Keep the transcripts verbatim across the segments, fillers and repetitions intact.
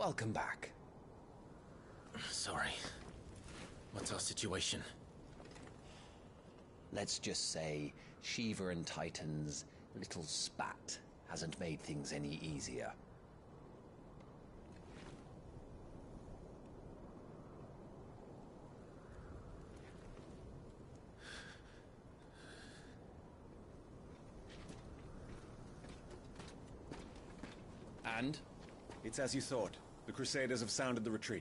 welcome back. Sorry. What's our situation? Let's just say Shiva and Titan's little spat hasn't made things any easier. And? It's as you thought. The Crusaders have sounded the retreat.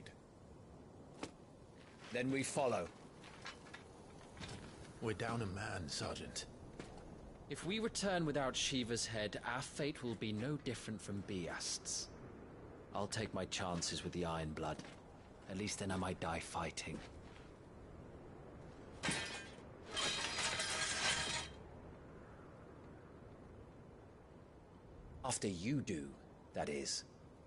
Then we follow. We're down a man, Sergeant. If we return without Shiva's head, our fate will be no different from Biast's. I'll take my chances with the Iron Blood. At least then I might die fighting. After you do, that is.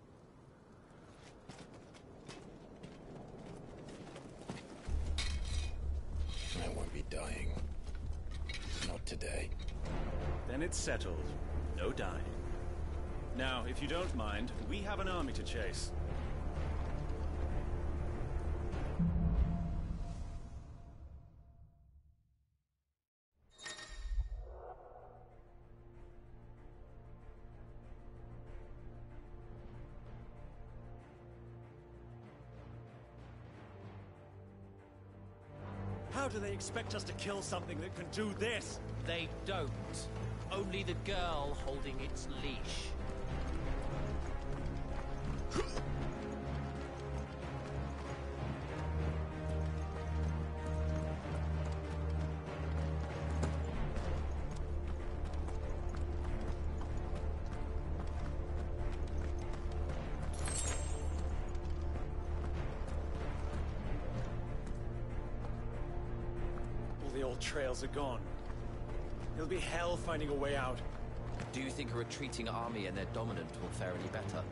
I won't be dying. Not today. Then it's settled. No dying. Now, if you don't mind, we have an army to chase. How do they expect us to kill something that can do this? They don't. Only the girl holding its leash. The old trails are gone. It'll be hell finding a way out. Do you think a retreating army and their dominant will fare any better?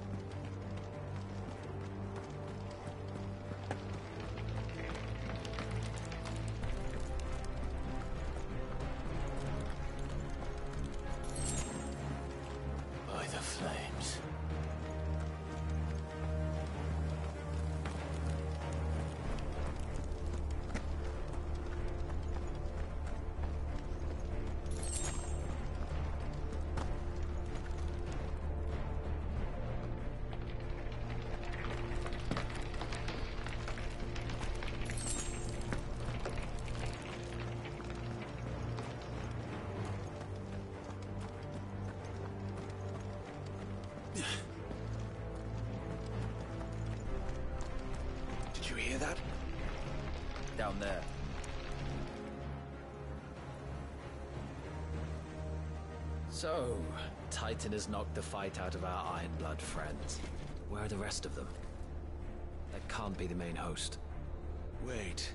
By the flames. Did you hear that? Down there. So, Titan has knocked the fight out of our Iron Blood friends. Where are the rest of them? That can't be the main host. Wait.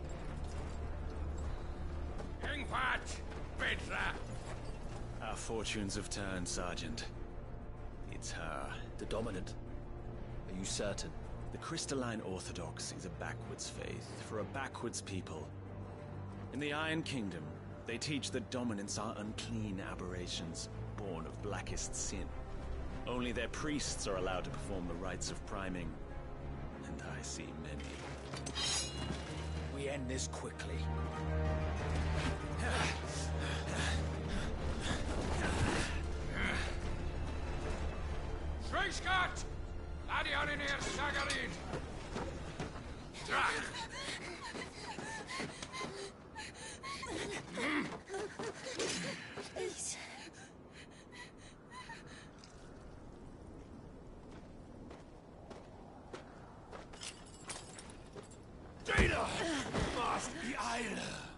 Our fortunes have turned, Sergeant. It's her. The dominant. Are you certain? The Crystalline Orthodox is a backwards faith for a backwards people. In the Iron Kingdom, they teach that dominants are unclean aberrations, born of blackest sin. Only their priests are allowed to perform the rites of priming, and I see many. We end this quickly. Schweigskat! Adionir Sagarid! Drach! Please. Data must be idle.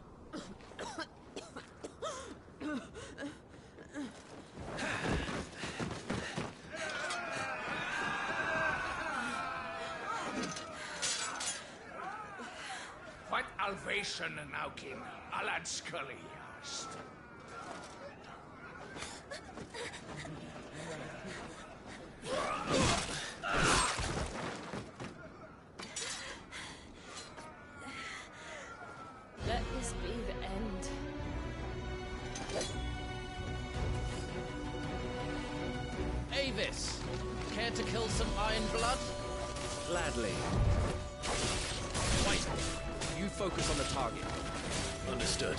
What Alvation Naukin, Alad Scully asked. Let this be the end. Avis! Care to kill some Iron Blood? Gladly. Wait. You focus on the target. Understood.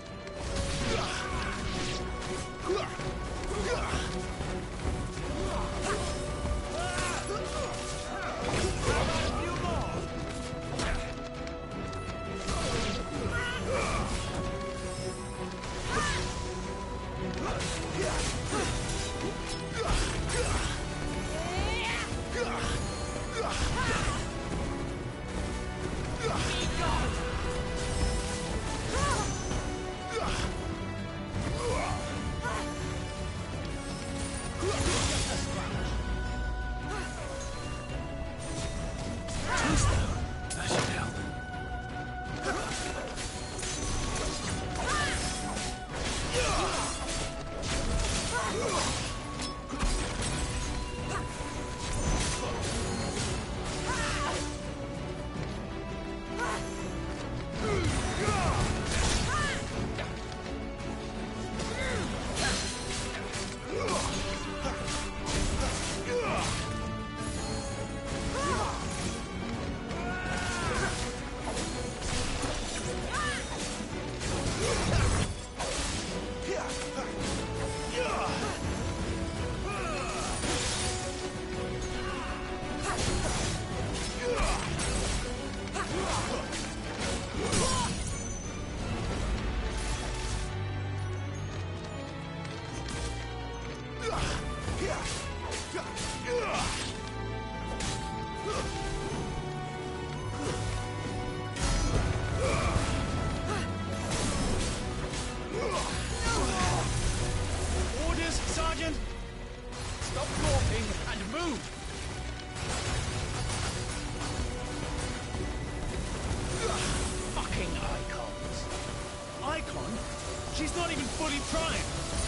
She's not even fully primed!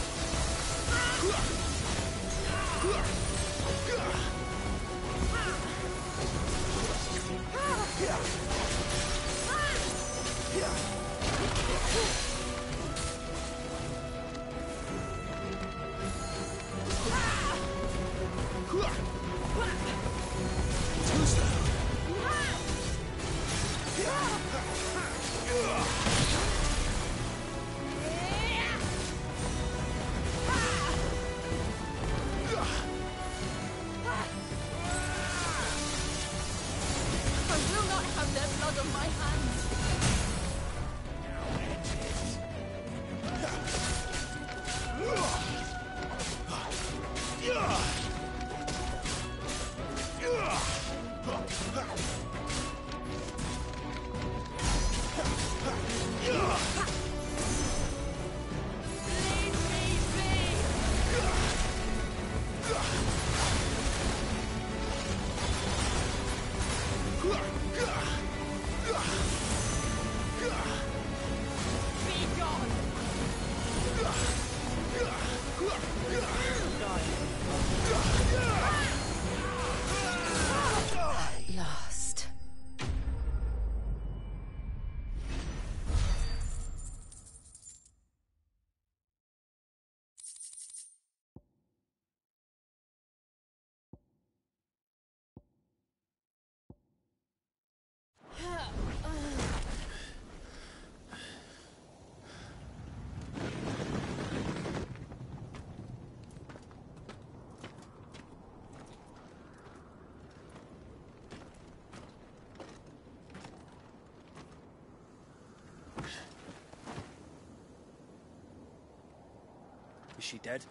Is she dead?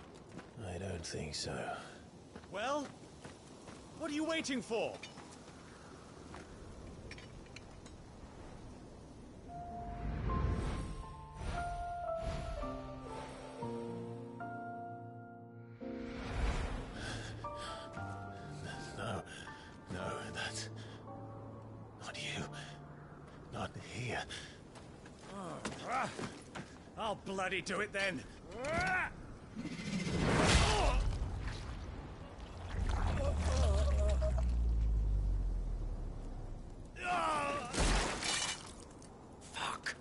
I don't think so. Well, what are you waiting for? No, no, that's not you. Not here. I'll bloody do it then. Fuck.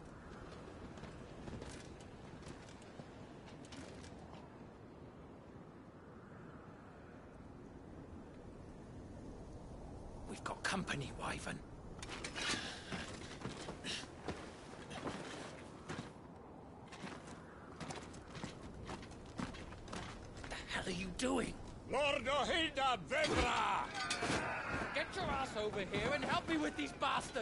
company, Wyvern. What the hell are you doing? Lord Ohilda Vedra! Get your ass over here and help me with these bastards!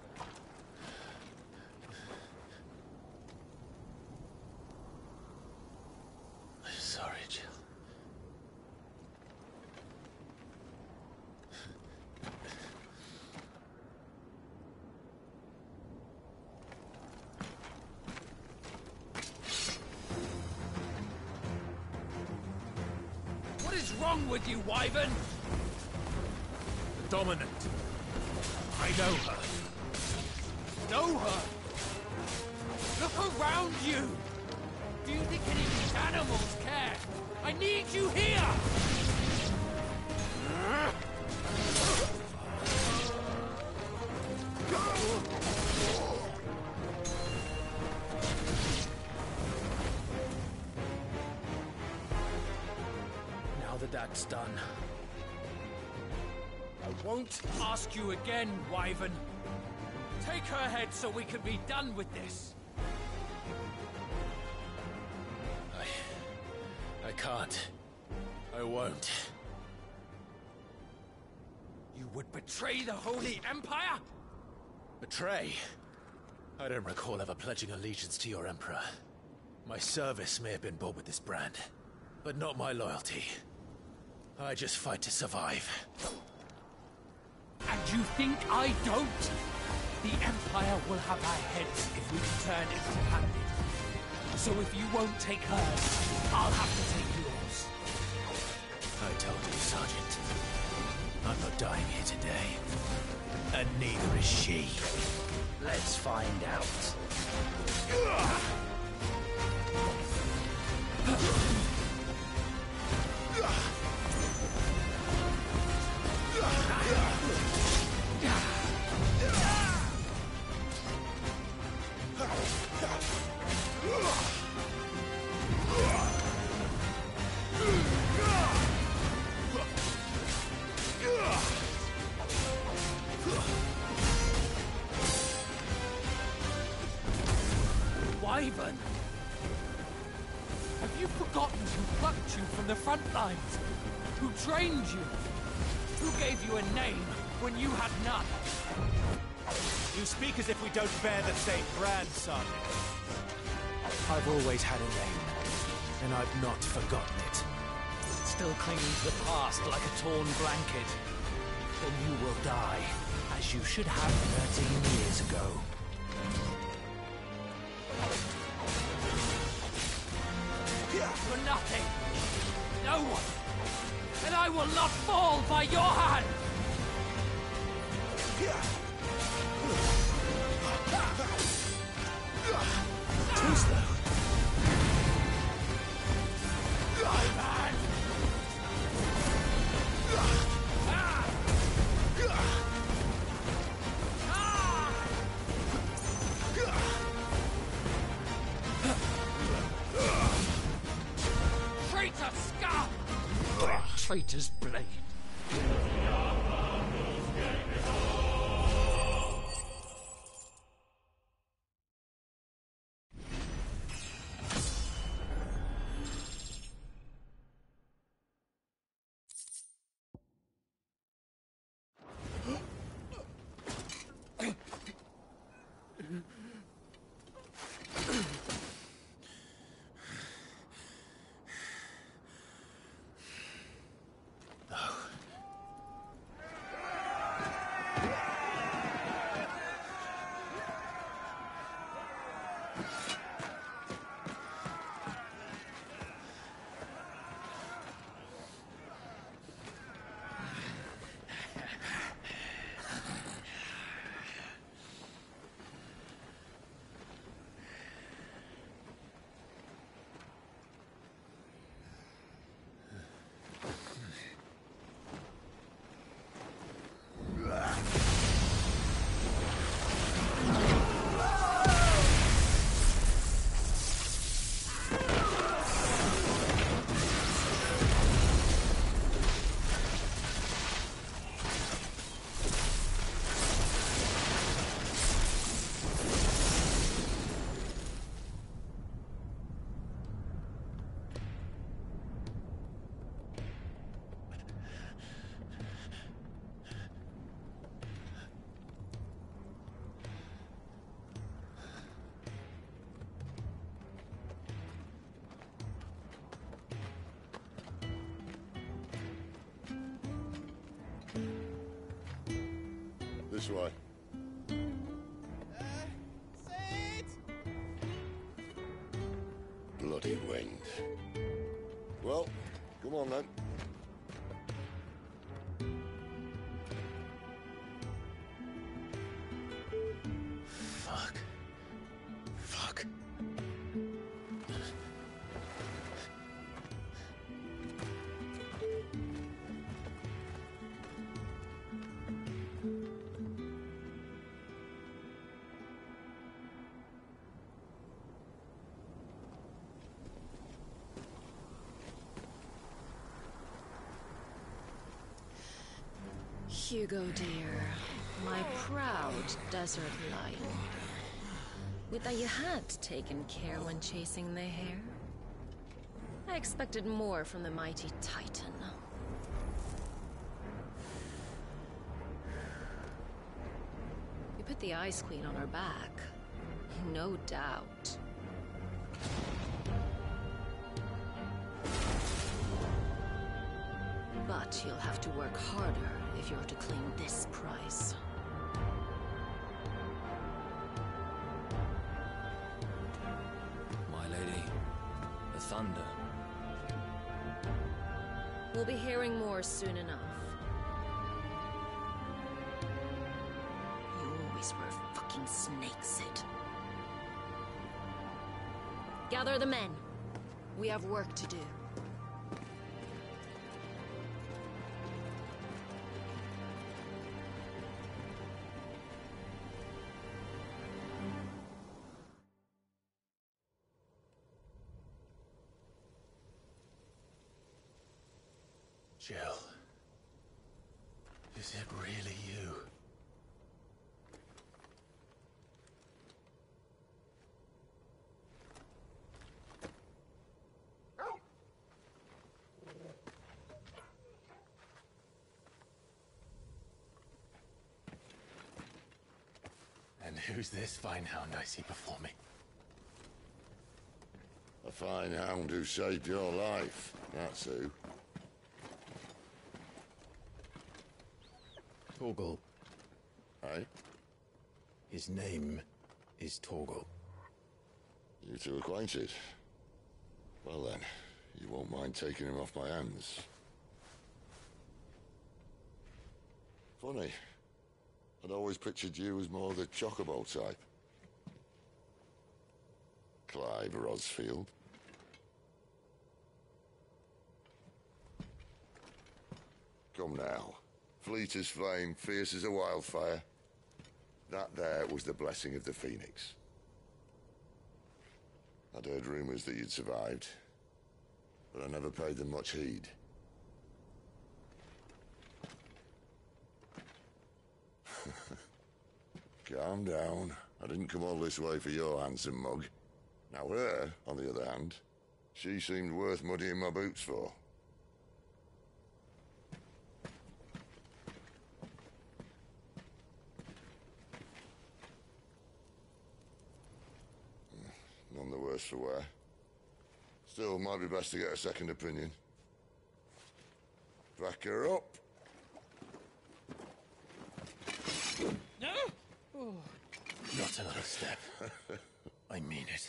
Sorry, Jill. What is wrong with you, Wyvern? The Dominant. I know her. Know her? Look around you! Do you think any of these animals care? I need you here! Now that that's done, I won't ask you again, Wyvern. Take her head so we can be done with this. I can't. I won't. You would betray the Holy Empire? Betray? I don't recall ever pledging allegiance to your Emperor. My service may have been bought with this brand, but not my loyalty. I just fight to survive. And you think I don't? The Empire will have our heads if we return empty-handed. So if you won't take hers, I'll have to take yours. I told you, Sergeant. I'm not dying here today. And neither is she. Let's find out. Wyvern! Have you forgotten who plucked you from the front lines? Who trained you? Who gave you a name when you had none? You speak as if we don't bear the same brand, Sergeant. I've always had a name, and I've not forgotten it. Still clinging to the past like a torn blanket. Then you will die, as you should have thirteen years ago. For nothing. No one. And I will not fall by your hand. Twister! Wyvern! Traitor scum! Traitor's blade. No. This way. Bloody wind. Well, come on then. Fuck. Fuck. Hugo, dear, my proud desert lion. Would that you had taken care when chasing the hare? I expected more from the mighty Titan. You put the Ice Queen on her back, no doubt. But you'll have to work harder if you're to claim this prize. My lady, the thunder. We'll be hearing more soon enough. You always were a fucking snake, Sid. Gather the men. We have work to do. Jill. Is it really you? And who's this fine hound I see before me? A fine hound who saved your life, that's who. Torgal. Aye? His name is Torgal. You two acquainted? Well then, you won't mind taking him off my hands. Funny. I'd always pictured you as more the chocobo type. Clive Rosfield. Come now. Fleet as flame, fierce as a wildfire. That there was the blessing of the Phoenix. I'd heard rumors that you'd survived, but I never paid them much heed. Calm down. I didn't come all this way for your handsome mug. Now her, on the other hand, she seemed worth muddying my boots for. None the worse for wear. Still, might be best to get a second opinion. Back her up. Not another step. I mean it.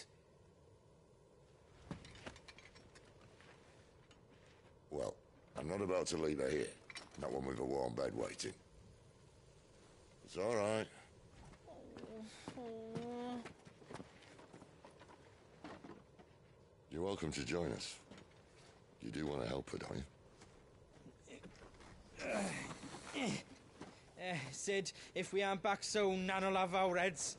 Well, I'm not about to leave her here. Not one with a warm bed waiting. It's all right. You're welcome to join us. You do want to help her, don't you? Uh, Sid, if we aren't back soon, Nan will have our heads.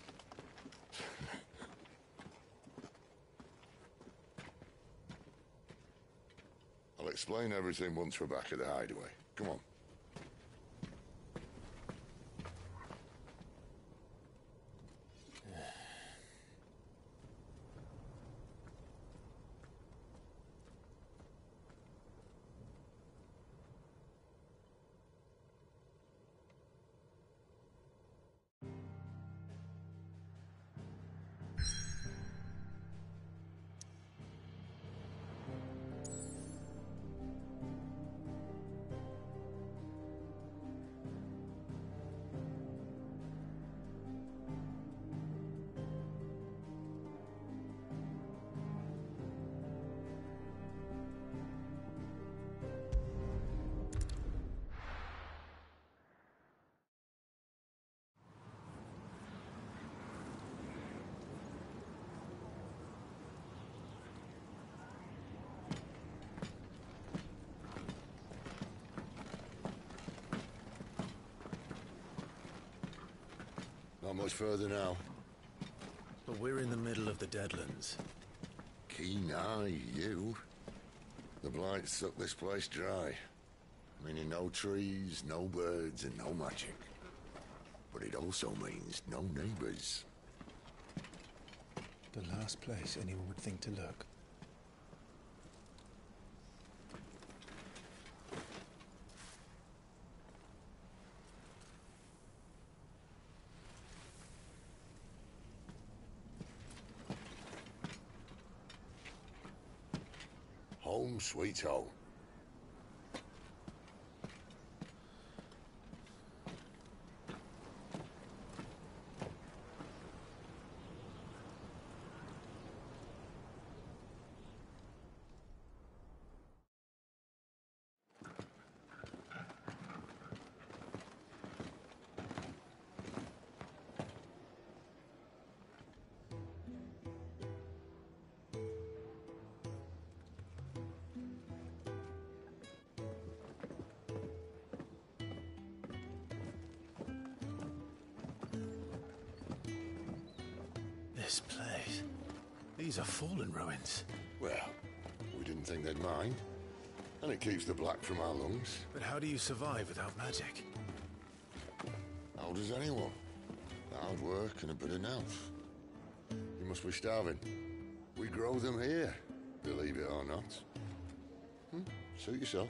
I'll explain everything once we're back at the hideaway. Come on. much further now. But we're in the middle of the Deadlands. Keen eye, you. The blight sucked this place dry. Meaning no trees, no birds, and no magic. But it also means no neighbors. The last place anyone would think to look. Home sweet home. This place. These are fallen ruins. Well, we didn't think they'd mind. And it keeps the black from our lungs. But how do you survive without magic? How does anyone? Hard work and a bit of nerve. You must be starving. We grow them here, believe it or not. Hmm? Suit yourself.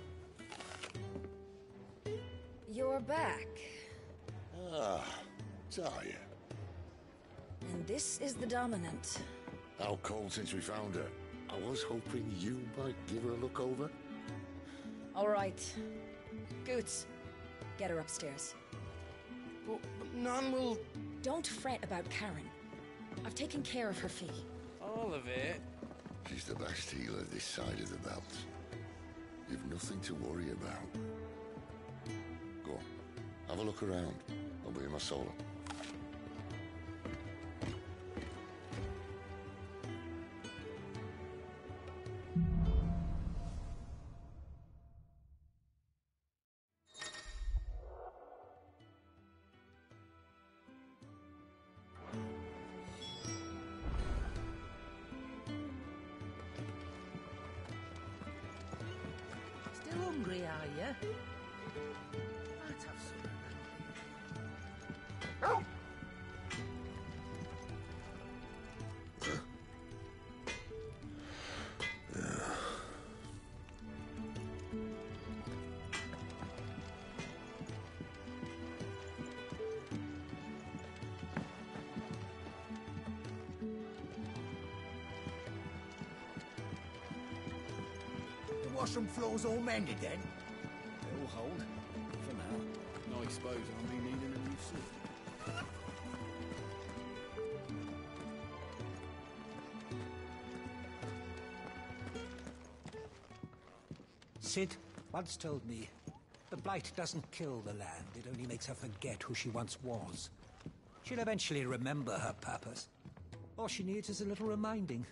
You're back. Ah, Talia. And this is the Dominant. How cold since we found her. I was hoping you might give her a look over. All right. Goots, get her upstairs. But, but none will... Don't fret about Karen. I've taken care of her fee. All of it? She's the best healer this side of the belt. You've nothing to worry about. Go on, have a look around. I'll be in my solo. Still hungry, are you? Might have some. The washroom floor's all mended then? It'll hold. For now. I suppose I'll be needing a new suit. Sid once told me, the blight doesn't kill the land, it only makes her forget who she once was. She'll eventually remember her purpose. All she needs is a little reminding.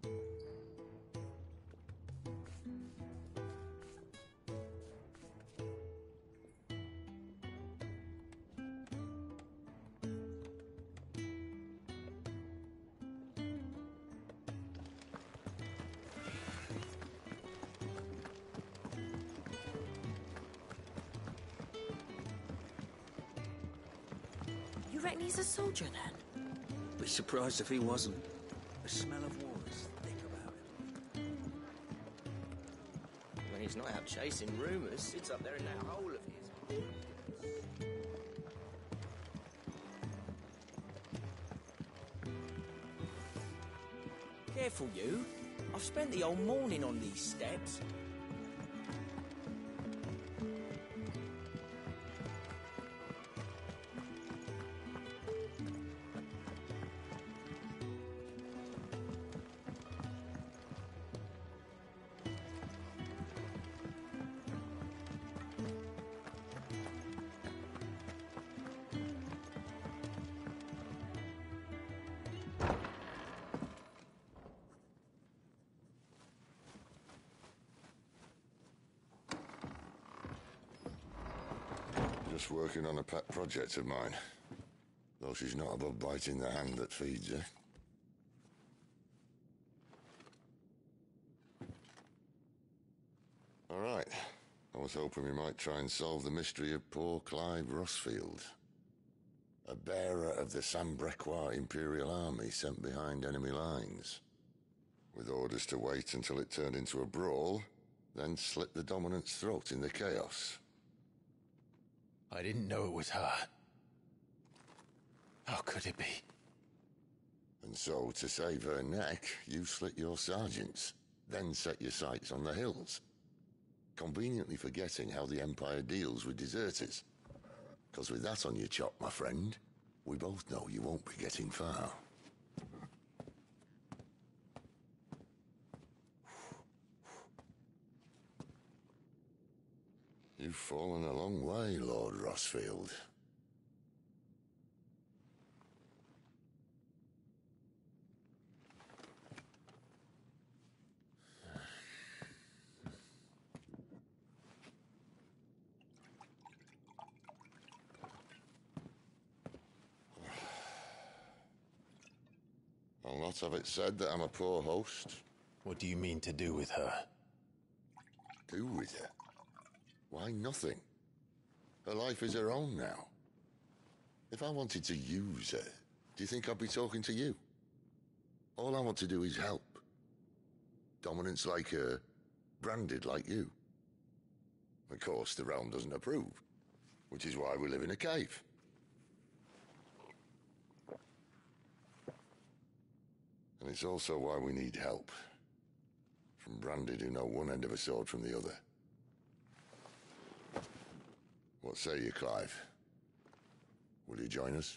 You reckon he's a soldier then? Be surprised if he wasn't. The smell of war is thick about it. When he's not out chasing rumours, sits up there in that hole of his. Careful, you. I've spent the whole morning on these steps. Just working on a pet project of mine. The So she's not above biting the hand that feeds her. All right. I was hoping we might try and solve the mystery of poor Clive Rossfield. A bearer of the Sambrequois Imperial Army sent behind enemy lines, with orders to wait until it turned into a brawl, then slit the dominant's throat in the chaos. I didn't know it was her. How could it be? And so, to save her neck, you slit your sergeants, then set your sights on the hills, conveniently forgetting how the Empire deals with deserters. Because with that on your chop, my friend, we both know you won't be getting far. You've fallen a long way, Lord Rossfield. I'll not have it said that I'm a poor host. What do you mean to do with her? Do with her? Why, nothing. Her life is her own now. If I wanted to use her, do you think I'd be talking to you? All I want to do is help. Dominants like her, branded like you. Of course, the realm doesn't approve, which is why we live in a cave. And it's also why we need help. From branded who know one end of a sword from the other. What say you, Clive? Will you join us?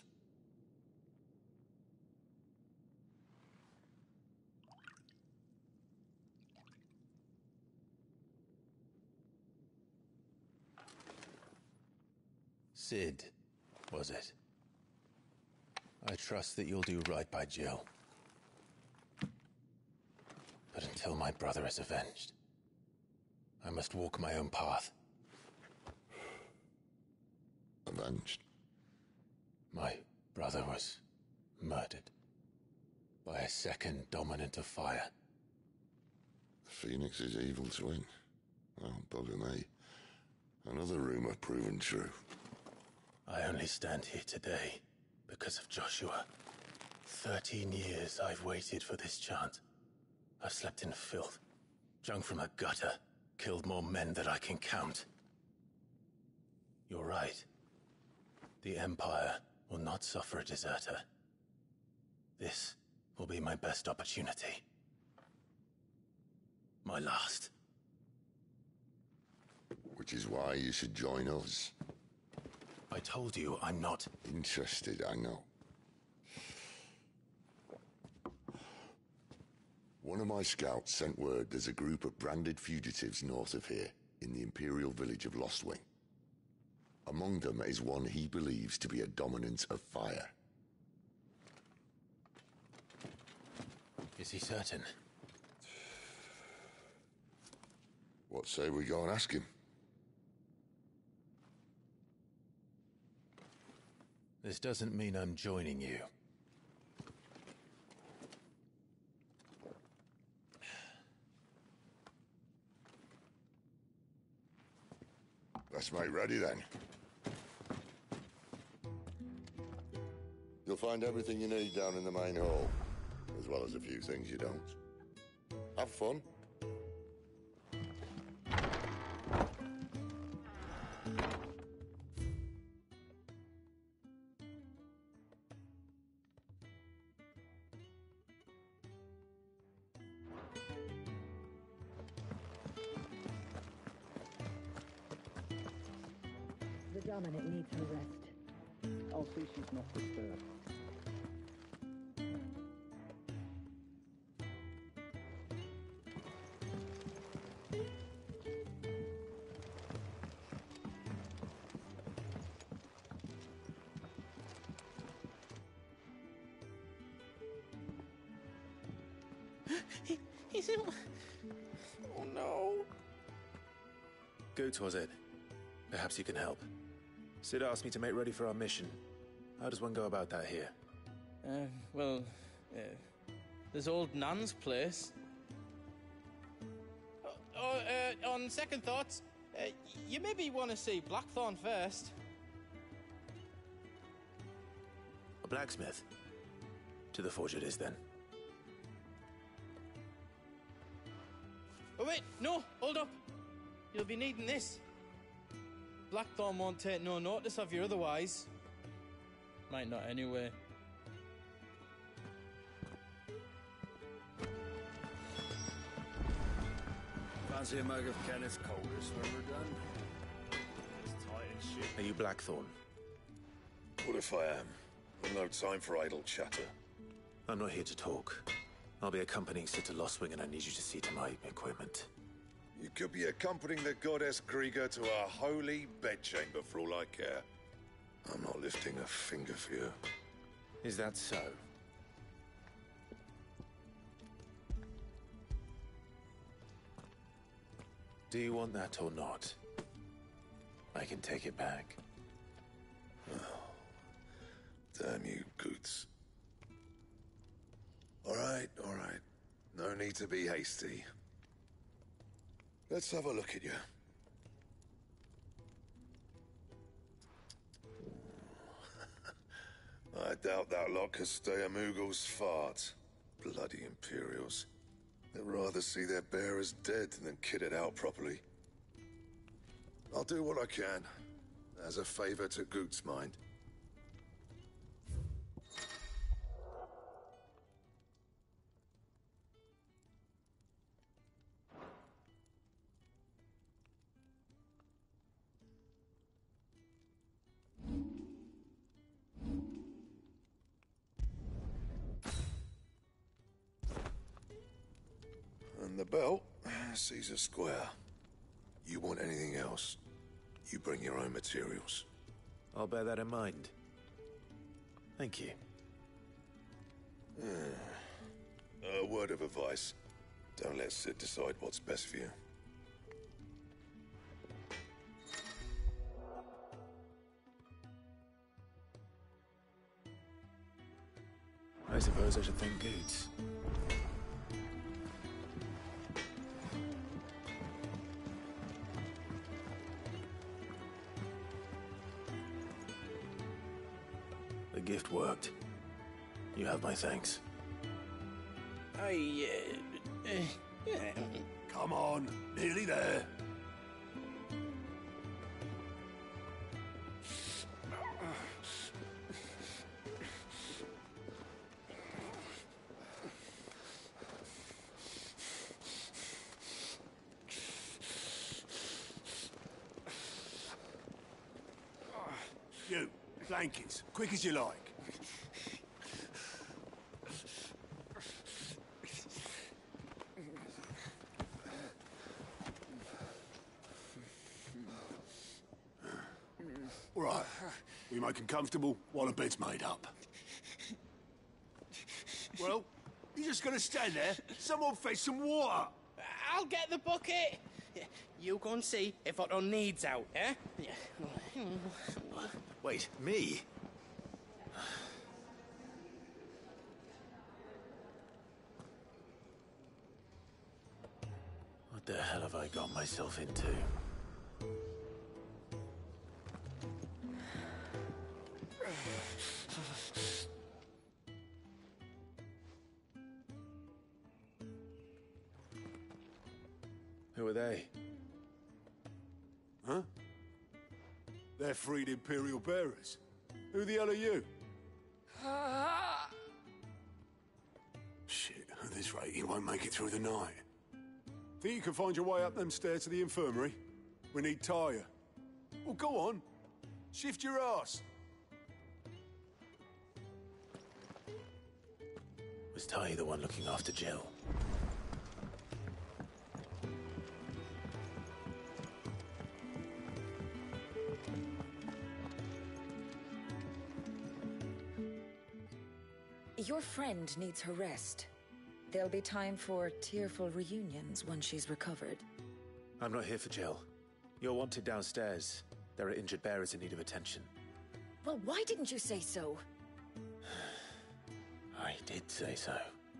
Sid, was it? I trust that you'll do right by Jill. But until my brother is avenged, I must walk my own path. Avenged? My brother was murdered by a second dominant of fire. Phoenix's evil twin. Oh, bugger me. Another rumor proven true. I only stand here today because of Joshua. Thirteen years I've waited for this chance. I've slept in filth, drunk from a gutter, killed more men than I can count. You're right. The Empire will not suffer a deserter. This will be my best opportunity. My last. Which is why you should join us. I told you I'm not... Interested, I know. One of my scouts sent word there's a group of branded fugitives north of here, in the Imperial village of Lostwing. Among them is one he believes to be a dominant of fire. Is he certain? What say we go and ask him? This doesn't mean I'm joining you. Let's make ready then. You'll find everything you need down in the main hall, as well as a few things you don't. Have fun. The dominant needs her rest. I'll see she's not disturbed. He, he's in... Oh no. Goat was it? Perhaps you can help. Sid asked me to make ready for our mission. How does one go about that here? Uh, well, uh, there's old Nan's place. Oh, oh uh, on second thoughts, uh, you maybe want to see Blackthorn first. A blacksmith? To the forge it is, then. Oh wait, no, hold up. You'll be needing this. Blackthorn won't take no notice of you otherwise. Might not anyway. Fancy a mug of Kenneth Colders when we're done? It's tight as shit. Are you Blackthorn? What if I am? I've no time for idle chatter. I'm not here to talk. I'll be accompanying Sitter Lostwing, and I need you to see to my equipment. You could be accompanying the goddess Krieger to our holy bedchamber for all I care. I'm not lifting a finger for you. Is that so? Do you want that or not? I can take it back. Oh, damn you, Goots. All right, all right. No need to be hasty. Let's have a look at you. I doubt that lot could stay a Moogle's fart. Bloody Imperials. They'd rather see their bearers dead than kitted out properly. I'll do what I can, as a favor to Goot's mind. And the belt, Caesar Square. You want anything else, you bring your own materials. I'll bear that in mind. Thank you. A word of advice. Don't let Sid decide what's best for you. I suppose I should thank Goots. The gift worked. You have my thanks. I, uh, uh, Come on, nearly there. You, blankets, quick as you like. All right, we make them comfortable while the bed's made up. Well, you're just gonna stand there? Someone fetch some water! I'll get the bucket! You go and see if Otto needs out, eh? Wait, me? What the hell have I got myself into? Who are they? Huh? They're freed Imperial bearers. Who the hell are you? Shit, at this rate, you won't make it through the night. Think you can find your way up them stairs to the infirmary? We need Tyre. Well, go on. Shift your ass. Was Ty the one looking after Jill? Your friend needs her rest. There'll be time for tearful reunions once she's recovered. I'm not here for Jill. You're wanted downstairs. There are injured bearers in need of attention. Well, why didn't you say so? I did say so.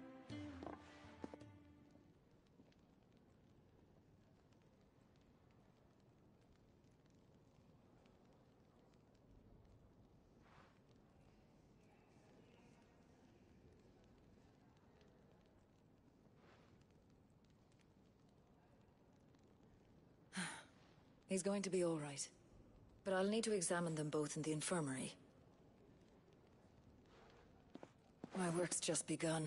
He's going to be all right. But I'll need to examine them both in the infirmary. My work's just begun.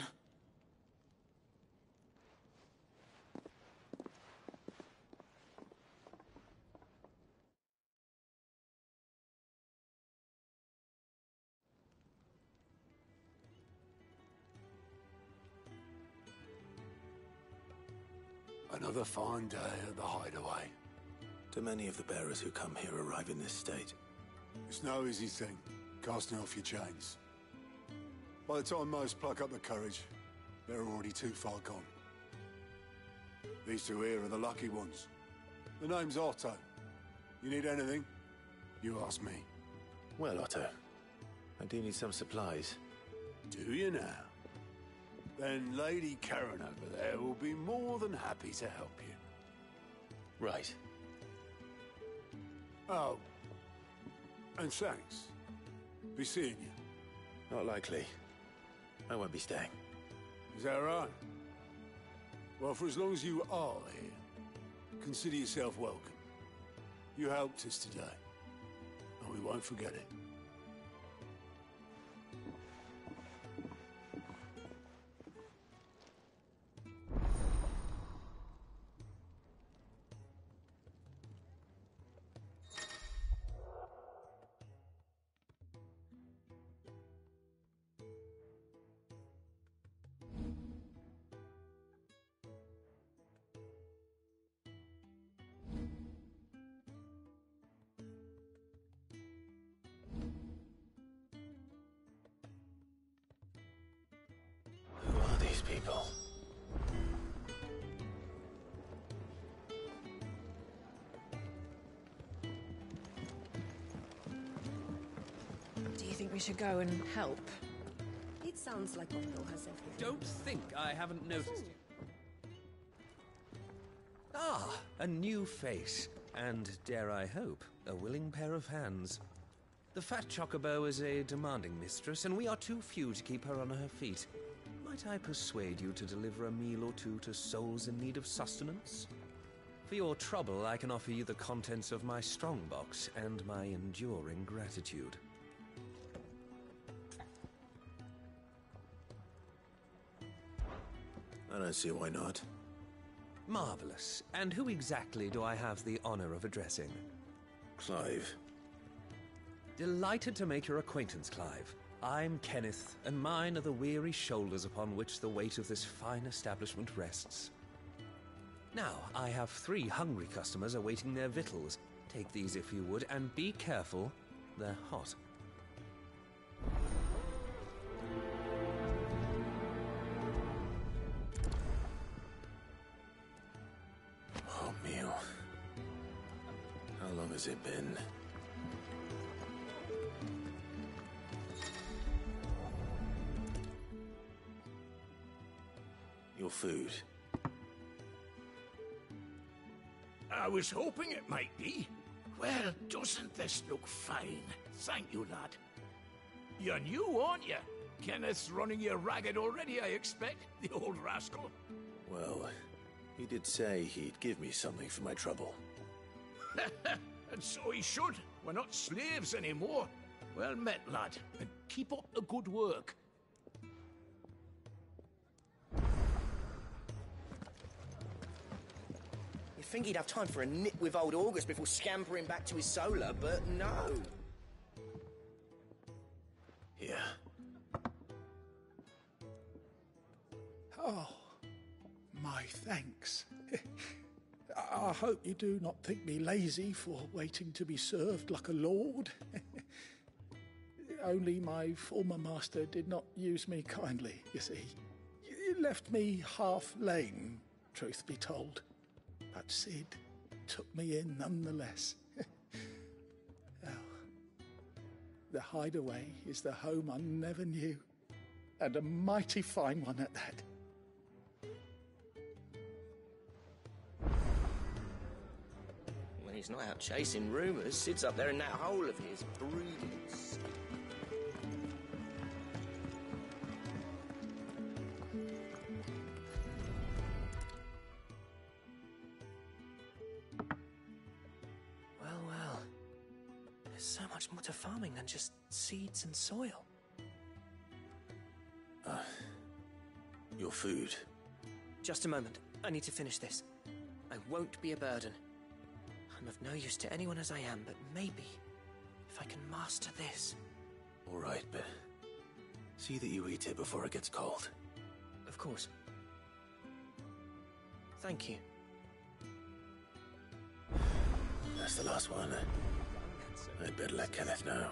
Another fine day at the hideaway. Do many of the bearers who come here arrive in this state? It's no easy thing, casting off your chains. By the time most pluck up the courage, they're already too far gone. These two here are the lucky ones. The name's Otto. You need anything, you ask me. Well, Otto, I do need some supplies. Do you now? Then Lady Karen over there will be more than happy to help you. Right. Oh. And thanks. Be seeing you. Not likely. I won't be staying. Is that right? Well, for as long as you are here, consider yourself welcome. You helped us today, and we won't forget it. Who are these people? Do you think we should go and help? It sounds like Otto has everything. Don't think I haven't noticed you. Ah, a new face. And, dare I hope, a willing pair of hands. The fat chocobo is a demanding mistress, and we are too few to keep her on her feet. Might I persuade you to deliver a meal or two to souls in need of sustenance? For your trouble, I can offer you the contents of my strongbox and my enduring gratitude. I don't see why not. Marvelous. And who exactly do I have the honor of addressing? Clive. Delighted to make your acquaintance, Clive. I'm Kenneth, and mine are the weary shoulders upon which the weight of this fine establishment rests. Now, I have three hungry customers awaiting their victuals. Take these if you would, and be careful, they're hot. Oh, meal. How long has it been? Your food. I was hoping it might be. Well, doesn't this look fine? Thank you, lad. You're new, aren't you? Kenneth's running you ragged already, I expect, the old rascal. Well, he did say he'd give me something for my trouble. And so he should. We're not slaves anymore. Well met, lad, and keep up the good work. You'd think he'd have time for a nip with old August before scampering back to his solar, but no. Here. Oh, my thanks. I hope you do not think me lazy for waiting to be served like a lord. Only my former master did not use me kindly, you see. He left me half lame, truth be told. But Sid took me in nonetheless. Well, the hideaway is the home I never knew. And a mighty fine one at that. When he's not out chasing rumours, sits up there in that hole of his, breathing. Well, well. There's so much more to farming than just seeds and soil. Uh, your food. Just a moment. I need to finish this. I won't be a burden. I'm of no use to anyone as I am, but maybe if I can master this. All right, but see that you eat it before it gets cold. Of course. Thank you. That's the last one. I'd better let Kenneth know.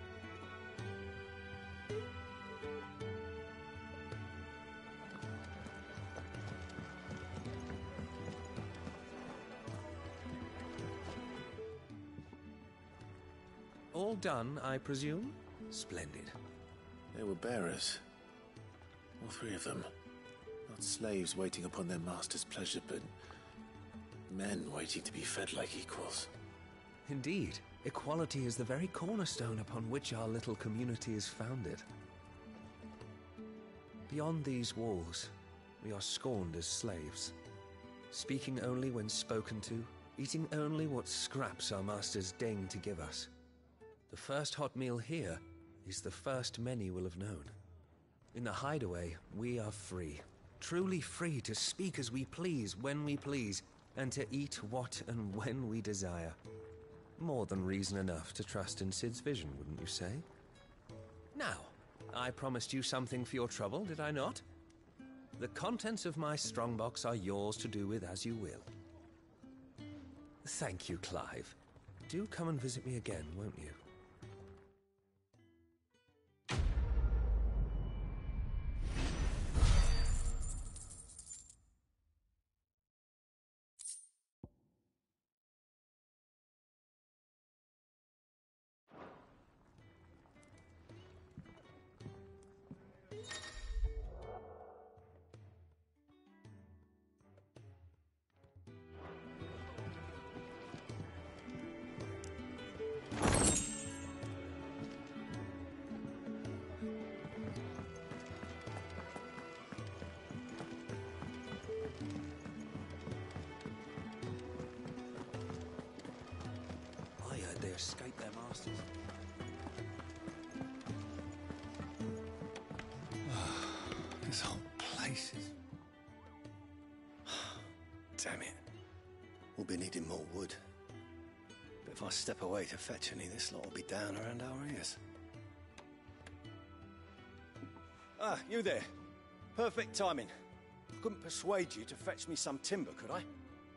All done, I presume? Splendid. They were bearers. All three of them. Not slaves waiting upon their master's pleasure, but men waiting to be fed like equals. Indeed. Equality is the very cornerstone upon which our little community is founded. Beyond these walls, we are scorned as slaves. Speaking only when spoken to, eating only what scraps our masters deign to give us. The first hot meal here is the first many will have known. In the hideaway, we are free. Truly free to speak as we please, when we please, and to eat what and when we desire. More than reason enough to trust in Sid's vision, wouldn't you say? Now, I promised you something for your trouble, did I not? The contents of my strongbox are yours to do with as you will. Thank you, Clive. Do come and visit me again, won't you? Escape their masters. This whole place is... Damn it. We'll be needing more wood. But if I step away to fetch any, this lot will be down around our ears. Ah, you there. Perfect timing. Couldn't persuade you to fetch me some timber, could I?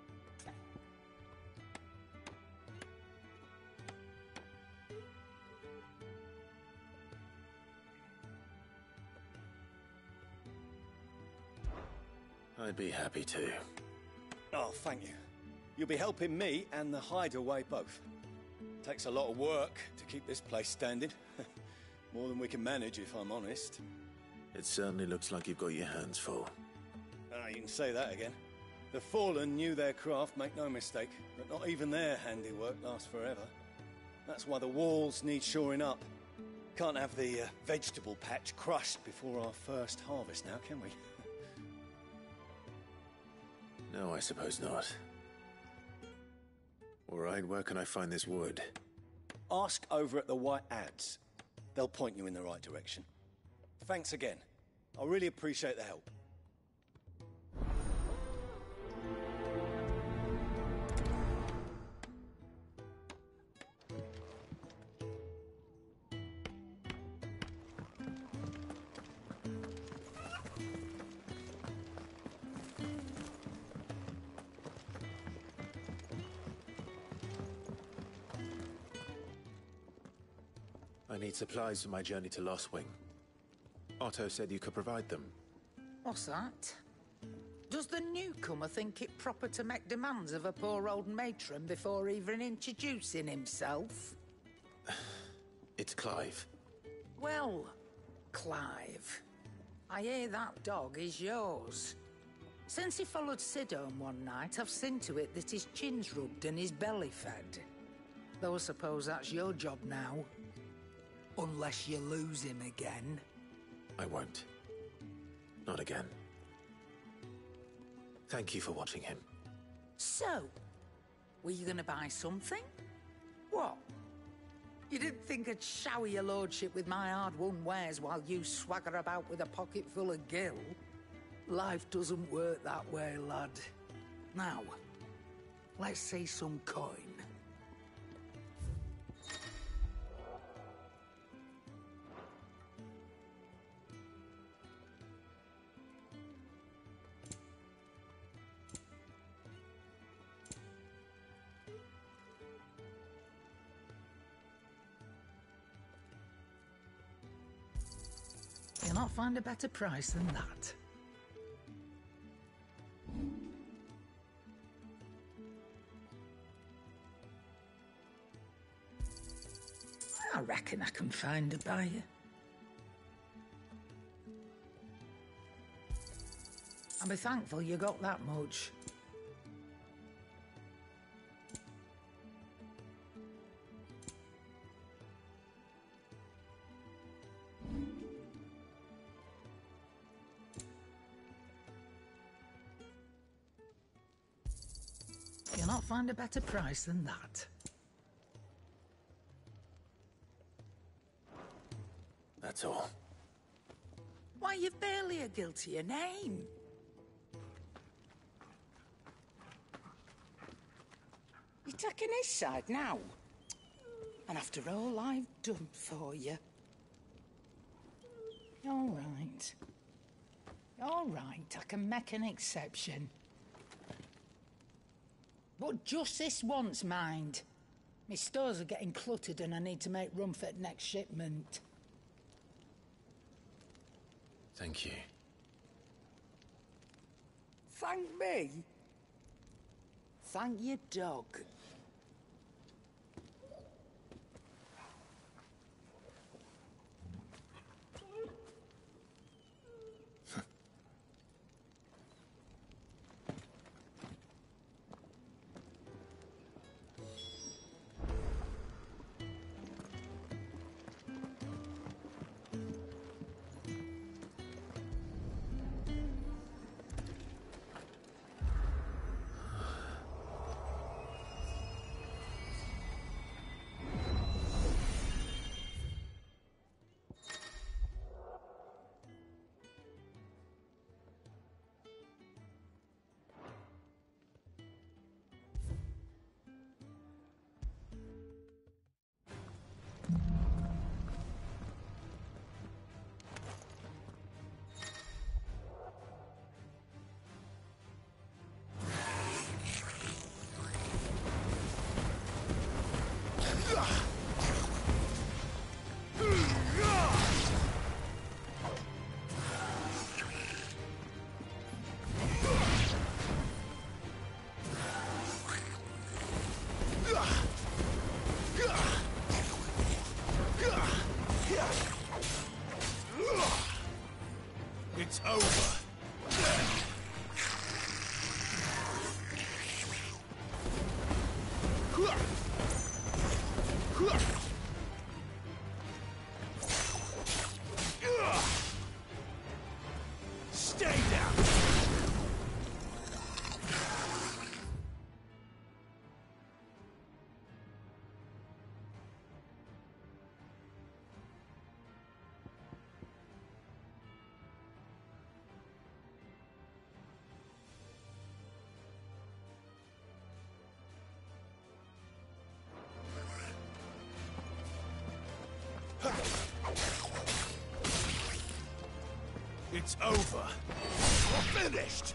I'd be happy to. Oh, thank you. You'll be helping me and the hideaway both. Takes a lot of work to keep this place standing. More than we can manage, if I'm honest. It certainly looks like you've got your hands full. Ah, you can say that again. The Fallen knew their craft, make no mistake, but not even their handiwork lasts forever. That's why the walls need shoring up. Can't have the uh, vegetable patch crushed before our first harvest now, can we? No, I suppose not. All right, where can I find this wood? Ask over at the White Ads. They'll point you in the right direction. Thanks again. I really appreciate the help. I need supplies for my journey to Lost Wing. Otto said you could provide them. What's that? Does the newcomer think it proper to make demands of a poor old matron before even introducing himself? It's Clive. Well, Clive, I hear that dog is yours. Since he followed Sid home one night, I've seen to it that his chin's rubbed and his belly fed. Though I suppose that's your job now. Unless you lose him again. I won't. Not again. Thank you for watching him. So, were you gonna buy something? What? You didn't think I'd shower your lordship with my hard-won wares while you swagger about with a pocket full of gil? Life doesn't work that way, lad. Now, let's see some coin. You'll not find a better price than that. I reckon I can find a buyer. I'll be thankful you got that much. You'll not find a better price than that. That's all. Why, you've barely a guiltier name. You're taking his side now? And after all I've done for you? All right. All right, I can make an exception. But just this once, mind. My stores are getting cluttered and I need to make room for the next shipment. Thank you. Thank me? Thank your dog. It's over. Stay down. It's over. We're finished.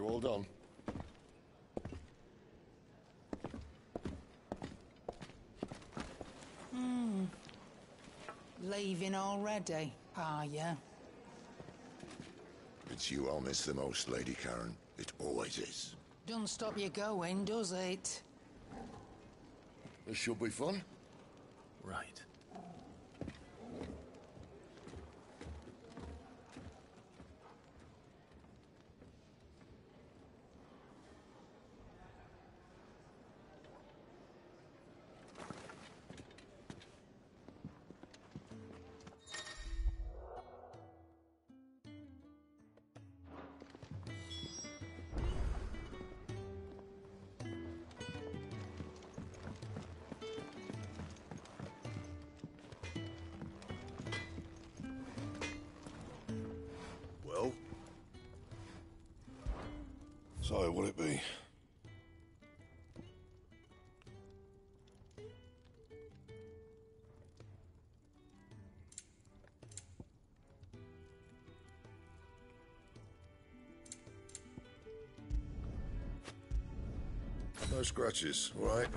all done? Hmm. Leaving already, are you? It's you I'll miss the most, Lady Karen. It always is. Doesn't stop you going, does it? This should be fun. Right. Well? So, what'll it be? No scratches, all right?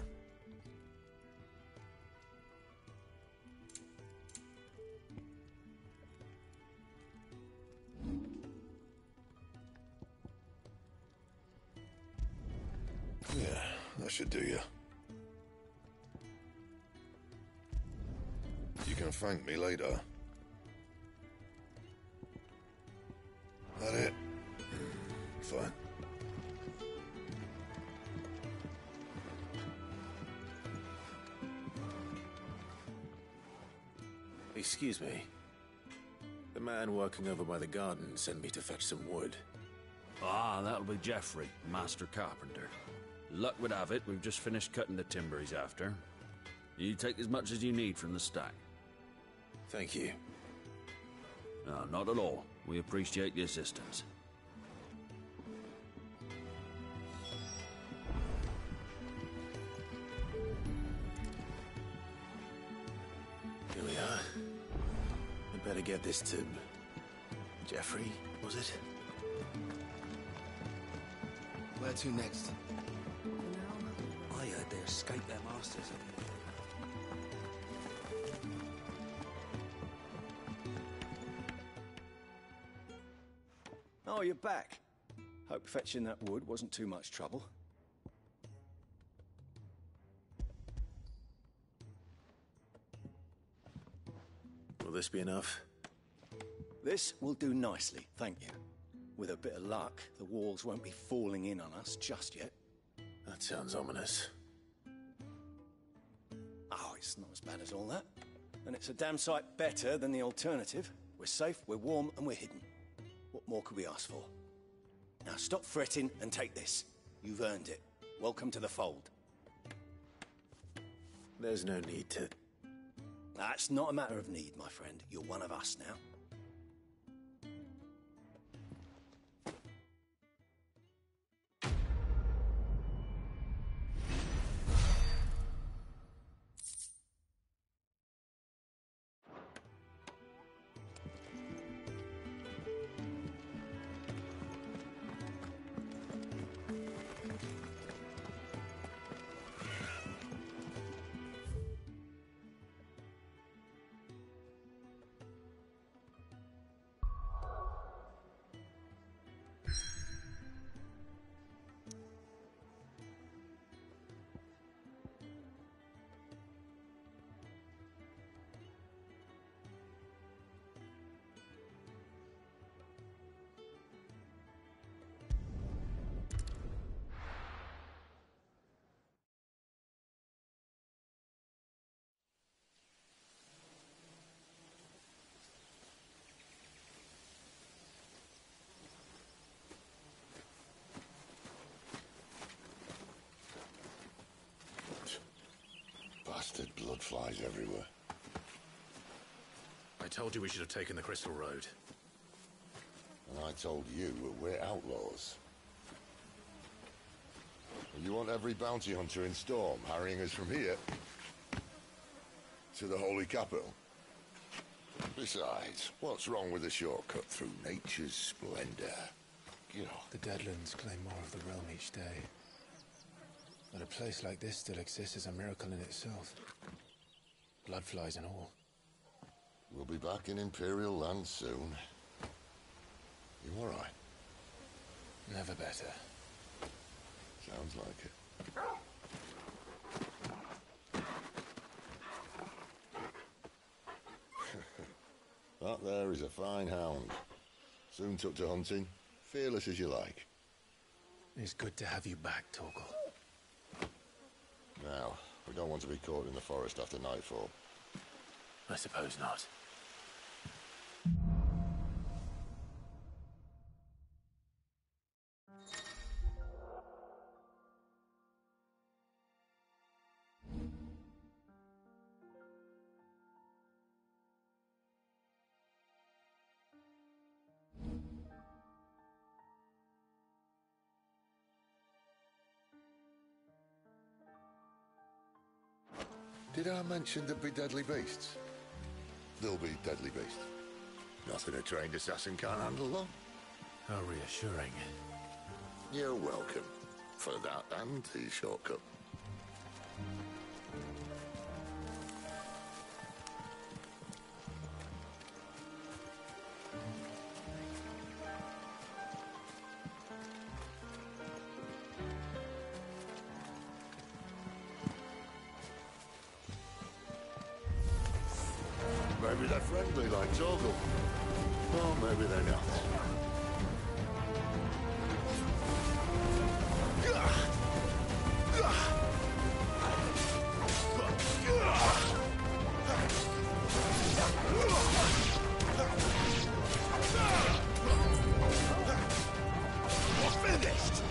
Yeah, that should do you. You can thank me later. That it? Fine. Excuse me. The man working over by the garden sent me to fetch some wood. Ah, that'll be Geoffrey, Master Carpenter. Luck would have it, we've just finished cutting the timber he's after. You take as much as you need from the stack. Thank you. No, not at all. We appreciate the assistance. Here we are. I'd better get this to... Geoffrey, was it? Where to next? I heard they escaped their masters. Oh, you're back. Hope fetching that wood wasn't too much trouble. Will this be enough? This will do nicely, thank you. With a bit of luck, the walls won't be falling in on us just yet. That sounds ominous. Oh, it's not as bad as all that. And it's a damn sight better than the alternative. We're safe, we're warm, and we're hidden. What more could we ask for? Now stop fretting and take this. You've earned it. Welcome to the fold. There's no need to... That's not a matter of need, my friend. You're one of us now. Bastard blood flies everywhere. I told you we should have taken the Crystal Road. And I told you we're outlaws. You want every bounty hunter in Storm harrying us from here to the Holy Capital? Besides, what's wrong with a shortcut through nature's splendor? The Deadlands claim more of the realm each day. But a place like this still exists is a miracle in itself. Bloodflies and all. We'll be back in Imperial land soon. You alright? Never better. Sounds like it. That there is a fine hound. Soon took to hunting. Fearless as you like. It's good to have you back, Torgal. Now, we don't want to be caught in the forest after nightfall. I suppose not. Did I mention there'd be deadly beasts? There'll be deadly beasts. Nothing a trained assassin can't handle, though. How reassuring. You're welcome. For that and the shortcut. Maybe they're friendly like Torgal. Or maybe they're not. We're finished!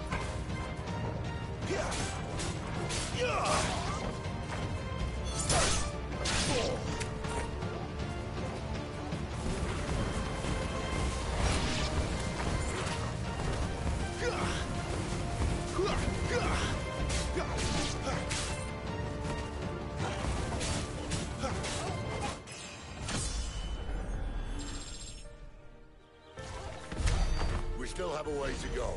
We still have a way to go.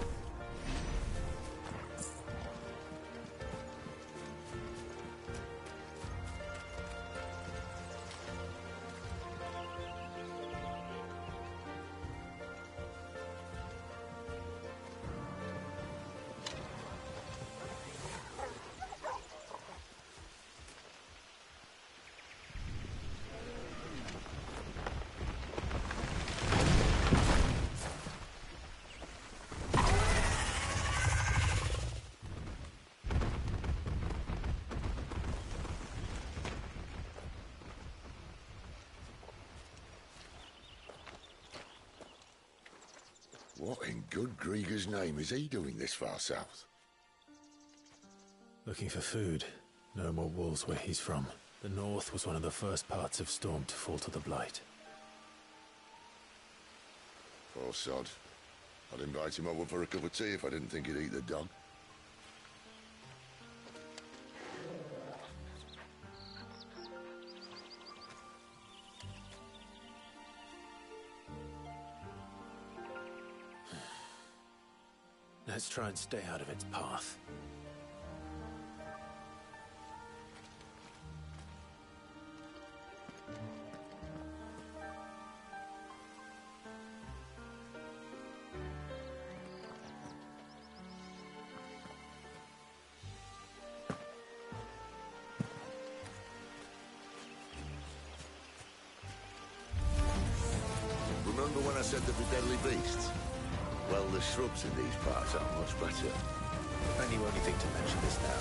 What in good Grieger's name is he doing this far south? Looking for food. No more wolves where he's from. The north was one of the first parts of Storm to fall to the Blight. Poor sod. I'd invite him over for a cup of tea if I didn't think he'd eat the dog. Let's try and stay out of its path. Remember when I said there'd be deadly beasts? Well, the shrubs in these parts are much better. And you only think to mention this now.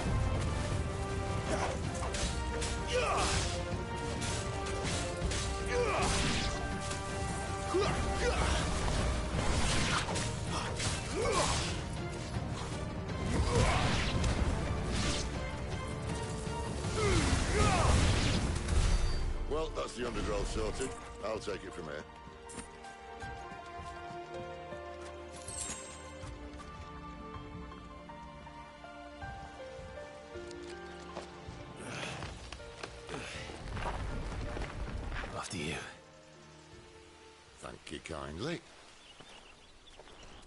Well, that's the undergrowth sorted. I'll take it from here. After you. Thank you kindly.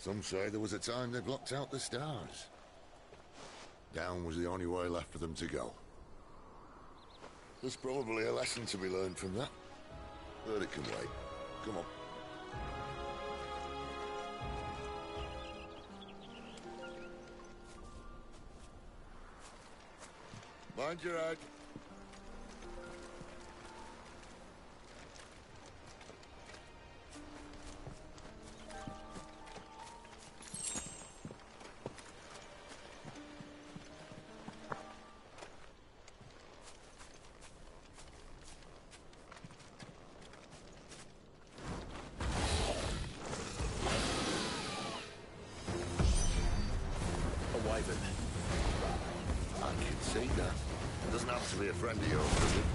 Some say there was a time they blocked out the stars. Down was the only way left for them to go. There's probably a lesson to be learned from that. But it can wait. Come on. Mind your head. I can see that. It doesn't have to be a friend of yours, does it?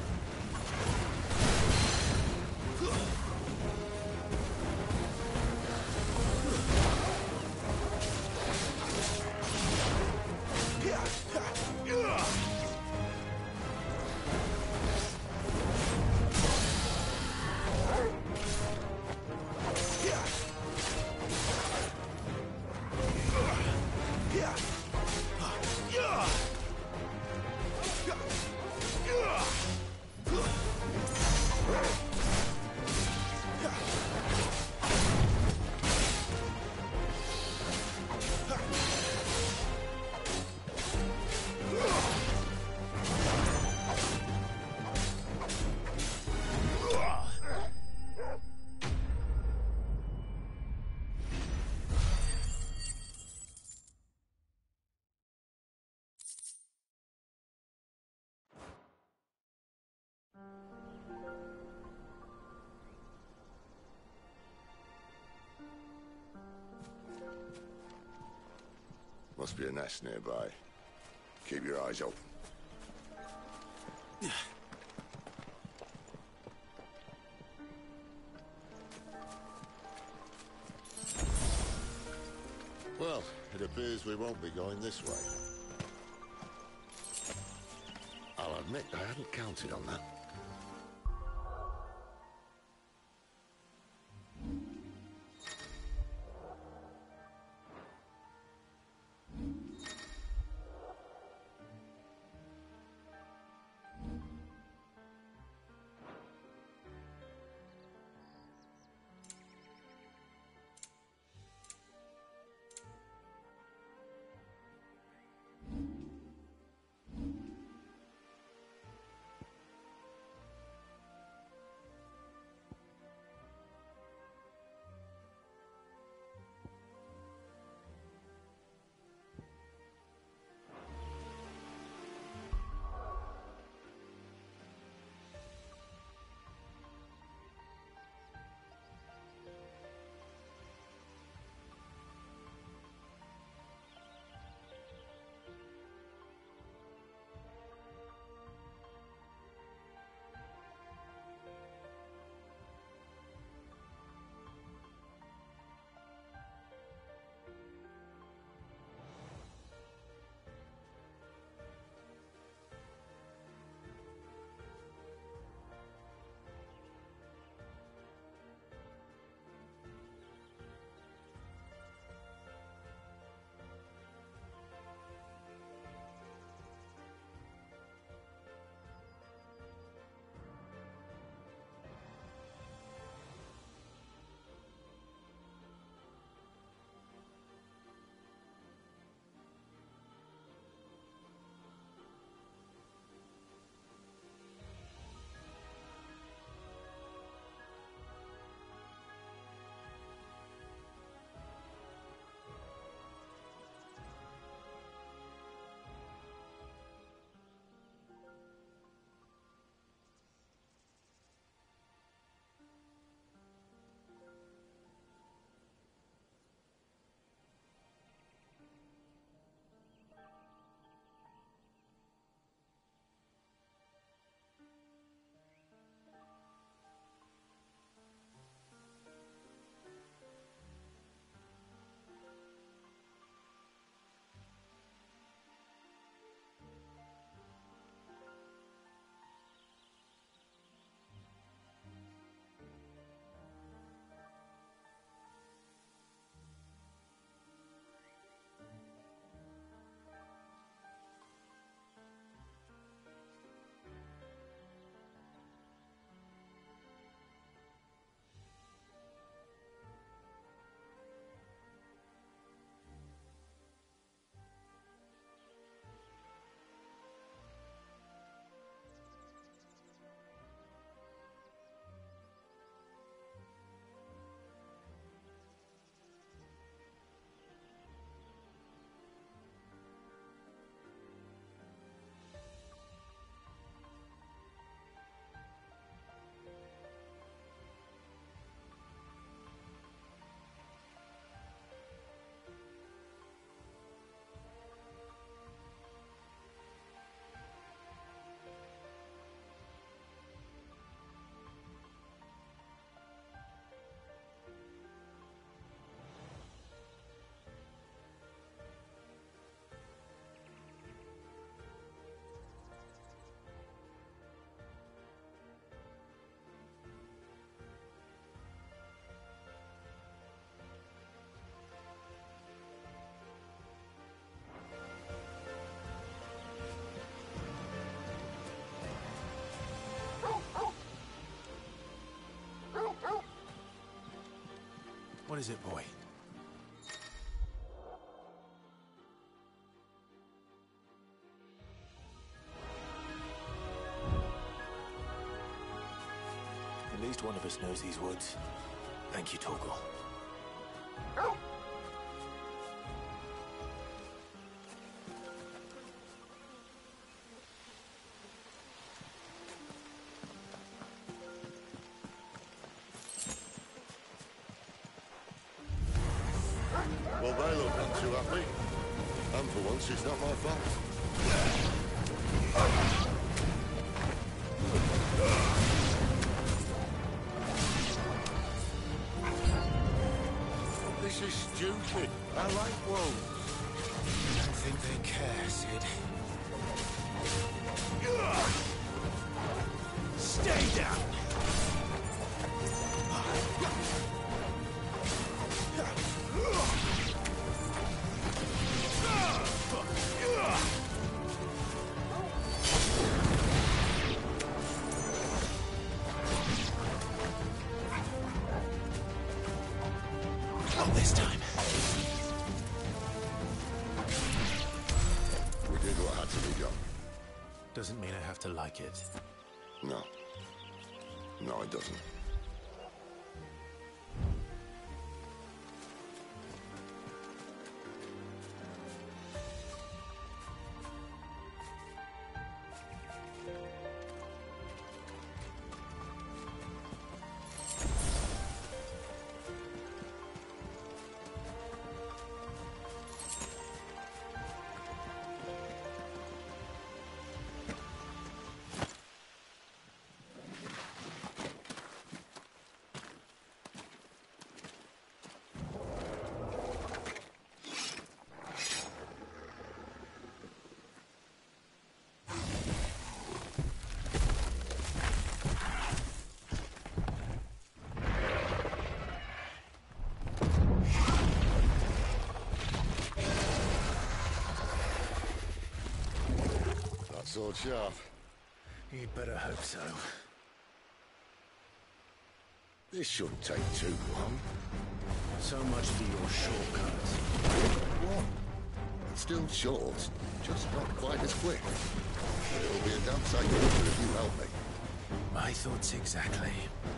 Must be a nest nearby. Keep your eyes open. Well, it appears we won't be going this way. I'll admit I hadn't counted on that. What is it, boy? At least one of us knows these woods. Thank you, Torgal. Well, they look not too happy. And for once, it's not my fault. This is stupid. I like wolves. I don't think they care, Sid. Stay down! Not this time. We did what had to be done. Doesn't mean I have to like it. No. No, it doesn't. Sword sharp. You'd better hope so. This shouldn't take too long. So much for your shortcuts. What? It's still short, just not quite as quick. But it'll be a damn sight quicker if you help me. My thoughts exactly.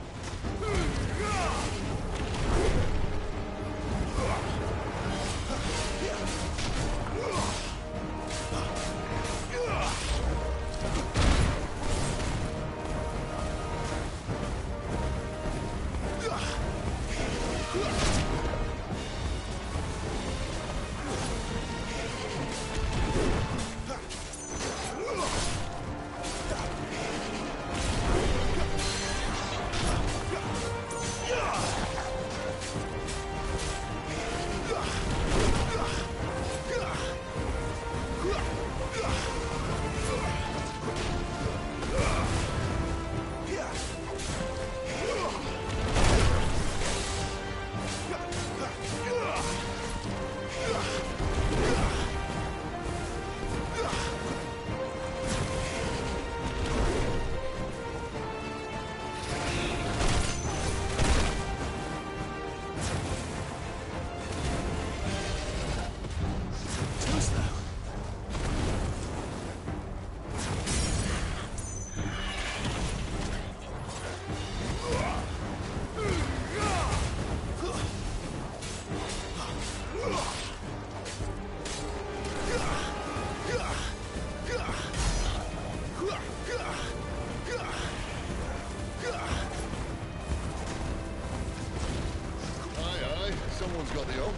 Someone's got the hook.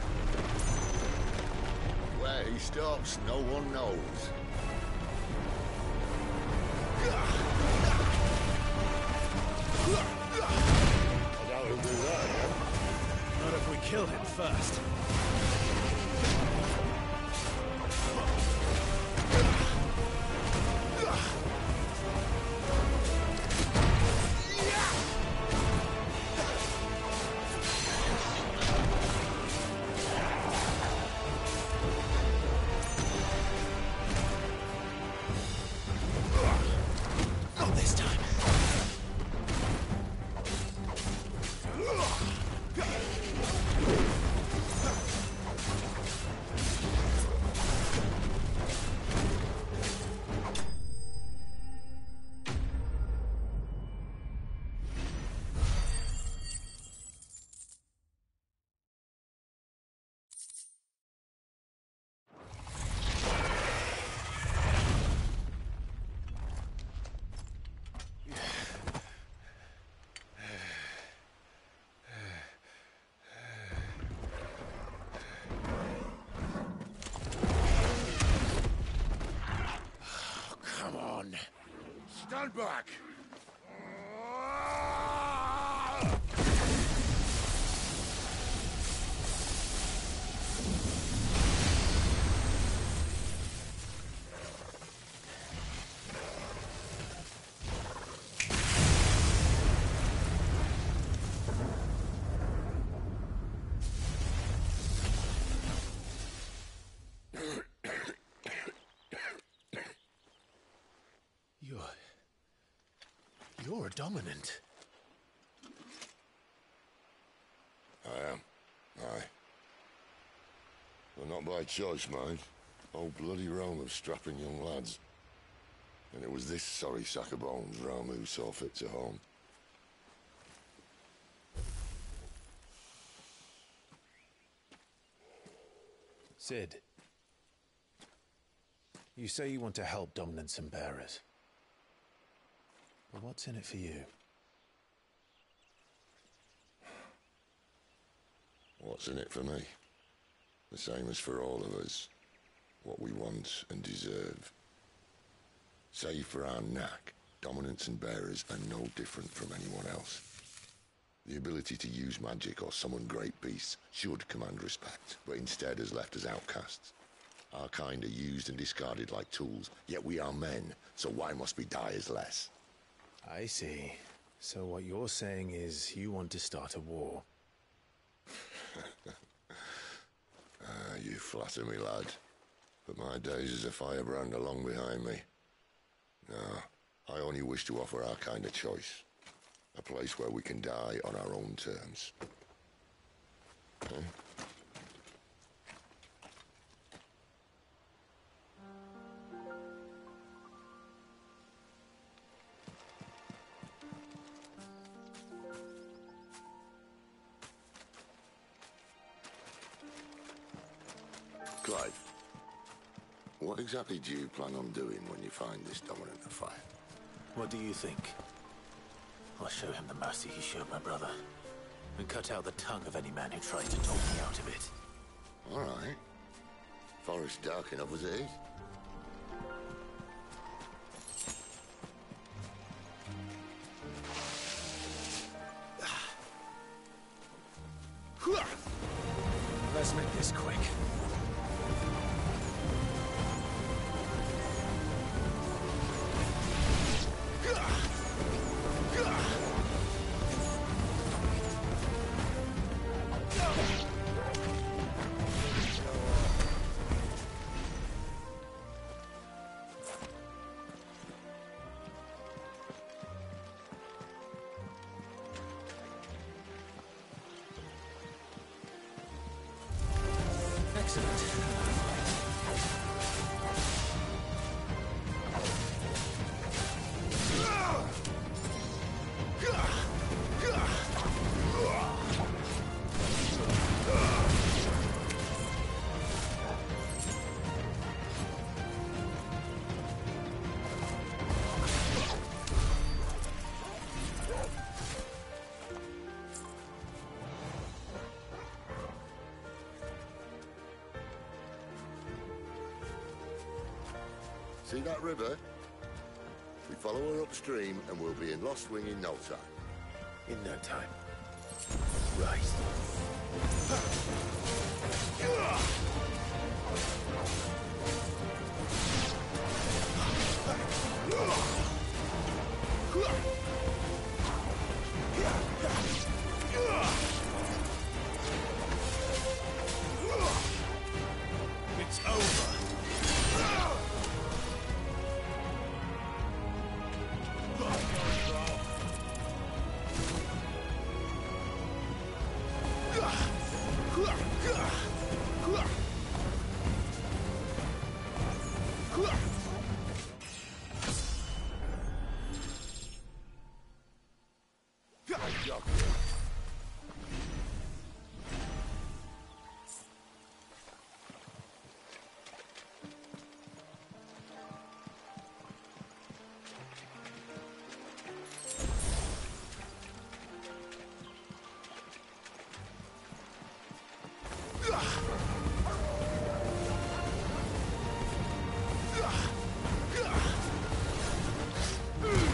Where he stops, no one knows. I doubt he'll do that again. Not if we kill him first. Ugh! Stand back! You're... You're a dominant. I am. Aye. But not by choice, mind. Whole bloody realm of strapping young lads. And it was this sorry sack of bones Ramu saw fit to home. Sid. You say you want to help dominants and bearers. But what's in it for you? What's in it for me? The same as for all of us. What we want and deserve. Save for our knack, dominants and bearers are no different from anyone else. The ability to use magic or summon great beasts should command respect, but instead has left us outcasts. Our kind are used and discarded like tools, yet we are men, so why must we die as less? I see. So what you're saying is you want to start a war. Ah, you flatter me, lad. But my days as a firebrand are long behind me. No, I only wish to offer our kind a choice. A place where we can die on our own terms. Eh? Clive, what exactly do you plan on doing when you find this dominant of fire? What do you think? I'll show him the mercy he showed my brother, and cut out the tongue of any man who tries to talk me out of it. All right. Forest dark enough as it is. Let's make this quick. See that river? We follow her upstream and we'll be in Lost Wing in no time. In no time. Right. It's over. Ugh!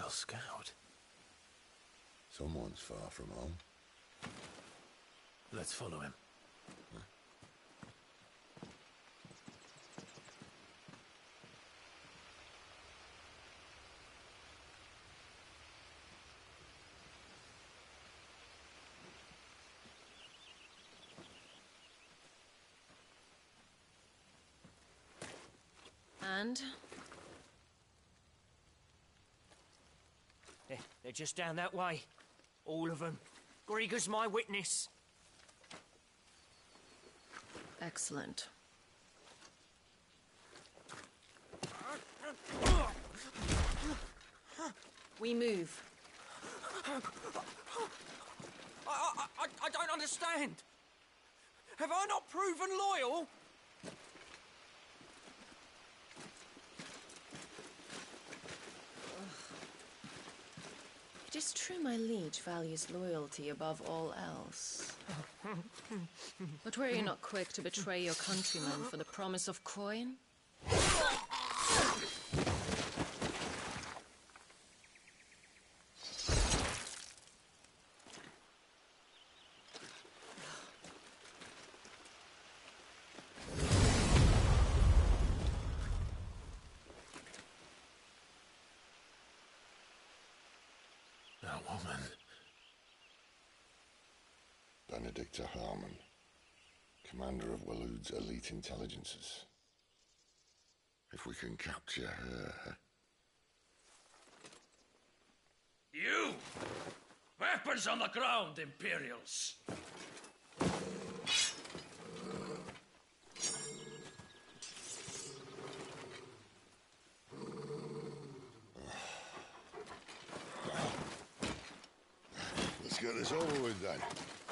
Royal Scout. Someone's far from home. Let's follow him. And? They're, they're just down that way. All of them. Grieger's my witness. Excellent. We move. I, I, I, I don't understand. Have I not proven loyal? It is true my liege values loyalty above all else. But were you not quick to betray your countrymen for the promise of coin? That woman. Benedicta Harmon, commander of Waloed's elite intelligences. If we can capture her... You! Weapons on the ground, Imperials! Let's get this over with then.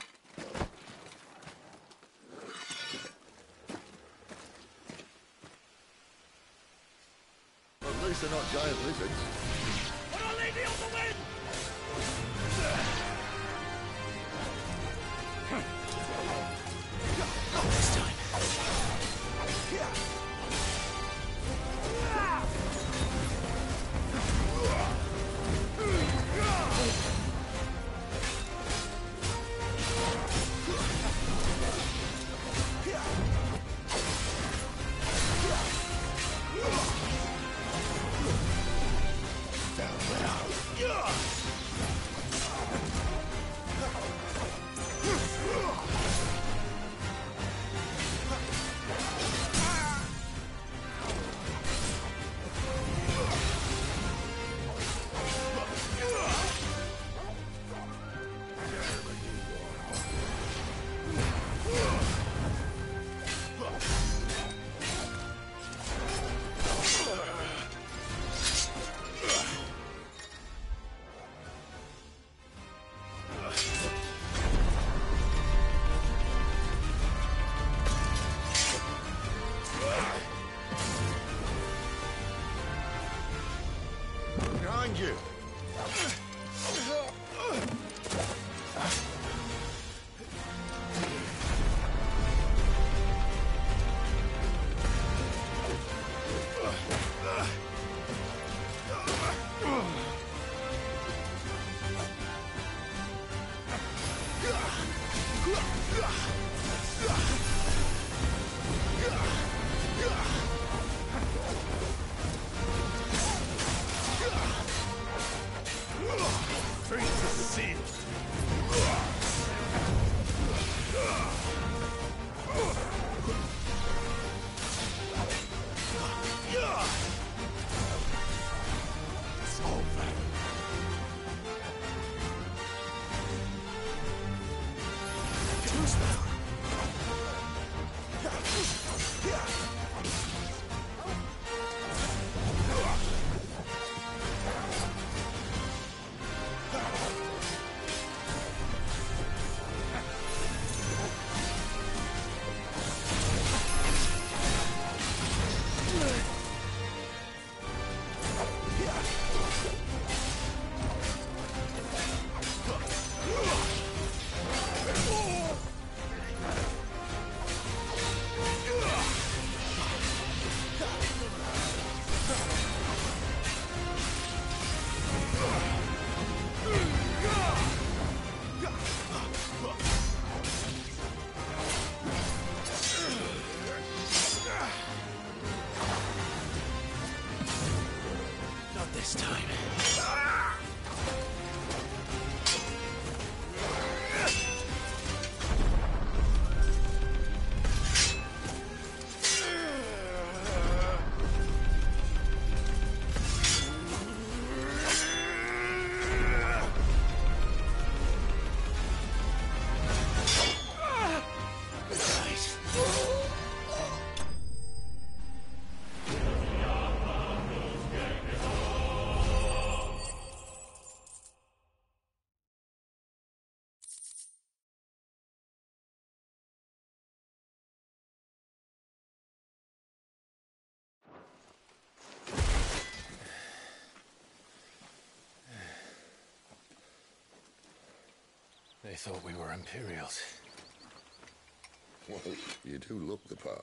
At least they're not giant lizards. What a lady on the wind! Not this time. Behind you! Ugh! They thought we were Imperials. Well, you do look the part.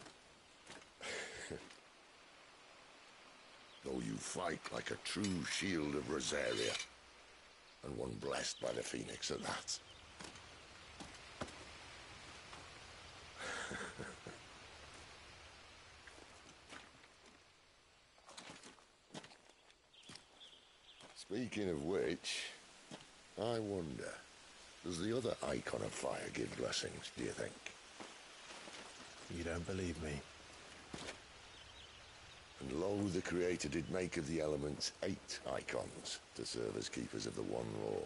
Though you fight like a true shield of Rosaria. And one blessed by the Phoenix at that. Speaking of which, I wonder, does the other icon of fire give blessings, do you think? You don't believe me? And lo, the Creator did make of the elements eight icons to serve as keepers of the one law.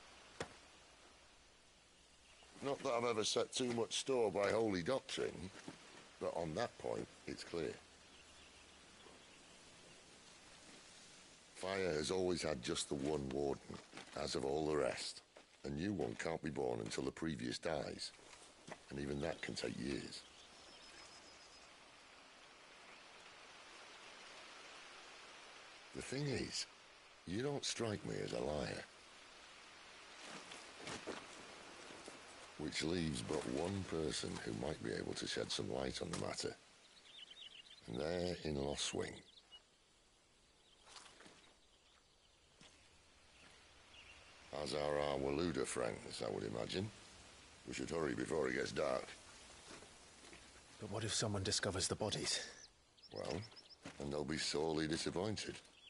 Not that I've ever set too much store by holy doctrine, but on that point, it's clear. Fire has always had just the one warden, as of all the rest. A new one can't be born until the previous dies, and even that can take years. The thing is, you don't strike me as a liar. Which leaves but one person who might be able to shed some light on the matter. And they're in Lost Wing. As are our Waluda friends, I would imagine. We should hurry before it gets dark. But what if someone discovers the bodies? Well, and they'll be sorely disappointed.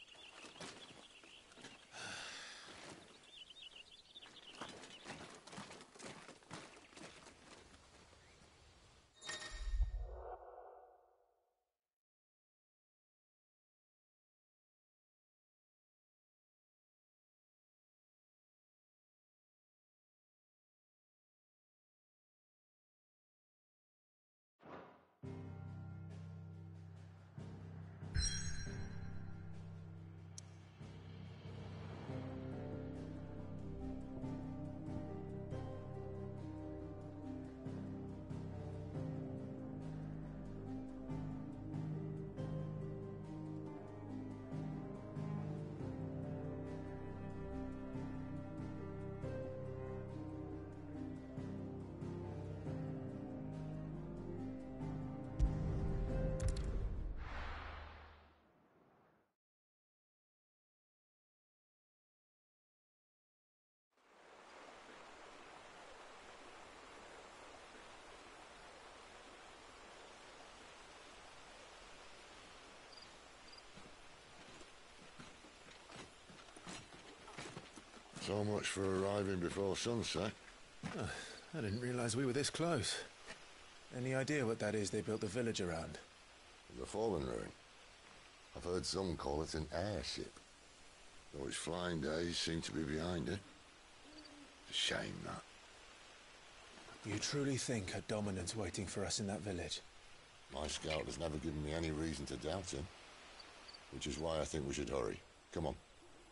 So much for arriving before sunset. Oh, I didn't realize we were this close. Any idea what that is they built the village around? The Fallen Ruin. I've heard some call it an airship. Though its flying days seem to be behind it. It's a shame, that. You truly think a dominant's waiting for us in that village? My scout has never given me any reason to doubt him. Which is why I think we should hurry. Come on.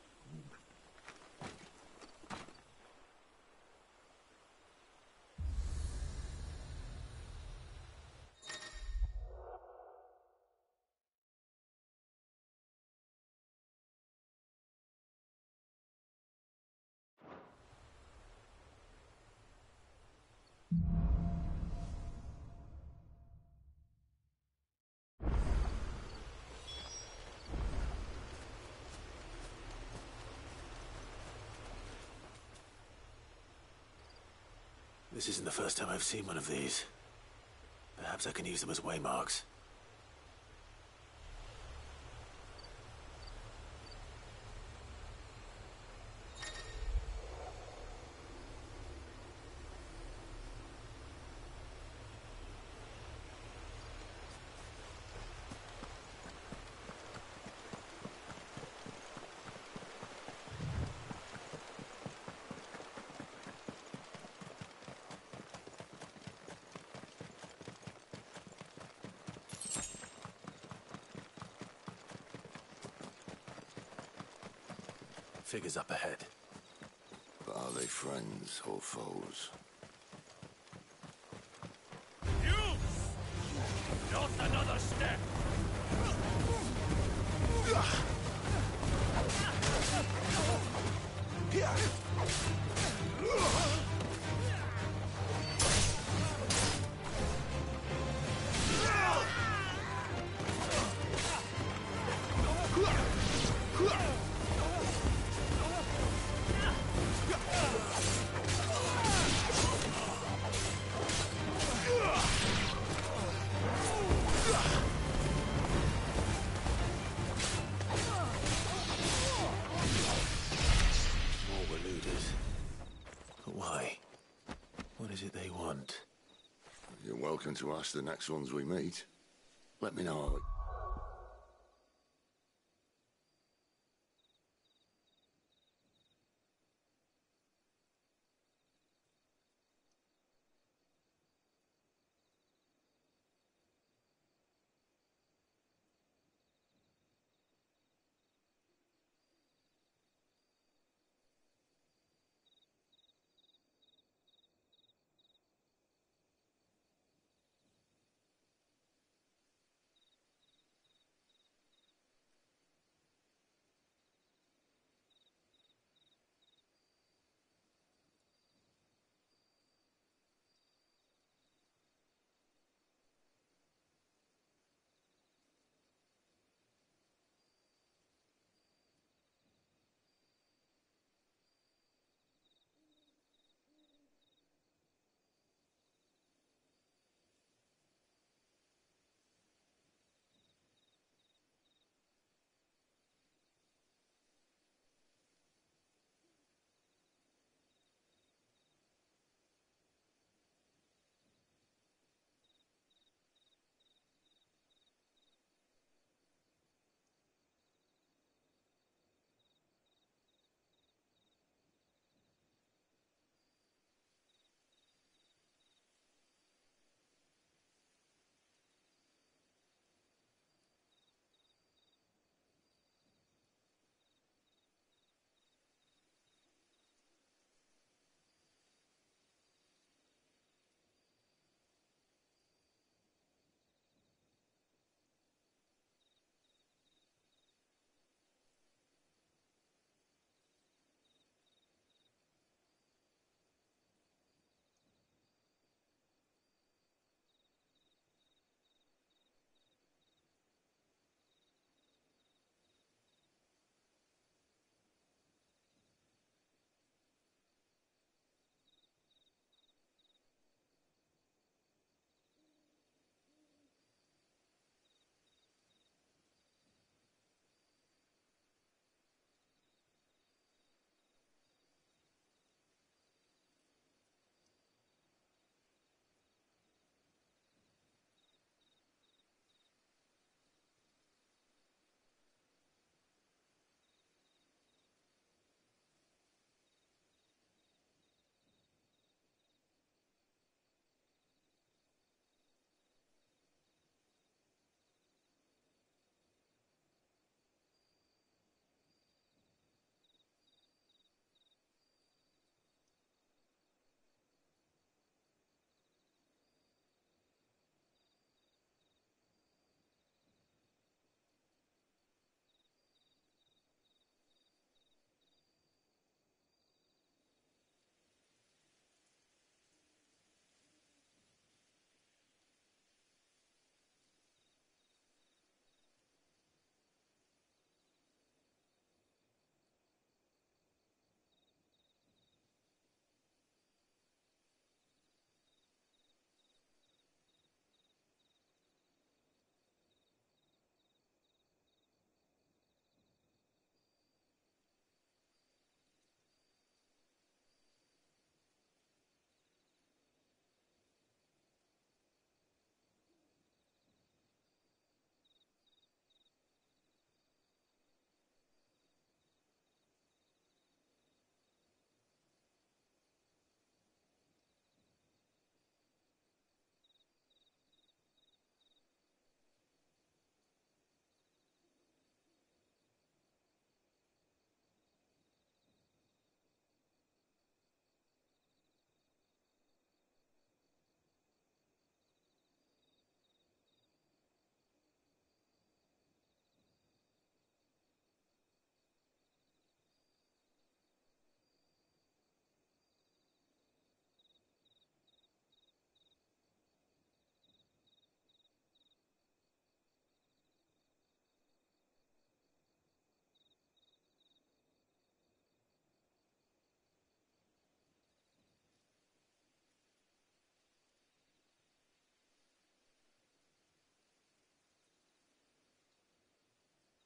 This isn't the first time I've seen one of these. Perhaps I can use them as waymarks. Figures up ahead. But are they friends or foes? You! Not another step! Why? What is it they want? You're welcome to ask the next ones we meet. Let me know how it...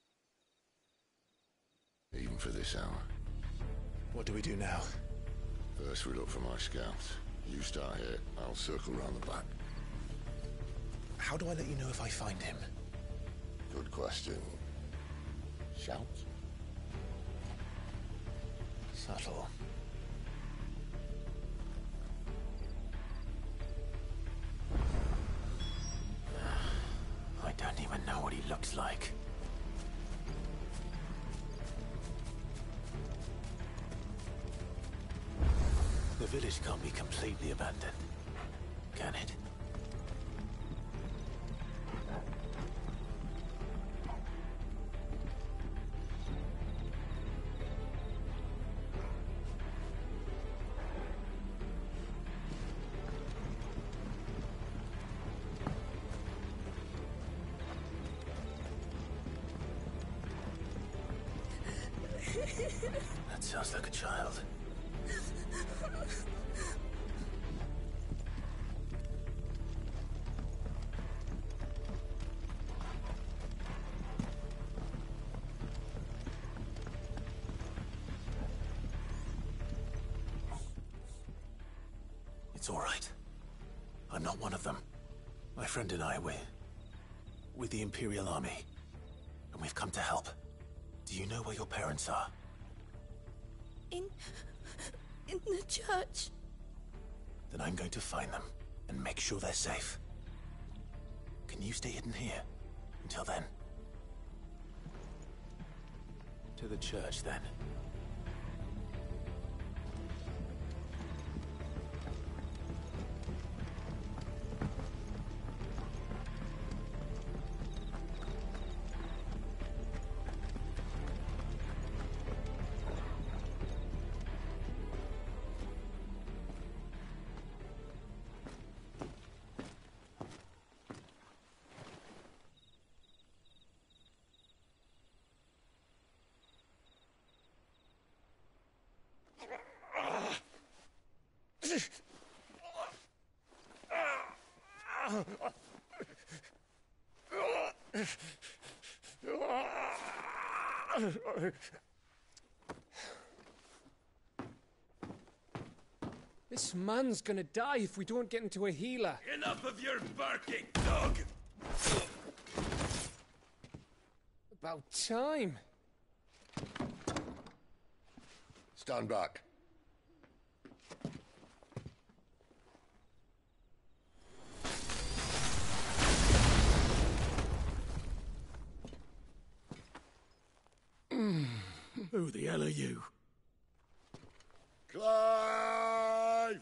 Even for this hour. What do we do now? First we look for my scouts. You start here, I'll circle round the back. How do I let you know if I find him? Good question. Shout? Subtle. I don't even know what he looks like. The village can't be completely abandoned, can it? That sounds like a child. It's all right. I'm not one of them. My friend and I, we're with the Imperial Army, and we've come to help. Do you know where your parents are? In... in the church. Then I'm going to find them and make sure they're safe. Can you stay hidden here until then? To the church, then. This man's gonna die if we don't get into a healer. Enough of your barking, dog! About time. Stand back. Who the hell are you? Clive!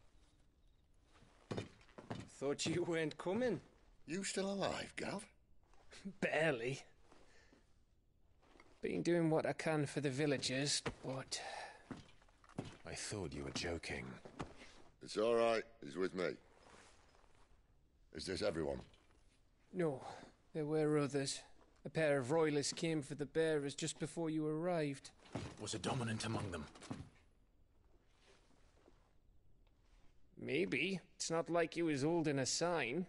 Thought you weren't coming. You still alive, Gav? Barely. Been doing what I can for the villagers, but... I thought you were joking. It's all right. He's with me. Is this everyone? No, there were others. A pair of royalists came for the bearers just before you arrived. Was a dominant among them? Maybe. It's not like he was holding a sign.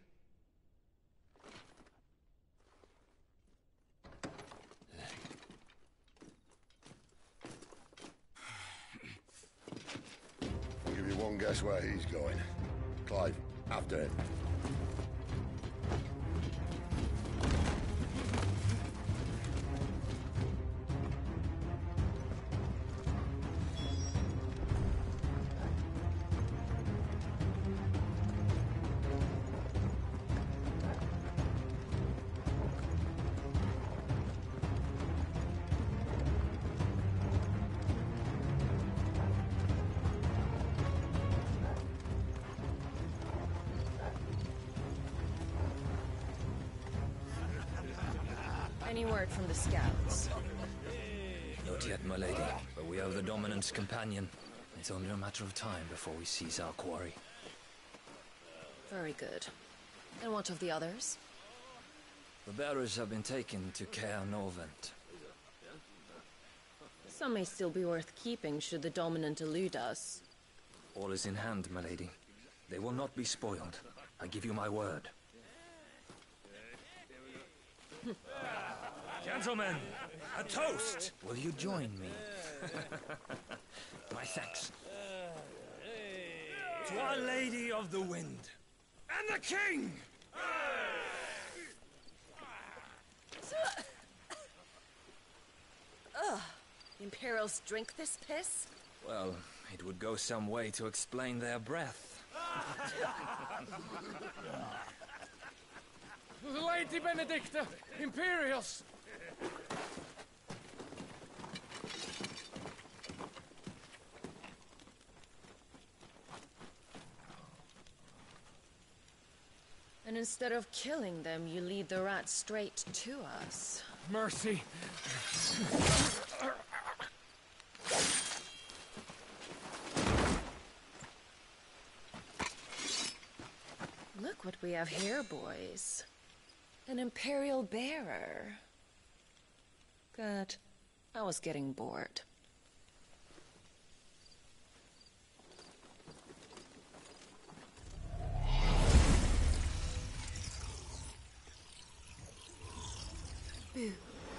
I'll give you one guess where he's going. Clive, after him. Any word from the scouts? Not yet, my lady, but we have the Dominant's companion. It's only a matter of time before we seize our quarry. Very good. And what of the others? The bearers have been taken to Caer Novent. Some may still be worth keeping should the Dominant elude us. All is in hand, my lady. They will not be spoiled. I give you my word. Gentlemen, a toast! Will you join me? My thanks. Our Lady of the Wind. And the King! Ugh. Imperials drink this piss? Well, it would go some way to explain their breath. Lady Benedicta! Imperials! And instead of killing them, you lead the rats straight to us. Mercy! Look what we have here, boys. An Imperial bearer. Good. I was getting bored. Boo.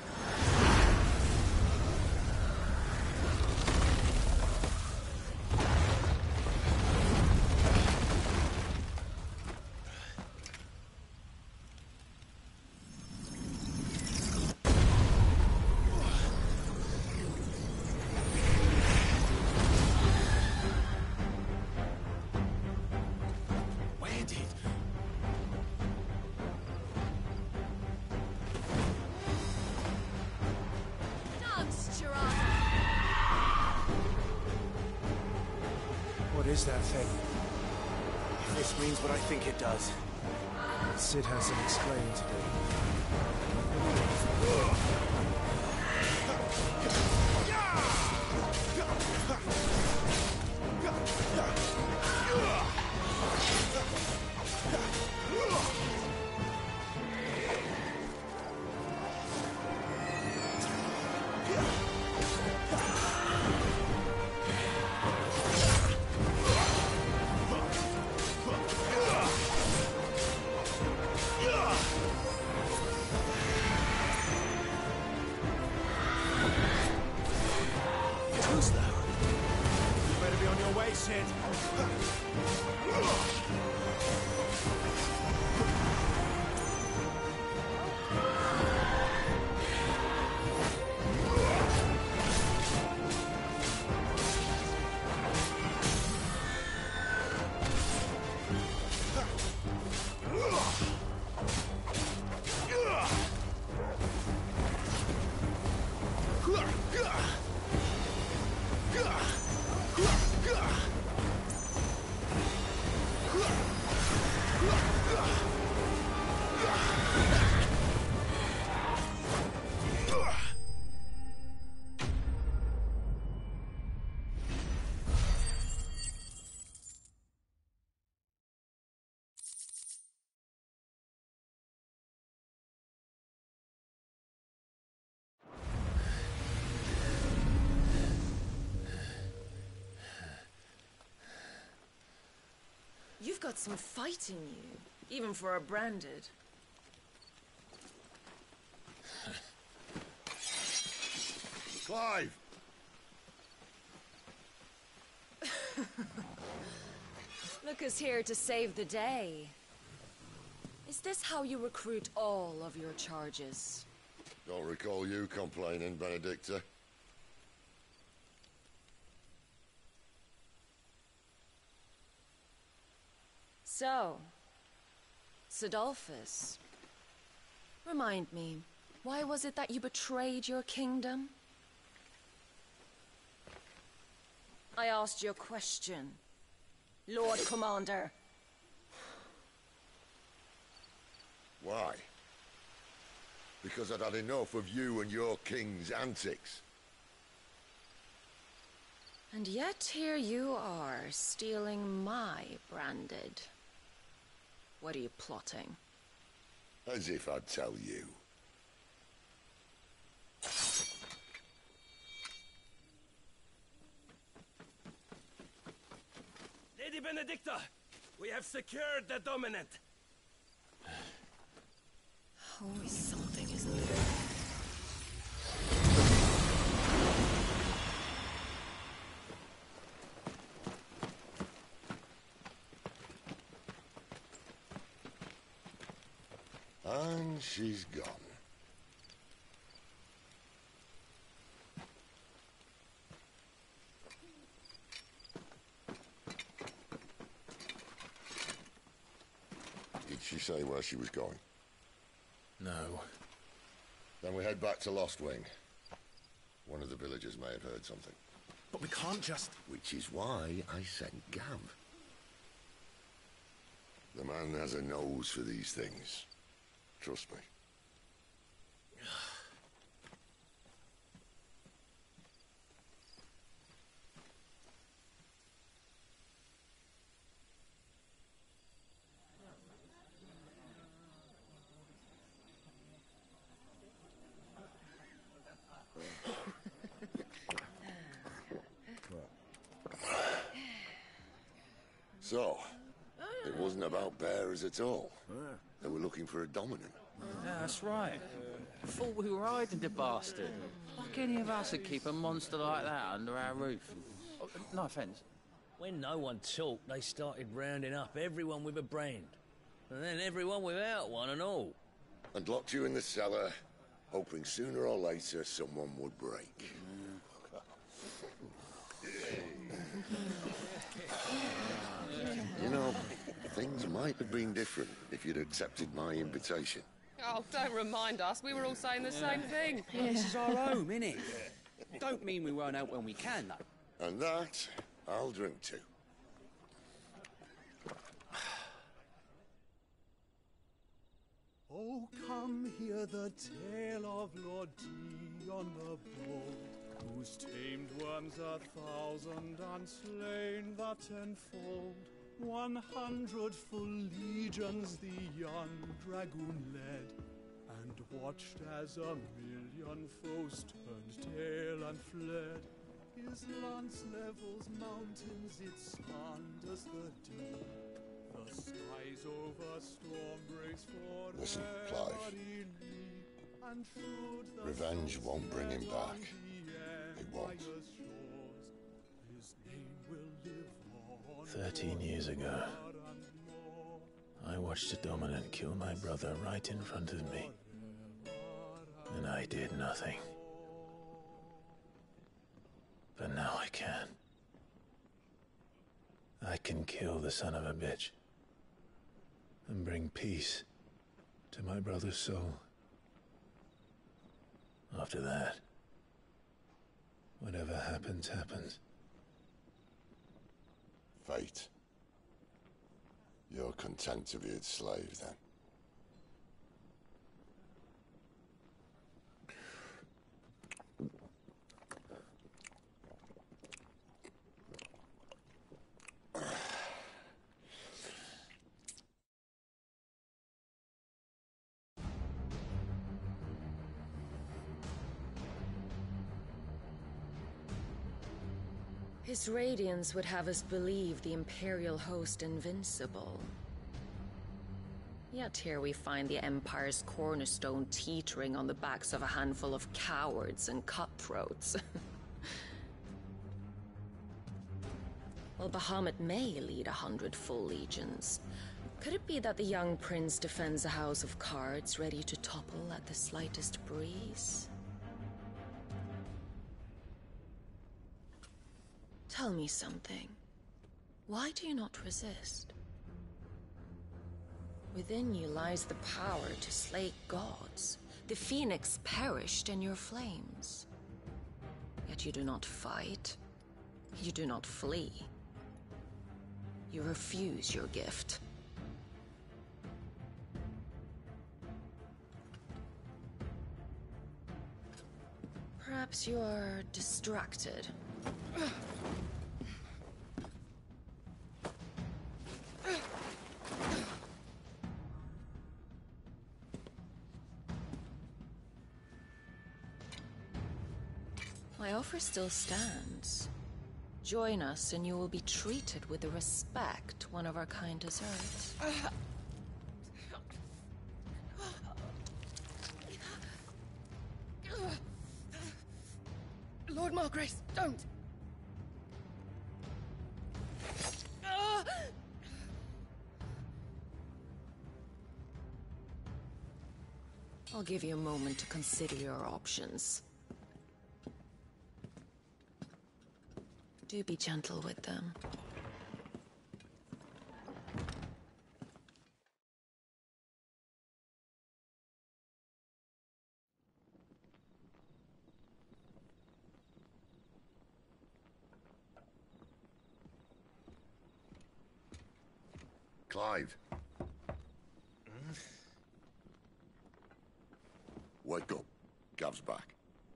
What is that thing? If this means what I think it does. Sid hasn't explained to me. You've got some fight in you, even for a branded. Clive! Look who's here to save the day. Is this how you recruit all of your charges? Don't recall you complaining, Benedicta. So, Sidolphus, remind me, why was it that you betrayed your kingdom? I asked you a question, Lord Commander. Why? Because I'd had enough of you and your king's antics. And yet here you are, stealing my branded. What are you plotting? As if I'd tell you. Lady Benedicta, we have secured the dominant. Always something, isn't there? And she's gone. Did she say where she was going? No. Then we head back to Lost Wing. One of the villagers may have heard something. But we can't just... Which is why I sent Gav. The man has a nose for these things. Trust me. So, it wasn't about bearers at all. They were looking for a dominant. Yeah, that's right. Thought we were hiding the bastard. Like any of us would keep a monster like that under our roof. Oh, no offence. When no one talked, they started rounding up everyone with a brand. And then everyone without one and all. And locked you in the cellar, hoping sooner or later someone would break. You know, things might have been different if you'd accepted my invitation. Oh, don't remind us. We were all saying the same thing. Yeah. This is our home, innit? Don't mean we won't help when we can, though. And that, I'll drink to. Oh, come hear the tale of Lord Dion the Bold, who's tamed worms a thousand and slain the tenfold. One hundred full legions the young dragoon led, and watched as a million foes turned tail and fled. His lance levels mountains, it slanders the deep. The skies over storm breaks for Listen, Clive. and through the Revenge won't bring him back. It won't. his name will live on. Thirteen years ago, I watched a dominant kill my brother right in front of me. And I did nothing. But now I can. I can kill the son of a bitch and bring peace to my brother's soul. After that, whatever happens, happens. Fate. You're content to be its slave, then? His radiance would have us believe the Imperial host invincible. Yet here we find the Empire's cornerstone teetering on the backs of a handful of cowards and cutthroats. While Bahamut may lead a hundred full legions, could it be that the young prince defends a house of cards ready to topple at the slightest breeze? Tell me something. Why do you not resist? Within you lies the power to slay gods. The phoenix perished in your flames. Yet you do not fight. You do not flee. You refuse your gift. Perhaps you are distracted. My offer still stands. Join us and you will be treated with the respect one of our kind deserves. Lord Margrace, don't! I'll give you a moment to consider your options. Do be gentle with them. Clive. Wake up. Gav's back.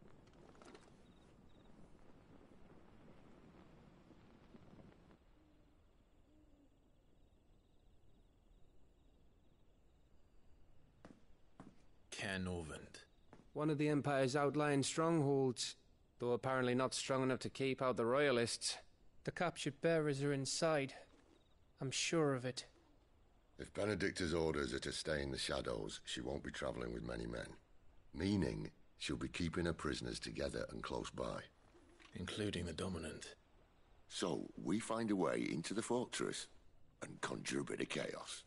Caernarvon. One of the Empire's outlying strongholds, though apparently not strong enough to keep out the Royalists. The captured bearers are inside. I'm sure of it. If Benedicta's orders are to stay in the shadows, she won't be traveling with many men. Meaning, she'll be keeping her prisoners together and close by. Including the Dominant. So, we find a way into the fortress and conjure a bit of chaos.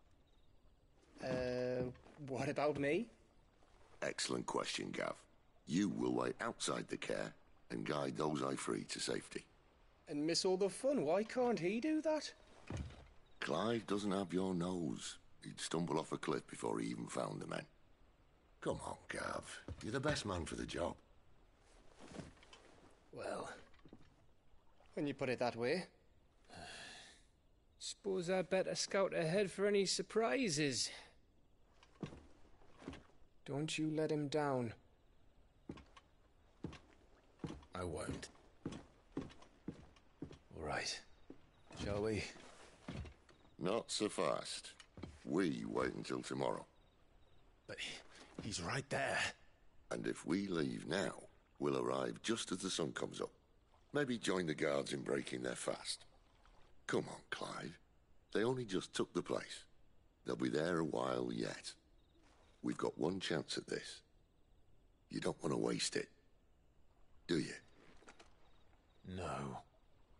Uh, what about me? Excellent question, Gav. You will wait outside the care and guide those I free to safety. And miss all the fun. Why can't he do that? Clive doesn't have your nose. He'd stumble off a cliff before he even found the men. Come on, Gav. You're the best man for the job. Well, when you put it that way. Suppose I'd better scout ahead for any surprises. Don't you let him down. I won't. All right. Shall we? Not so fast. We wait until tomorrow. But he's right there. And if we leave now, we'll arrive just as the sun comes up. Maybe join the guards in breaking their fast. Come on, Clive. They only just took the place. They'll be there a while yet. We've got one chance at this. You don't want to waste it, do you? No.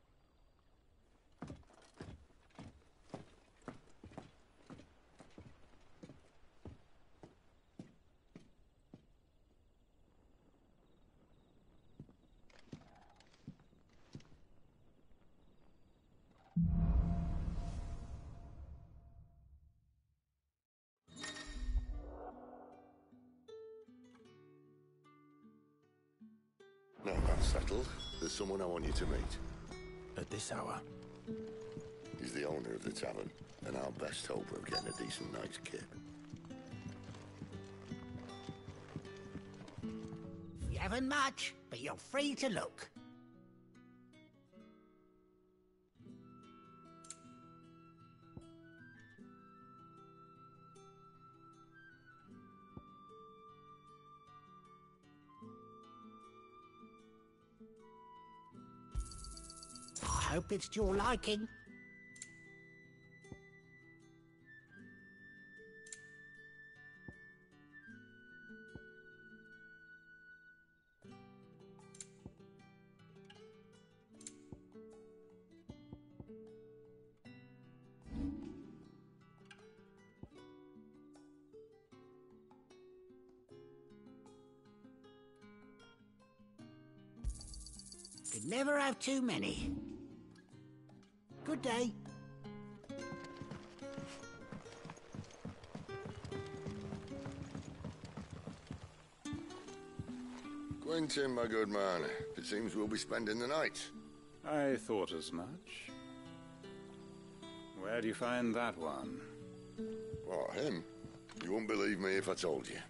Now that's settled. There's someone I want you to meet. At this hour? He's the owner of the tavern, and our best hope of getting a decent night's kip. We haven't much, but you're free to look. I hope it's to your liking. Could never have too many. Good day. Quentin, my good man. It seems we'll be spending the night. I thought as much. Where do you find that one? What, him? You wouldn't believe me if I told you.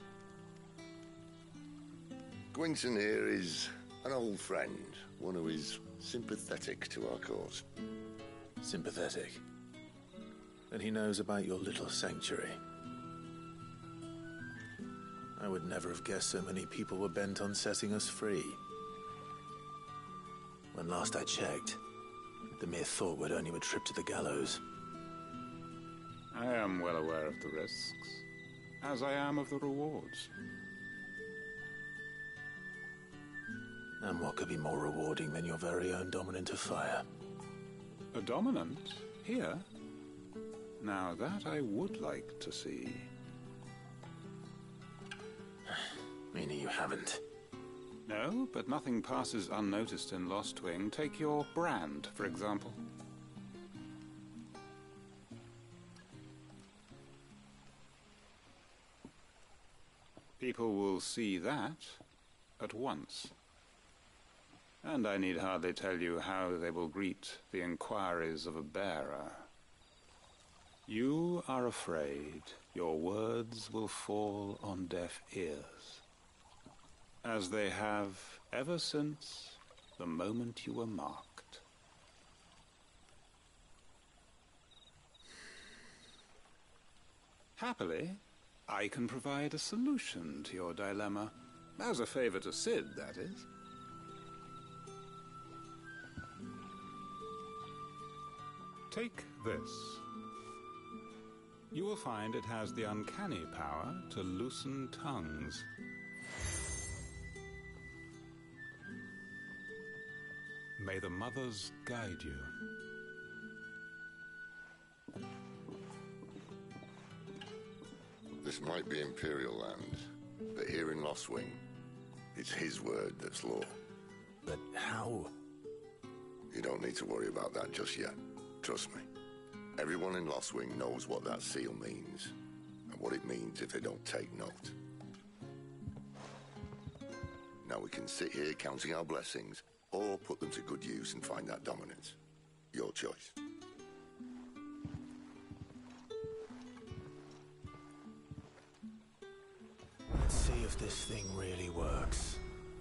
Quentin here is an old friend, one who is sympathetic to our cause. Sympathetic. And he knows about your little sanctuary. I would never have guessed so many people were bent on setting us free. When last I checked, the mere thought would earn you a trip to the gallows. I am well aware of the risks, as I am of the rewards. And what could be more rewarding than your very own dominant of fire? A dominant? Here? Now that I would like to see. Meaning you haven't? No, but nothing passes unnoticed in Lost Wing. Take your brand, for example. People will see that at once. And I need hardly tell you how they will greet the inquiries of a bearer. You are afraid your words will fall on deaf ears, as they have ever since the moment you were marked. Happily, I can provide a solution to your dilemma. As a favor to Sid, that is. Take this. You will find it has the uncanny power to loosen tongues. May the mothers guide you. This might be Imperial land, but here in Lost Wing, it's his word that's law. But how? You don't need to worry about that just yet. Trust me. Everyone in Lost Wing knows what that seal means, and what it means if they don't take note. Now we can sit here counting our blessings, or put them to good use and find that dominance. Your choice. Let's see if this thing really works.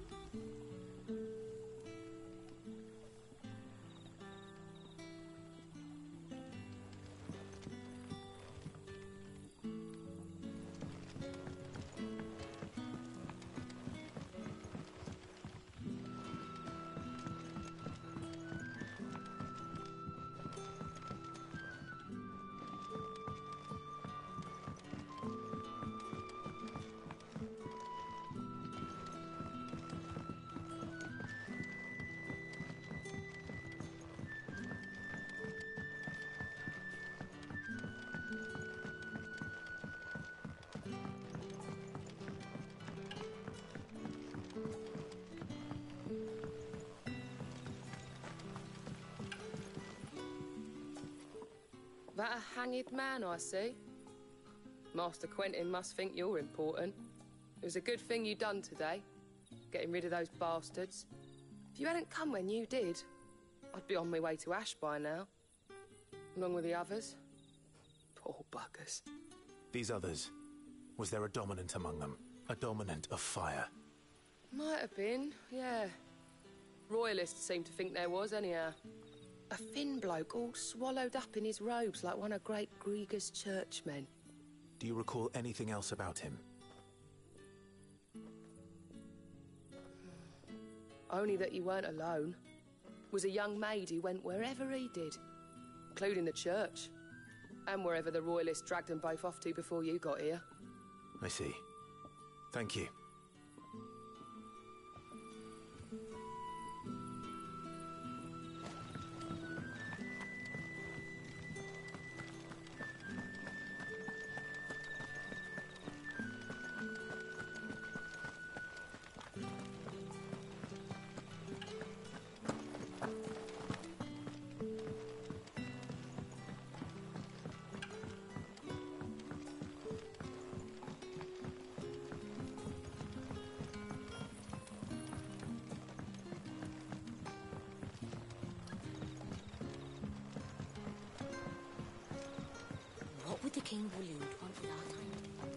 That a hanged man I see? Master Quentin must think you're important. It was a good thing you done today, getting rid of those bastards. If you hadn't come when you did, I'd be on my way to Ash by now, along with the others. Poor buggers. These others, was there a dominant among them? A dominant of fire? Might have been, yeah. Royalists seem to think there was, anyhow. A thin bloke all swallowed up in his robes like one of Great Grieger's churchmen. Do you recall anything else about him? Only that he weren't alone. Was a young maid who went wherever he did, including the church, and wherever the Royalists dragged them both off to before you got here. I see. Thank you. What would the King William want with our time?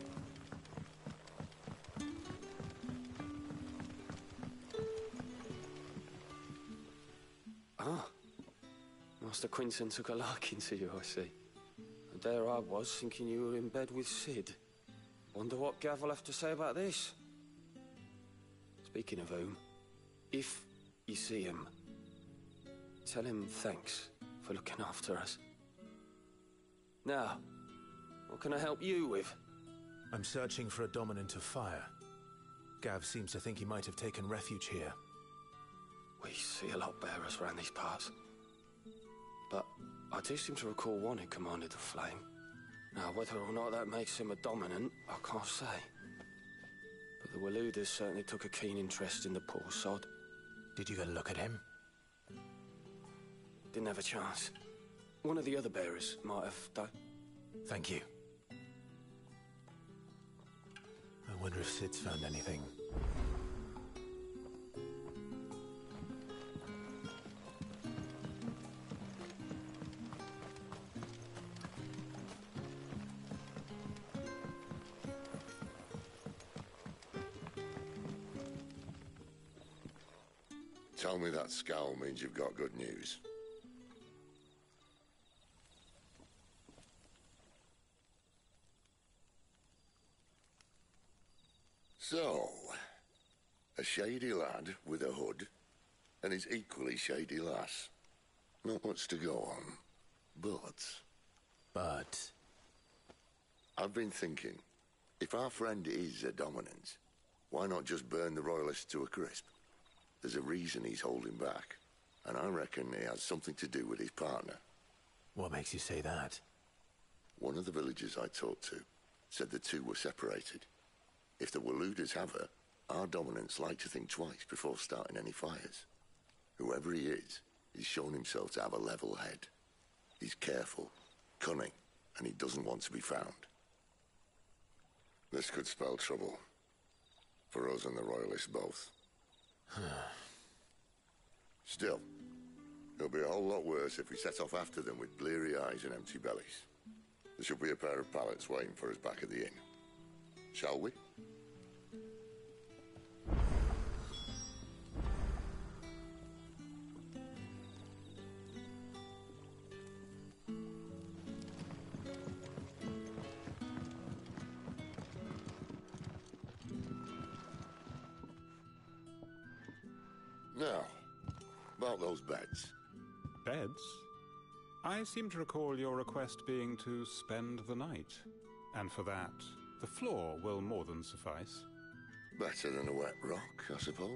Ah. Master Quinton took a liking to you, I see. And there I was, thinking you were in bed with Sid. Wonder what Gav will have to say about this. Speaking of whom, if you see him, tell him thanks for looking after us. Now, what can I help you with? I'm searching for a dominant of fire. Gav seems to think he might have taken refuge here. We see a lot bearers around these parts. But I do seem to recall one who commanded the flame. Now, whether or not that makes him a dominant, I can't say. But The Waluders certainly took a keen interest in the poor sod. Did you go look at him? Didn't have a chance. One of the other bearers might have done. Thank you. I wonder if Sid's found anything. Tell me that scowl means you've got good news. So, a shady lad with a hood, and his equally shady lass. Not much to go on, but... But? I've been thinking, if our friend is a dominant, why not just burn the Royalists to a crisp? There's a reason he's holding back, and I reckon he has something to do with his partner. What makes you say that? One of the villagers I talked to said the two were separated. If the Waluders have her, our dominants like to think twice before starting any fires. Whoever he is, he's shown himself to have a level head. He's careful, cunning, and he doesn't want to be found. This could spell trouble. For us and the Royalists both. Still, it'll be a whole lot worse if we set off after them with bleary eyes and empty bellies. There should be a pair of pallets waiting for us back at the inn. Shall we? Now, about those beds. Beds? I seem to recall your request being to spend the night. And for that, the floor will more than suffice. Better than a wet rock, I suppose.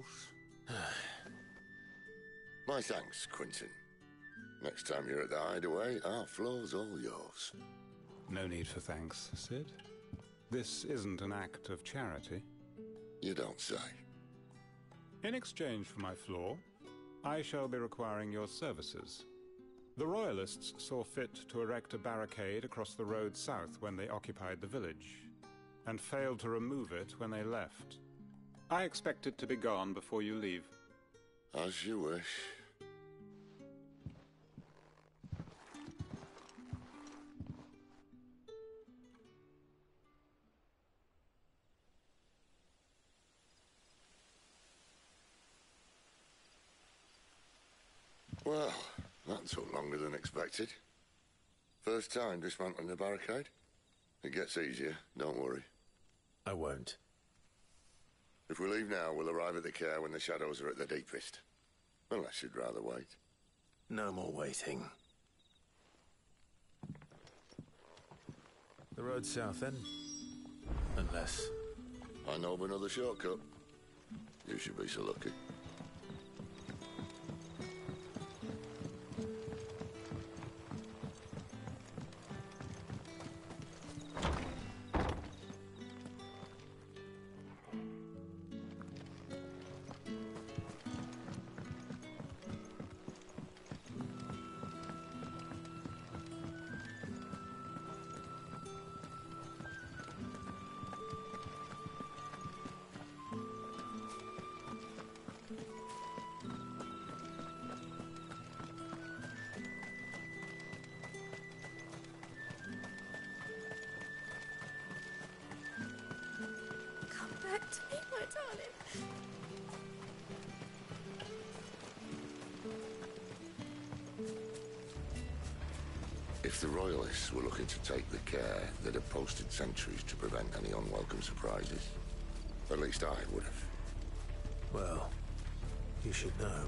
My thanks, Quinton. Next time you're at the hideaway, our floor's all yours. No need for thanks, Sid. This isn't an act of charity. You don't say. In exchange for my floor, I shall be requiring your services. The Royalists saw fit to erect a barricade across the road south when they occupied the village, and failed to remove it when they left. I expect it to be gone before you leave. As you wish. Well, that took longer than expected. First time dismantling the barricade? It gets easier, don't worry. I won't. If we leave now, we'll arrive at the care when the shadows are at their deepest. Unless you'd rather wait. No more waiting. The road south, then? Unless... I know of another shortcut. You should be so lucky. Back to me, my darling. If the Royalists were looking to take the care, they'd have posted sentries to prevent any unwelcome surprises. At least I would have. Well, you should know.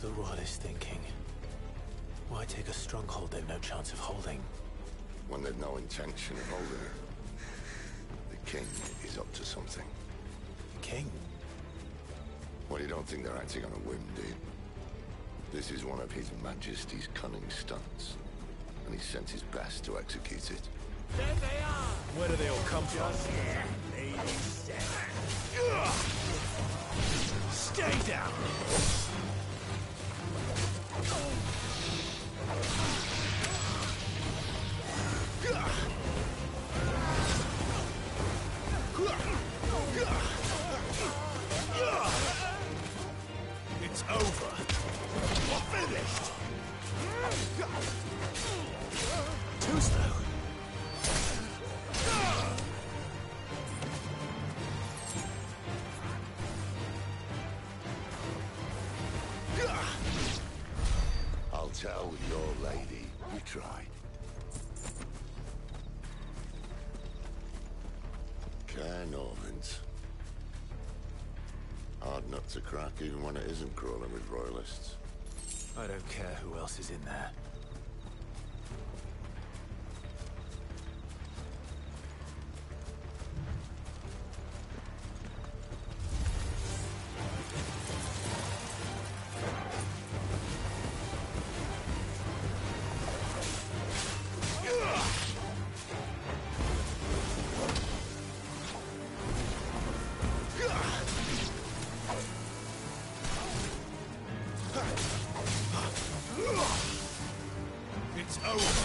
the Royalists thinking? Why take a stronghold they've no chance of holding? When they've no intention of holding it. The king is up to something. The king? Well, you don't think they're acting on a whim, do you? This is one of His Majesty's cunning stunts, and he sent his best to execute it. There they are! Where do they all come from? Ladies, stay down! It's over. We're finished! Too slow. I'll tell your lady we tried. Care Normans. Hard nut to crack even when it isn't crawling with royalists. I don't care who else is in there. It's over!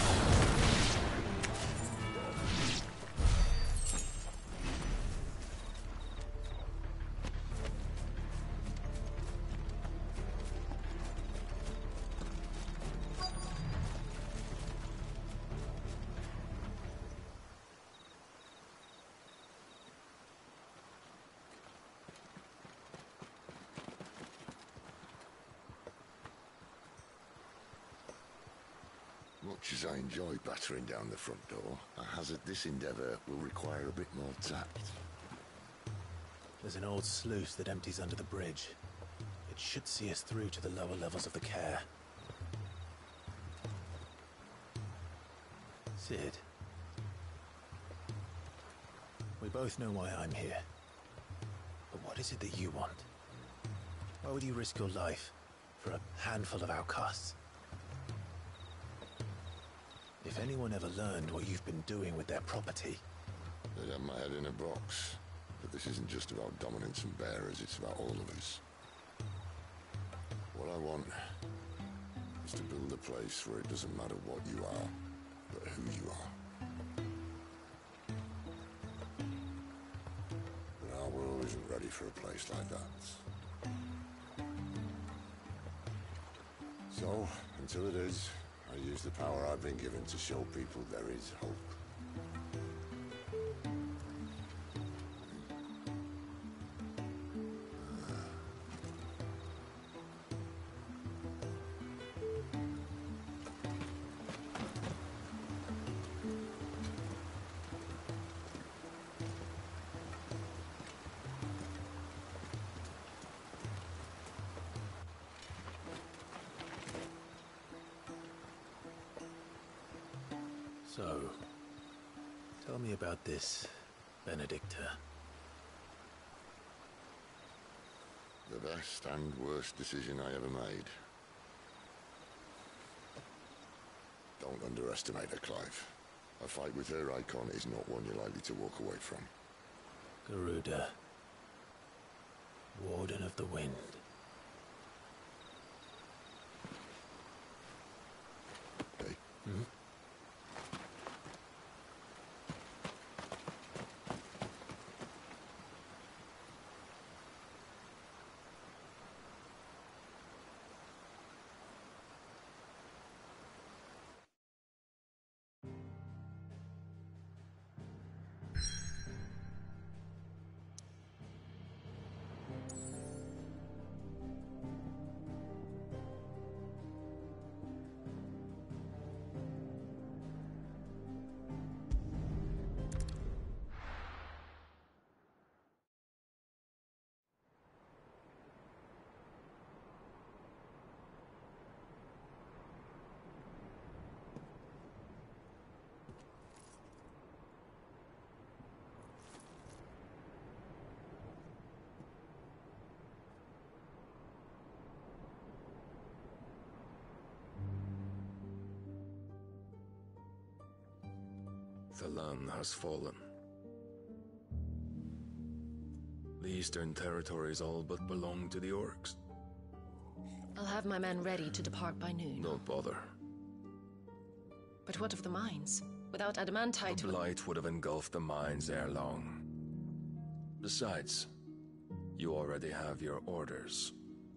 Much as I enjoy battering down the front door, I hazard this endeavour will require a bit more tact. There's an old sluice that empties under the bridge. It should see us through to the lower levels of the care. Sid. We both know why I'm here. But what is it that you want? Why would you risk your life for a handful of outcasts? If anyone ever learned what you've been doing with their property... They'd have my head in a box. But this isn't just about dominance and bearers, it's about all of us. What I want is to build a place where it doesn't matter what you are, but who you are. But our world isn't ready for a place like that. So, until it is, I use the power I've been given to show people there is hope. So, tell me about this, Benedicta. The best and worst decision I ever made. Don't underestimate her, Clive. A fight with her icon is not one you're likely to walk away from. Garuda. Warden of the Wind. Hey. Hmm? The land has fallen. The Eastern Territories all but belong to the orcs. I'll have my men ready to depart by noon. Don't bother. But what of the mines? Without adamantite... The blight would have engulfed the mines ere long. Besides, you already have your orders.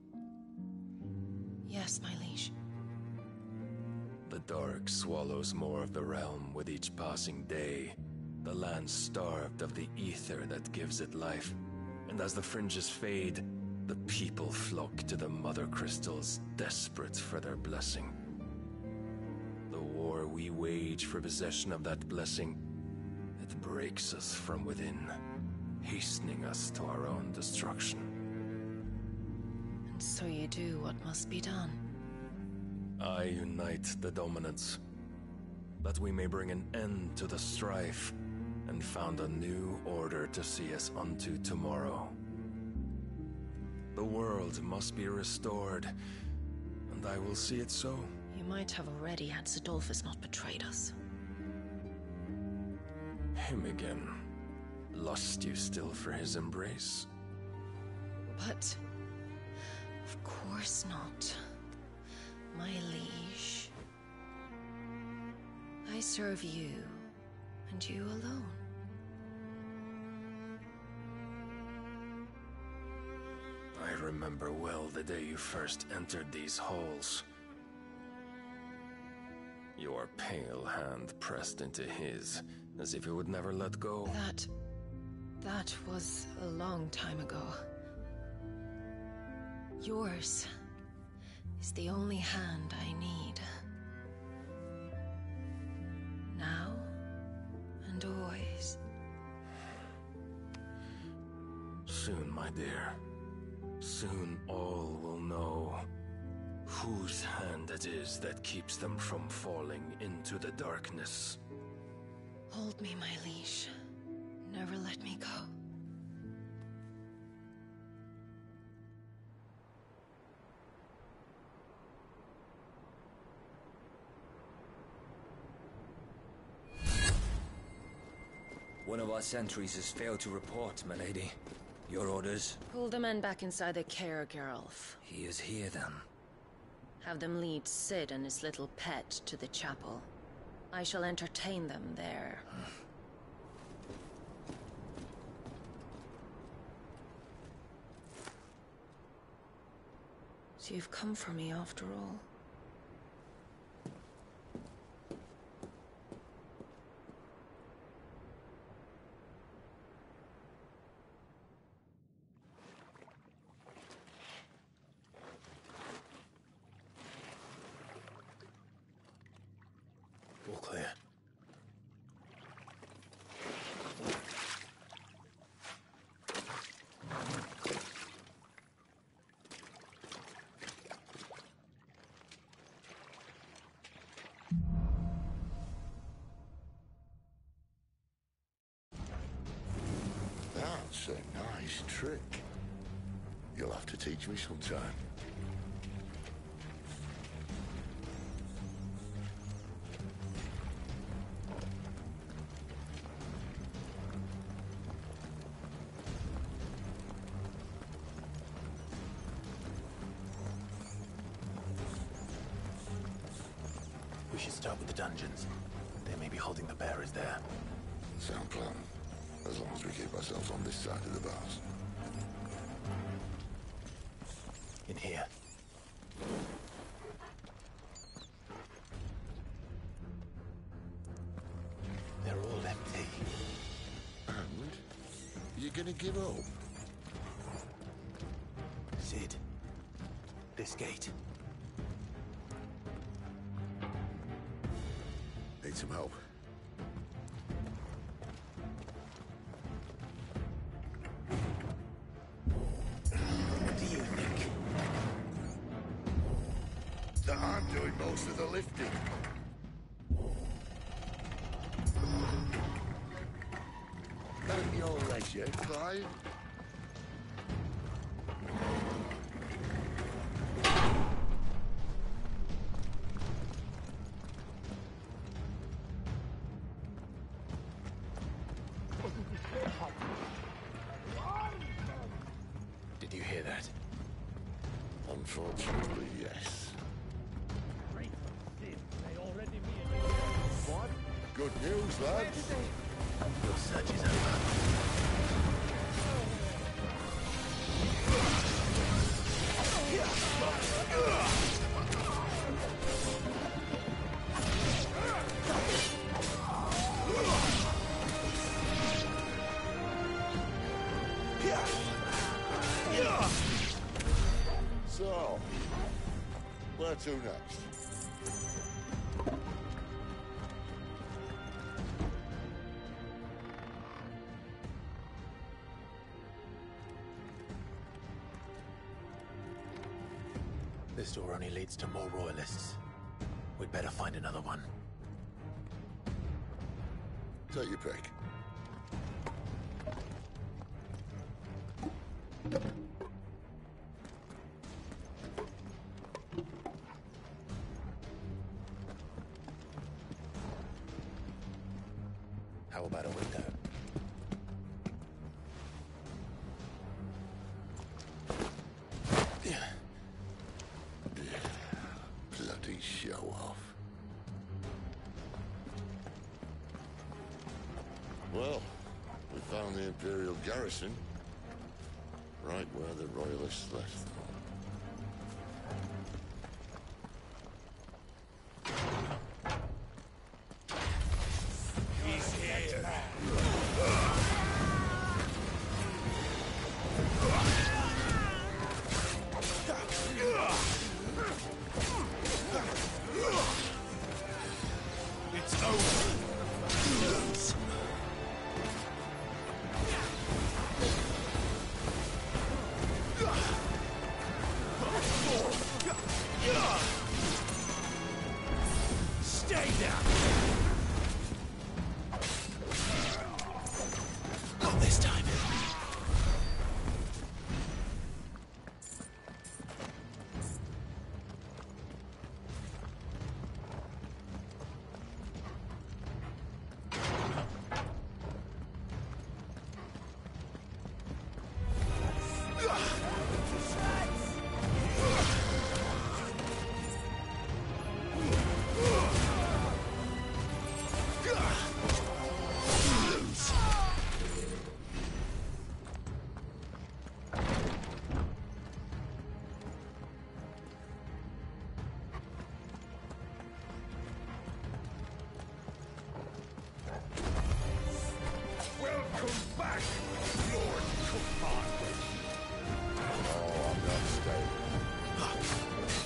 Yes, my liege. The dark swallows more of the realm with each passing day. The land starved of the ether that gives it life. And as the fringes fade, the people flock to the mother crystals, desperate for their blessing. The war we wage for possession of that blessing, it breaks us from within, hastening us to our own destruction. And so you do what must be done. I unite the dominants, that we may bring an end to the strife, and found a new order to see us unto tomorrow. The world must be restored, and I will see it so. You might have already had Sidolphus not betrayed us. Him again. Lust you still for his embrace? But... of course not. My liege. I serve you, and you alone. I remember well the day you first entered these halls. Your pale hand pressed into his, as if it would never let go. That... that was a long time ago. Yours is the only hand I need. Now and always. Soon, my dear. Soon all will know whose hand it is that keeps them from falling into the darkness. Hold me, my liege. Never let me go. One of our sentries has failed to report, milady. Your orders? Pull the men back inside the care, Geralf. He is here, then. Have them lead Sid and his little pet to the chapel. I shall entertain them there. So you've come for me after all. All clear. That's a nice trick. You'll have to teach me sometime. We should start with the dungeons. They may be holding the bearers there. Sound plan. As long as we keep ourselves on this side of the bars. In here. They're all empty. And? You're gonna give up? Sid. This gate. Need some help. What do you think? That I'm doing most of the lifting. At your leisure, Clive. Unfortunately, yes. What? Good news, lads. Your search is over. So, where to next? This door only leads to more royalists. We'd better find another one. Take your pick. How about a window? Bloody show off. Well, we found the Imperial garrison. Right where the Royalists left them. He's here. It's over. Stay down. Not this time. Welcome back, Lord Command. Oh, I'm not staying.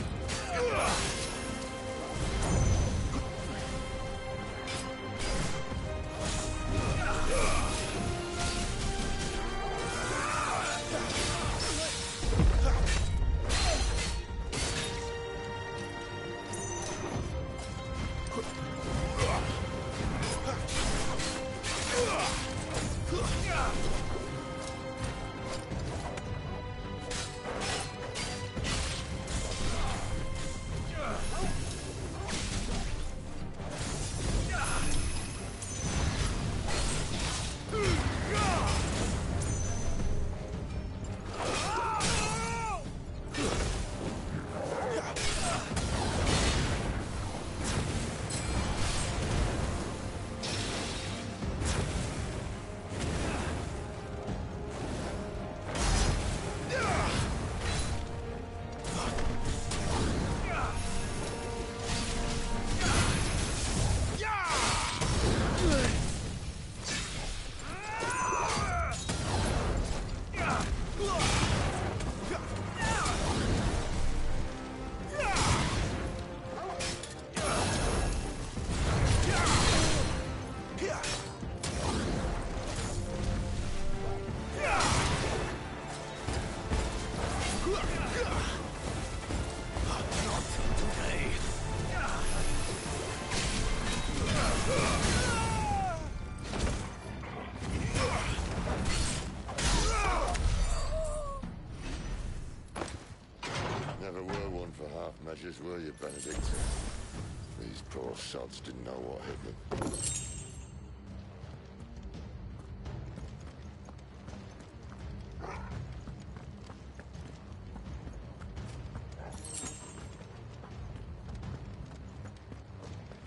Never were one for half measures, were you, Benedict? These poor sods didn't know what hit them.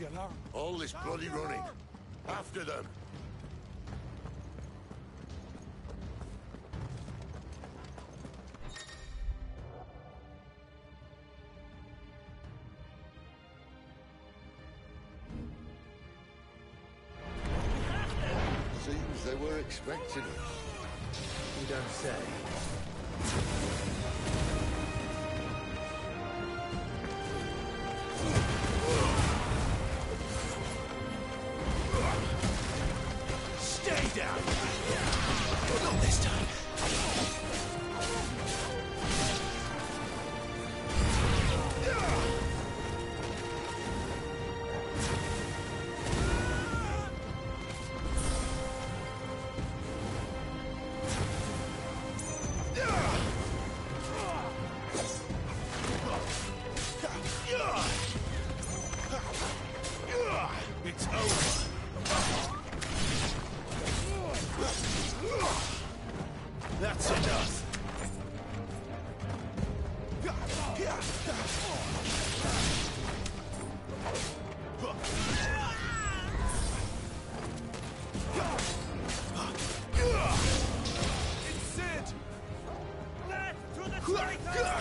All this bloody running. After them. Seems they were expecting us. You don't say. Stay down! Not this time. It's over. That's enough. It's Sid! Left to the traitor!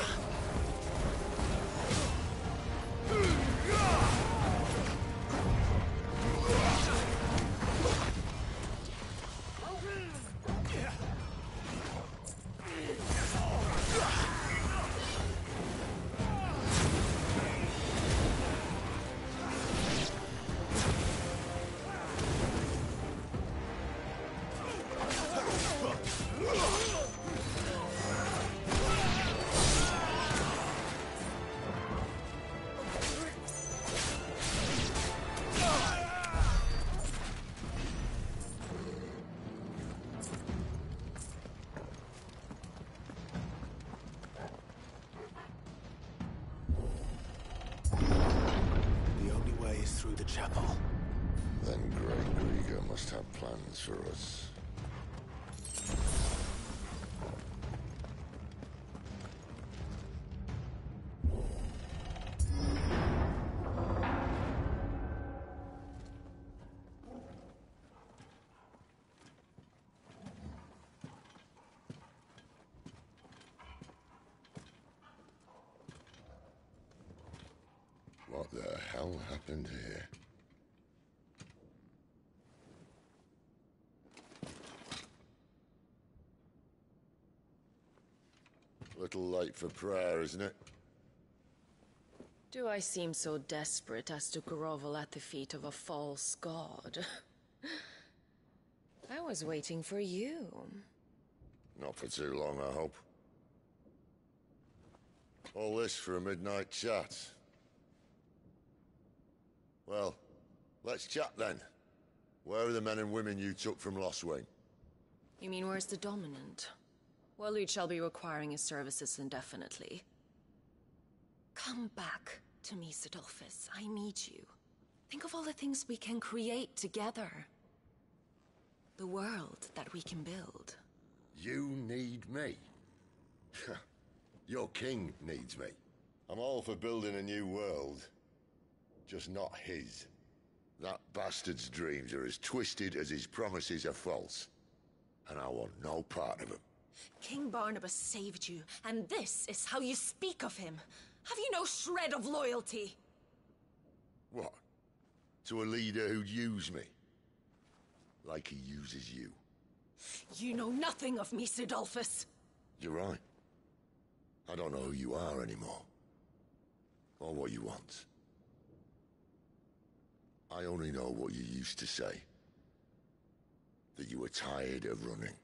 Through the chapel. Then Great Grieger must have plans for us. What the hell happened here? Little late for prayer, isn't it? Do I seem so desperate as to grovel at the feet of a false god? I was waiting for you. Not for too long, I hope. All this for a midnight chat. Well, let's chat then. Where are the men and women you took from Lostwing? You mean where's the dominant? Well, we shall be requiring his services indefinitely. Come back to me, Sidolphus. I need you. Think of all the things we can create together. The world that we can build. You need me? Your king needs me. I'm all for building a new world. Just not his. That bastard's dreams are as twisted as his promises are false. And I want no part of them. King Barnabas saved you, and this is how you speak of him. Have you no shred of loyalty? What? To a leader who'd use me? Like he uses you? You know nothing of me, Sidolphus. You're right. I don't know who you are anymore. Or what you want. I only know what you used to say. That you were tired of running.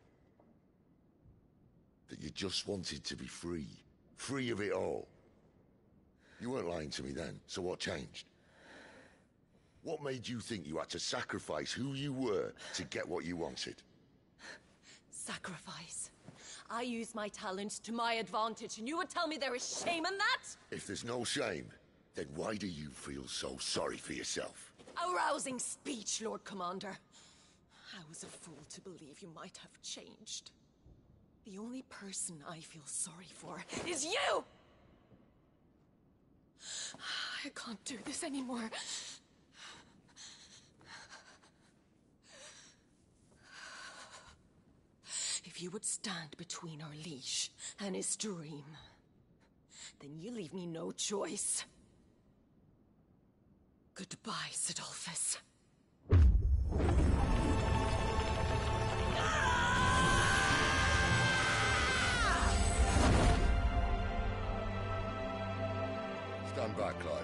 That you just wanted to be free. Free of it all. You weren't lying to me then, so what changed? What made you think you had to sacrifice who you were to get what you wanted? Sacrifice? I use my talents to my advantage, and you would tell me there is shame in that? If there's no shame, then why do you feel so sorry for yourself? A rousing speech, Lord Commander. I was a fool to believe you might have changed. The only person I feel sorry for is you! I can't do this anymore. if you would stand between our leash and his dream, then you leave me no choice. Goodbye, Sidolphus. Stand back, Clive.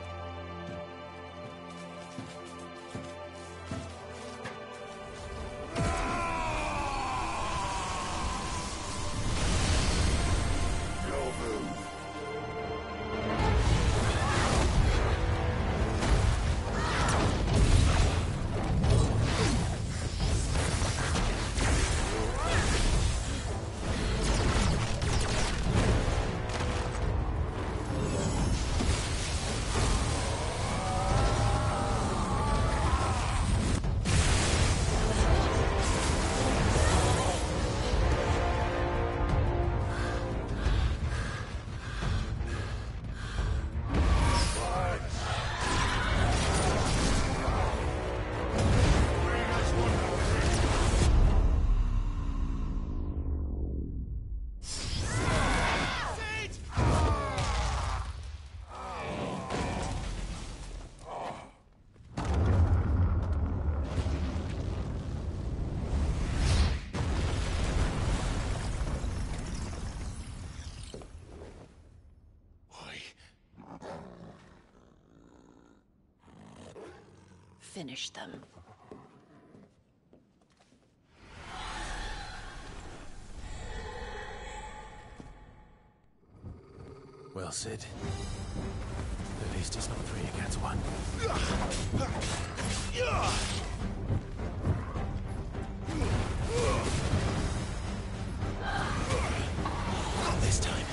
Finish them. Well, Sid. At least it's not three against one. Not this time.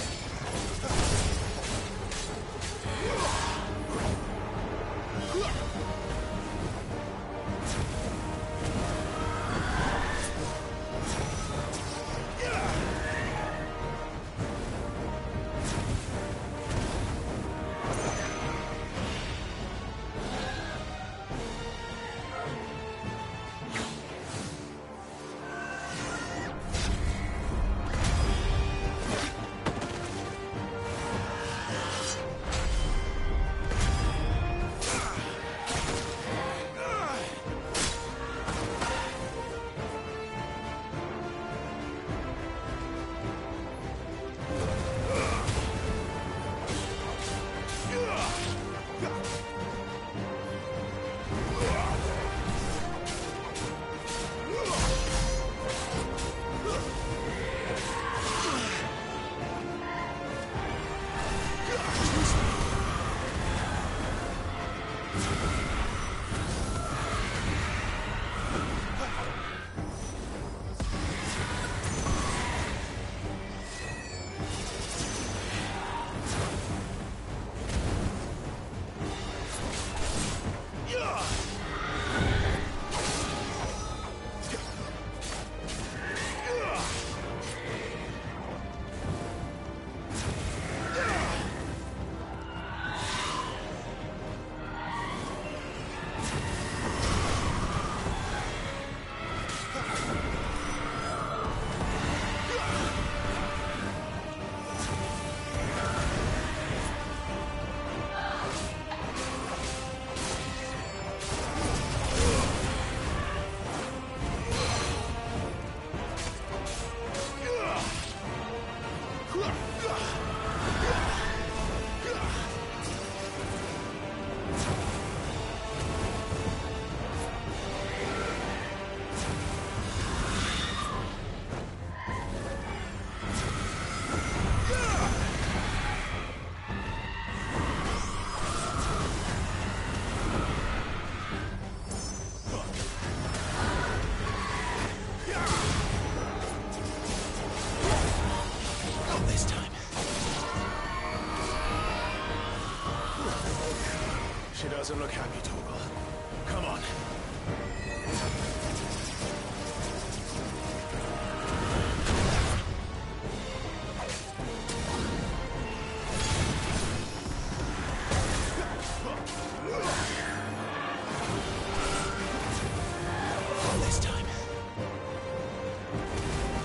She doesn't look happy, Torgal. Come on. Not this time.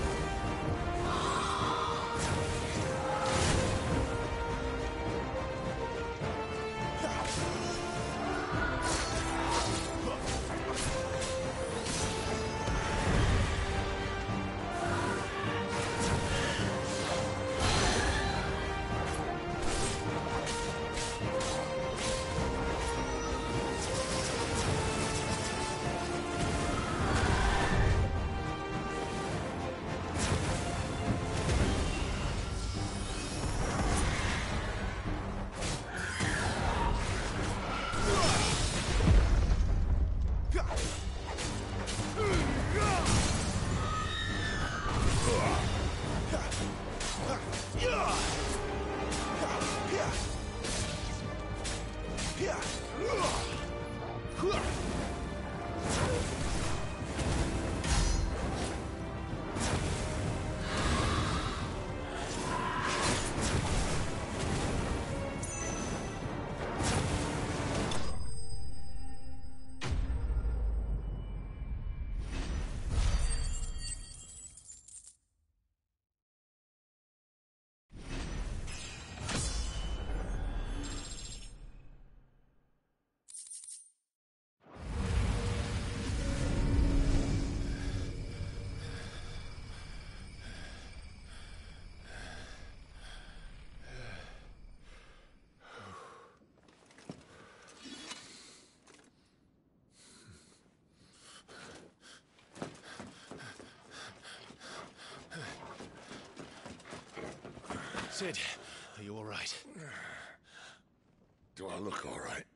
Sid, are you all right? Do I look all right?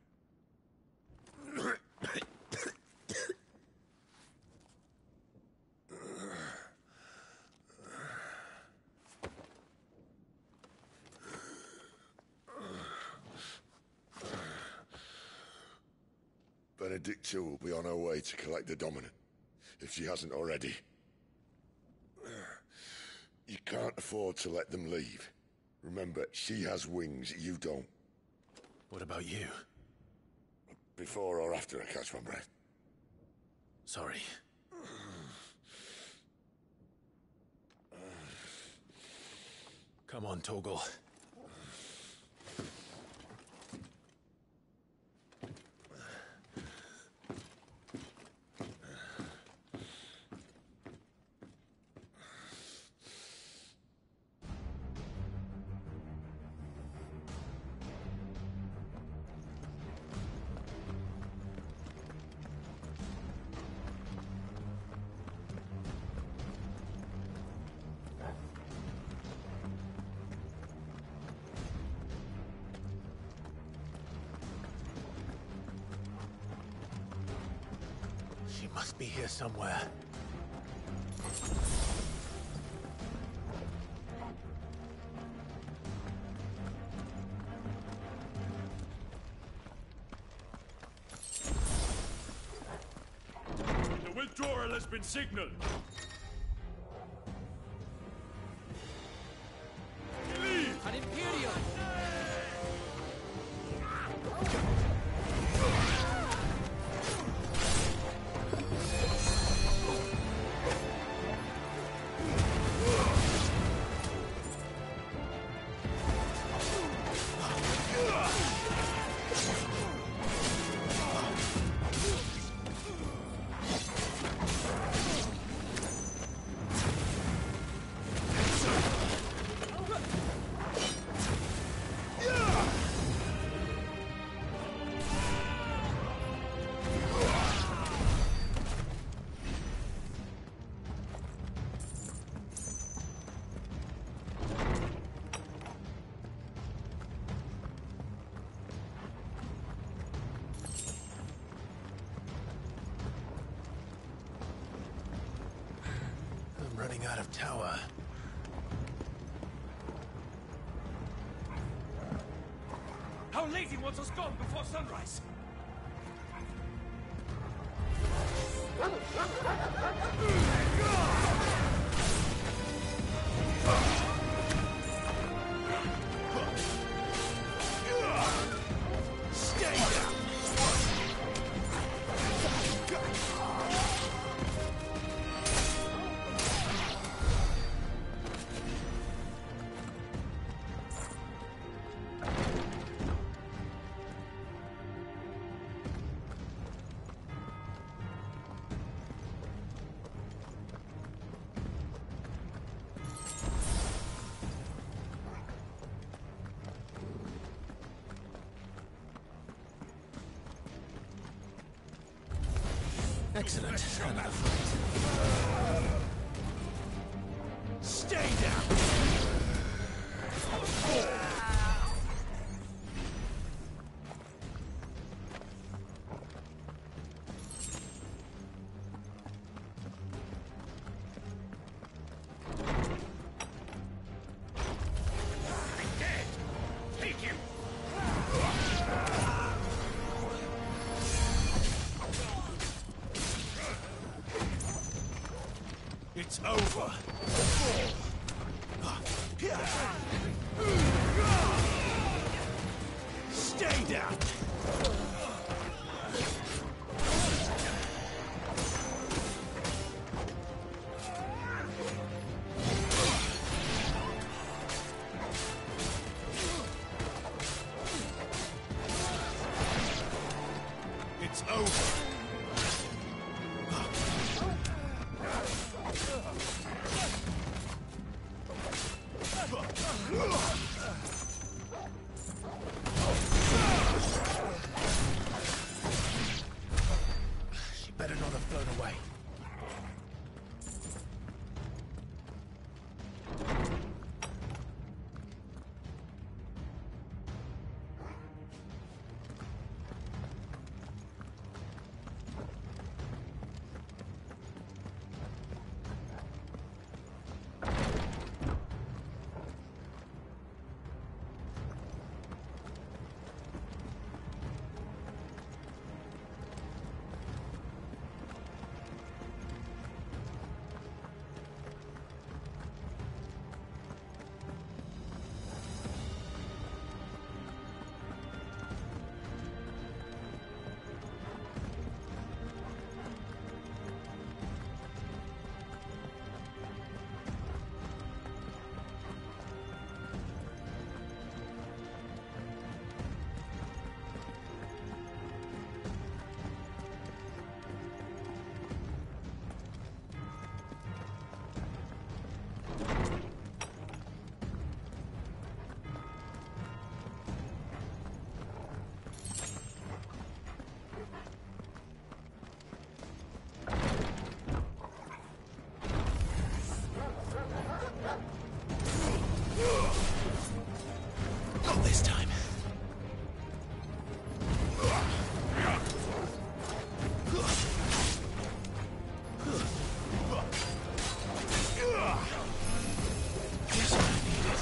Benedicta will be on her way to collect the Dominant, if she hasn't already. You can't afford to let them leave. Remember, she has wings, you don't. What about you? Before or after I catch my breath? Sorry. Come on, Torgal. She must be here somewhere. The withdrawal has been signaled. An Imperial! Running out of tower. Our lady wants us gone before sunrise. Stay down! Excellent. Another fight. Stay down! Take him! It's over. Stay down. It's over. She better not have flown away. Not this time. Just what I needed.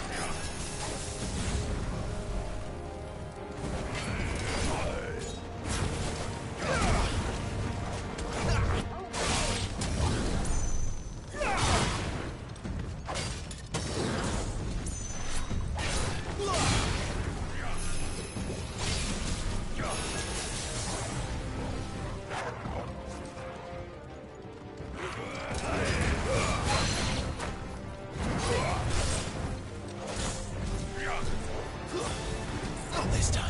Not this time.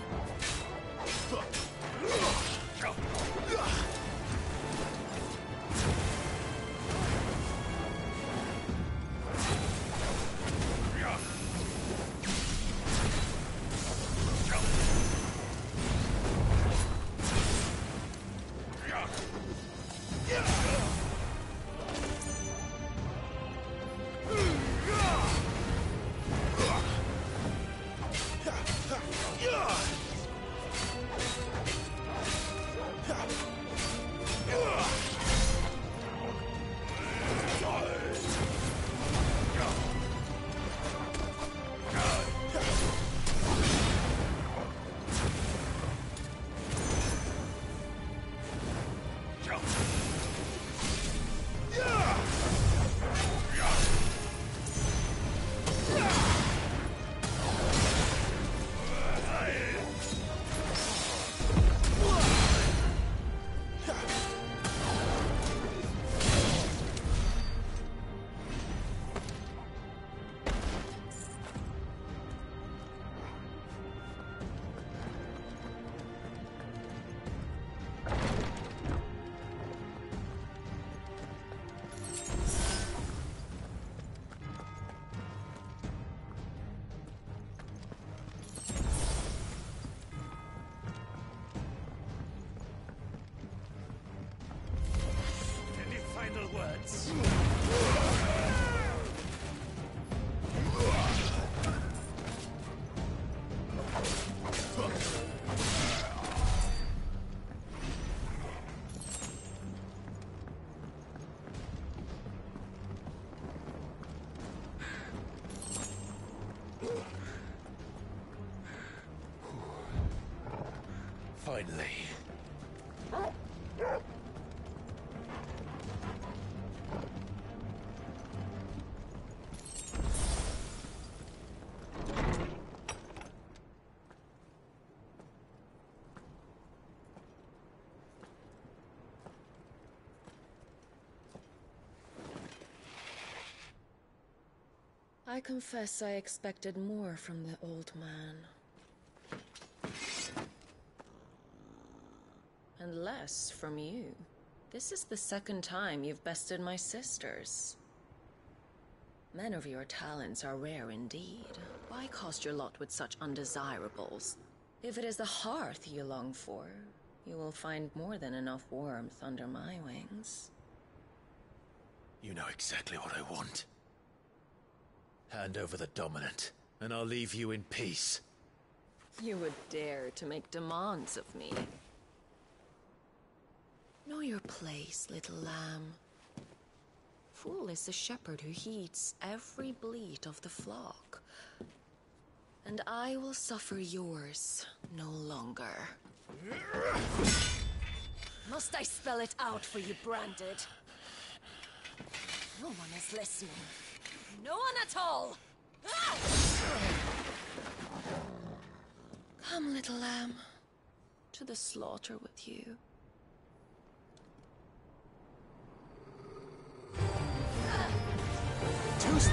Any final words? Finally. I confess I expected more from the old man. And less from you. This is the second time you've bested my sisters. Men of your talents are rare indeed. Why cast your lot with such undesirables? If it is the hearth you long for, you will find more than enough warmth under my wings. You know exactly what I want. Hand over the dominant, and I'll leave you in peace. You would dare to make demands of me. Know your place, little lamb. Fool is the shepherd who heeds every bleat of the flock. And I will suffer yours no longer. Must I spell it out for you, Branded? No one is listening. No one at all! Ah! Come, little lamb, to the slaughter with you. Tuesday!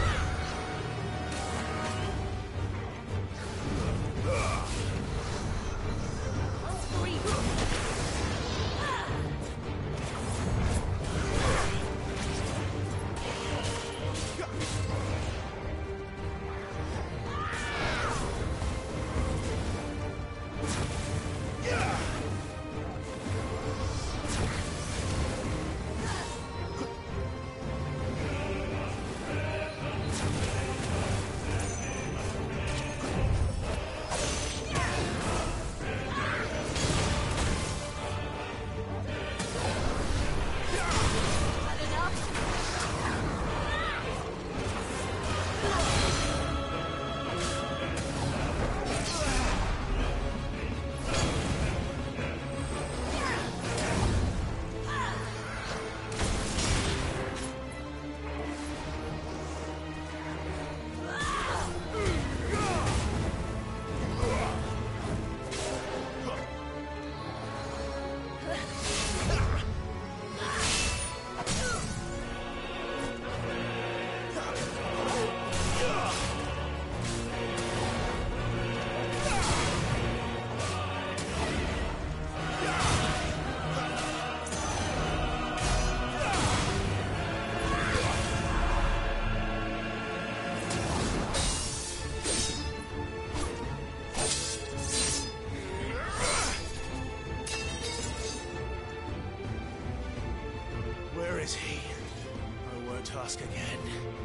Where is he? I won't ask again.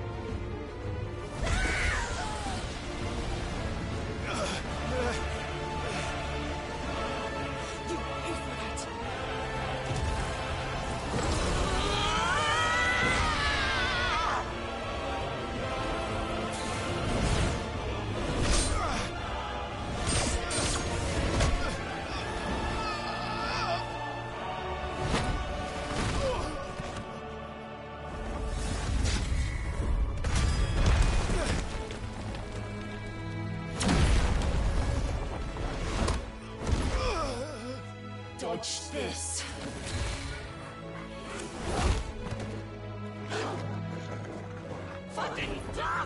You idiot! Dodge this. Fucking duck!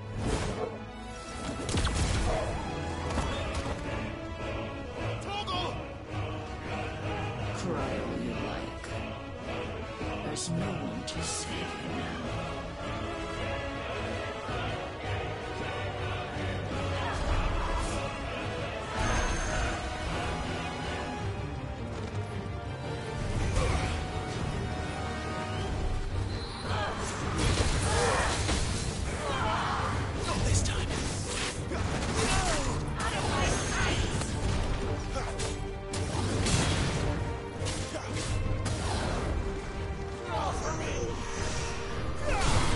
Toggle! Cry all you like. There's no one to save you now. Not this time. Roll for me!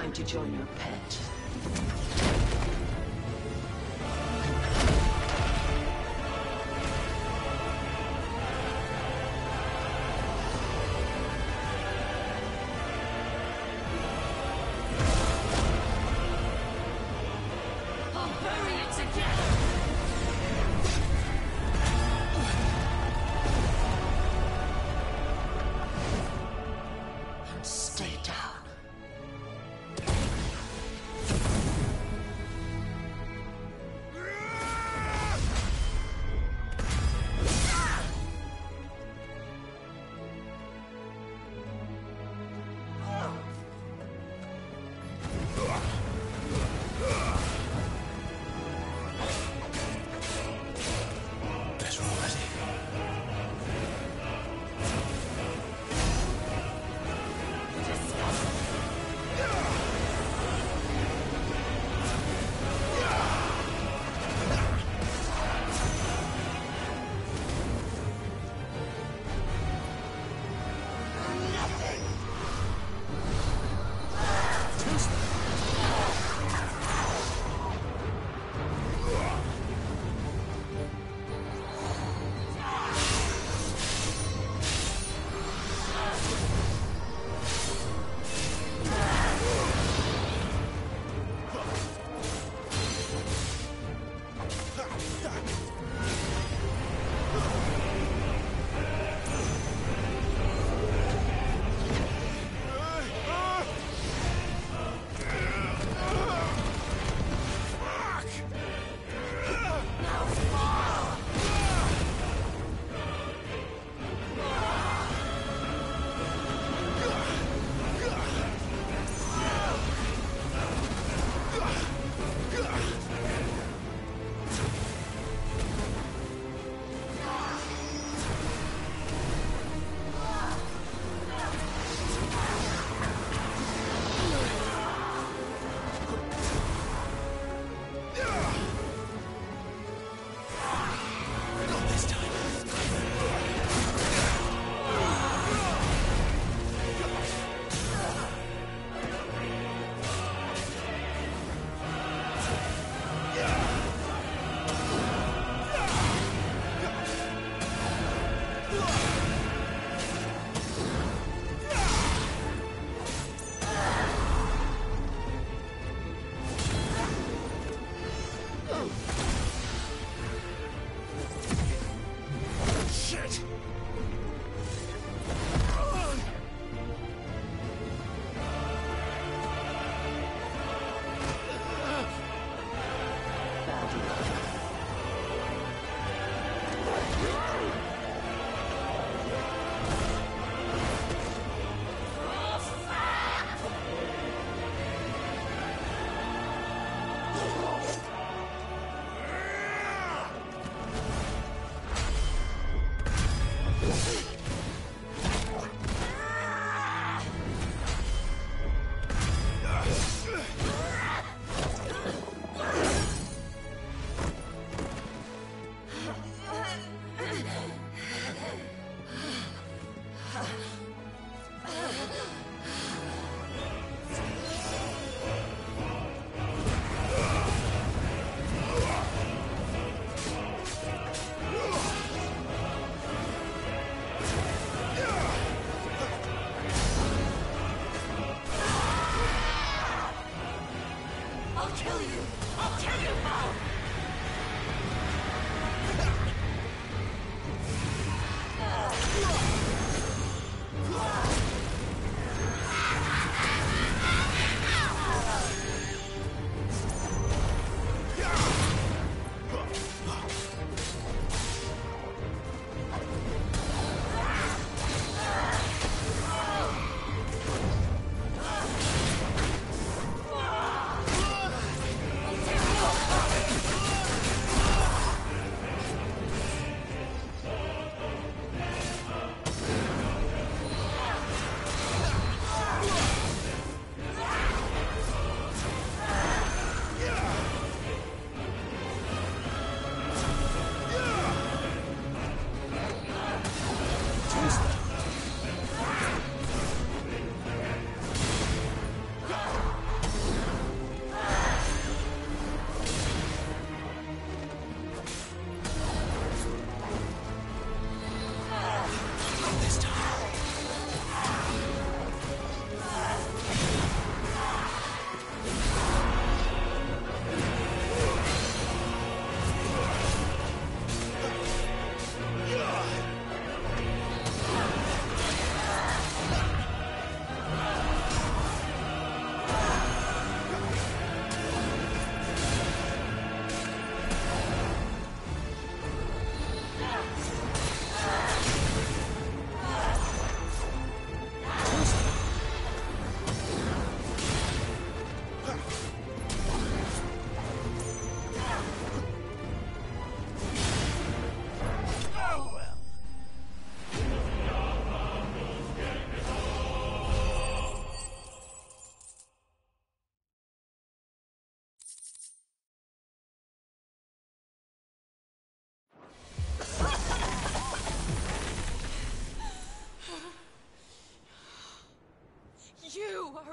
time to join your pet.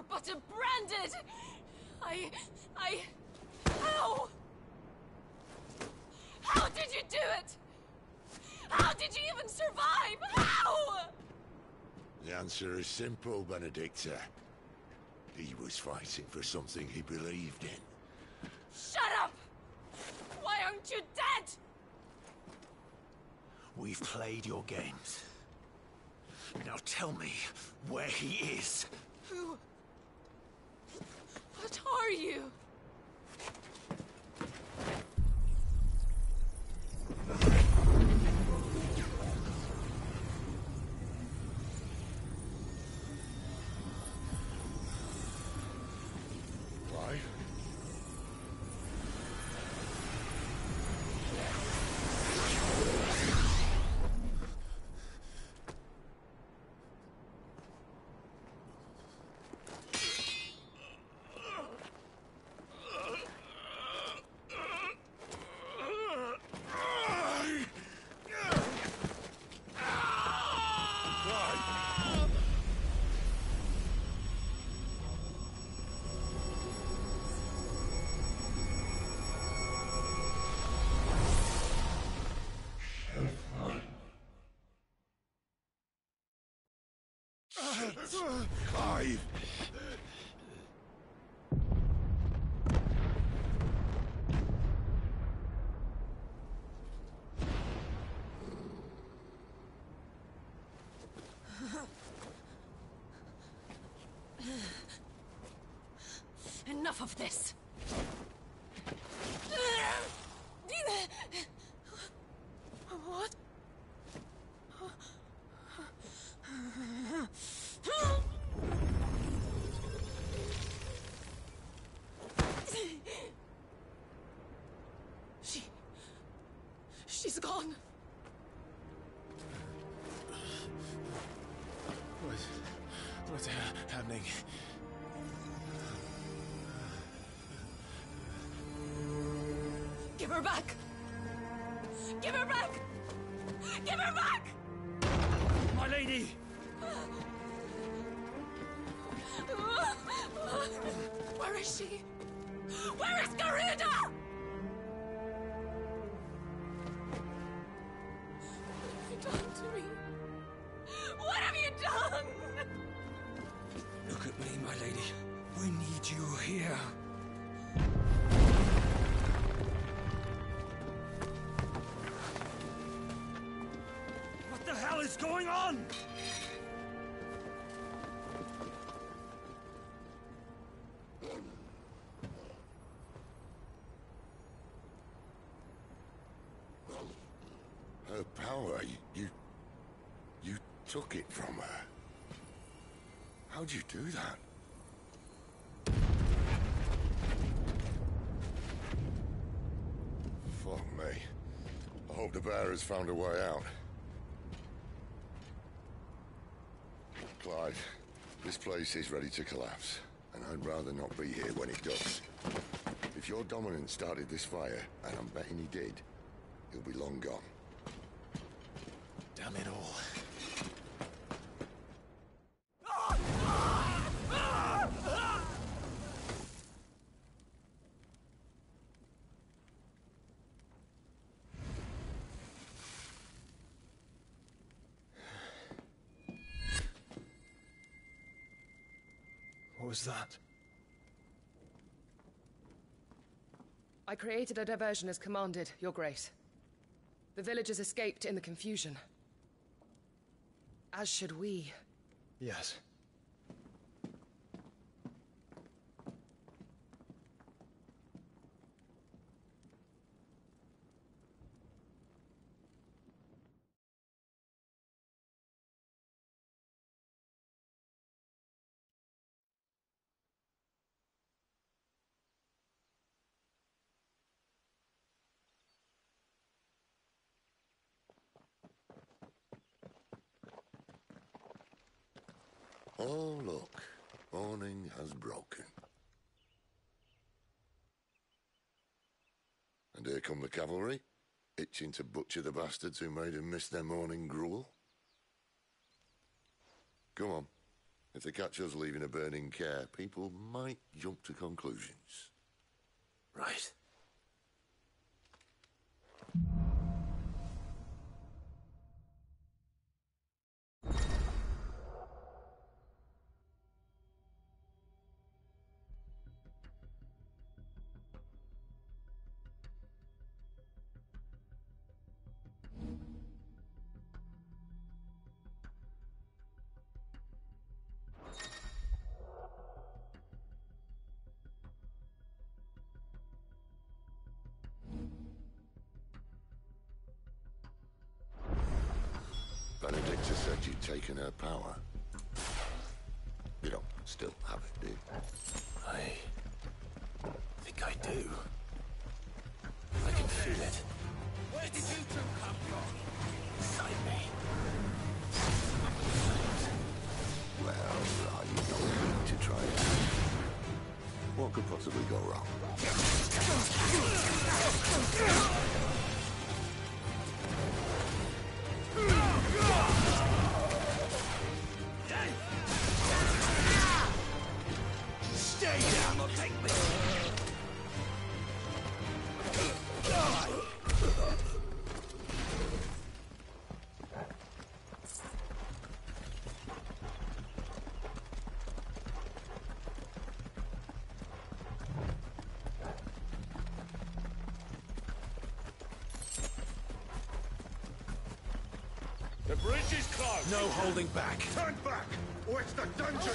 but a branded! I... I... How? How did you do it? How did you even survive? How? The answer is simple, Benedicta. He was fighting for something he believed in. Shut up! Why aren't you dead? We've played your games. Now tell me where he is. Who? What are you? Clive? Clive! Enough of this! What? She... She's gone. What? What's ha happening? Give her back! Give her back! Give her back! My lady! Where is she? Where is Garuda? What have you done to me? What have you done? Look at me, my lady. We need you here. What the hell is going on? Her power, you, you... You took it from her. How'd you do that? Fuck me. I hope the bearers found a way out. Clive, this place is ready to collapse, and I'd rather not be here when it does. If your dominant started this fire, and I'm betting he did, he'll be long gone. Damn it all. What was that? I created a diversion as commanded, Your Grace. The villagers escaped in the confusion. As should we. Yes. Oh, look. Morning has broken. And here come the cavalry, itching to butcher the bastards who made them miss their morning gruel. Go on. If they catch us leaving a burning care, people might jump to conclusions. Right. Benedicta said you'd taken her power. You don't still have it, do you? I think I do. I can feel it. Where did you two come from? Inside me. Well, are you no need to try it? What could possibly go wrong? Stay down or take me! The bridge is closed! No holding back. Turn back, or it's the dungeon!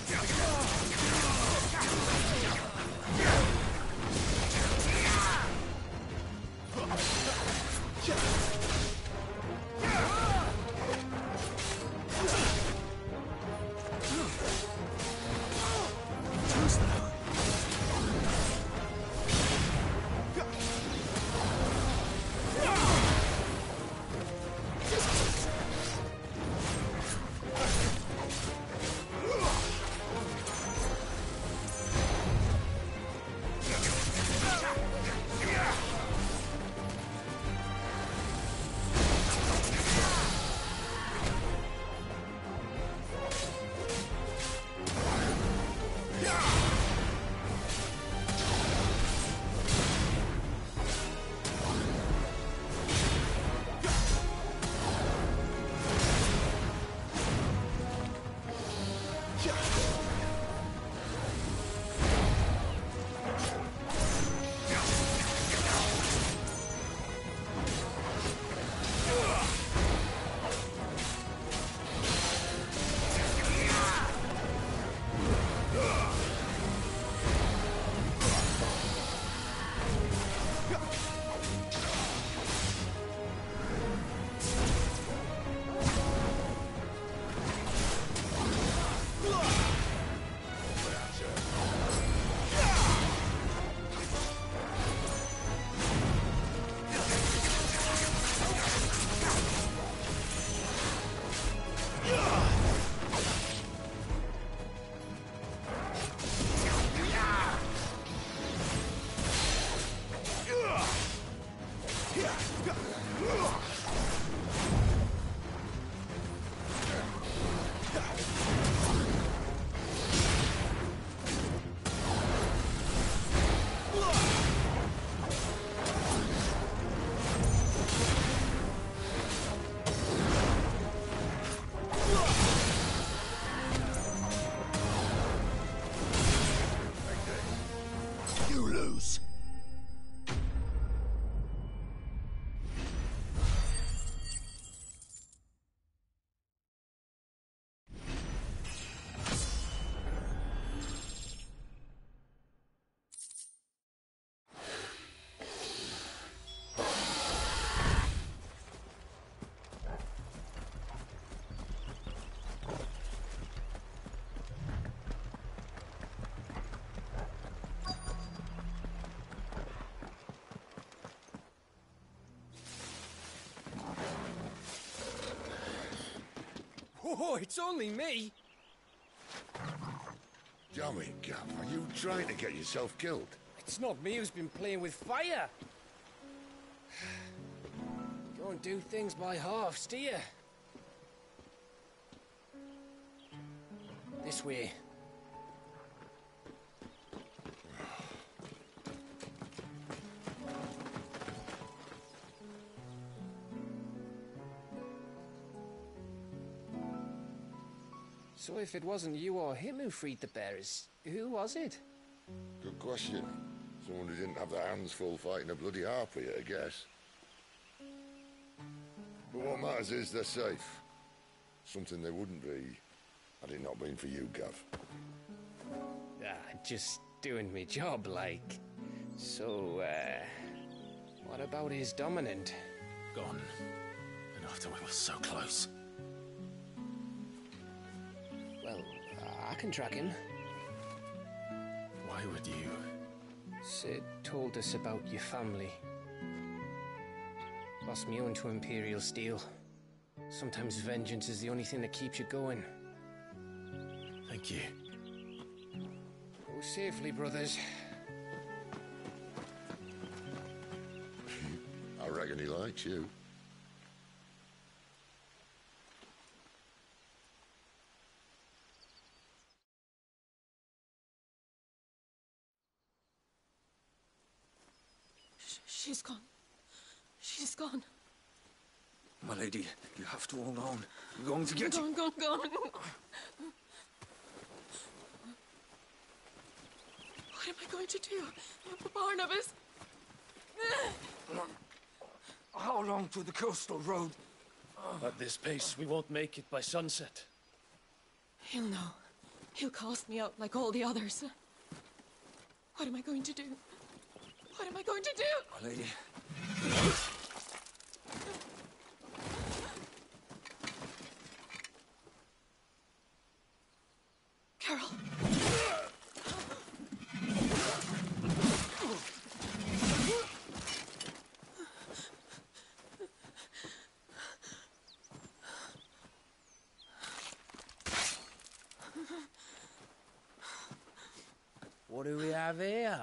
Oh, it's only me. Damn it, Gav, are you trying to get yourself killed? It's not me who's been playing with fire. You don't do things by halves, do you? This way. So if it wasn't you or him who freed the bearers, who was it? Good question. Someone who didn't have their hands full fighting a bloody harpy, I guess. But what matters is they're safe. Something they wouldn't be had it not been for you, Gav. Ah, just doing me job, like. So, uh... what about his dominant? Gone. And after we were so close. Well, I can track him. Why would you? Sid told us about your family. Lost me own to Imperial Steel. Sometimes vengeance is the only thing that keeps you going. Thank you. Go safely, brothers. I reckon he likes you. She's gone. She's gone. My lady, you have to hold on. We're going to get Gone, you. gone, gone. What am I going to do? Barnabas? How long to the coastal road? At this pace, we won't make it by sunset. He'll know. He'll cast me out like all the others. What am I going to do? What am I going to do? My lady. Carol. What do we have here?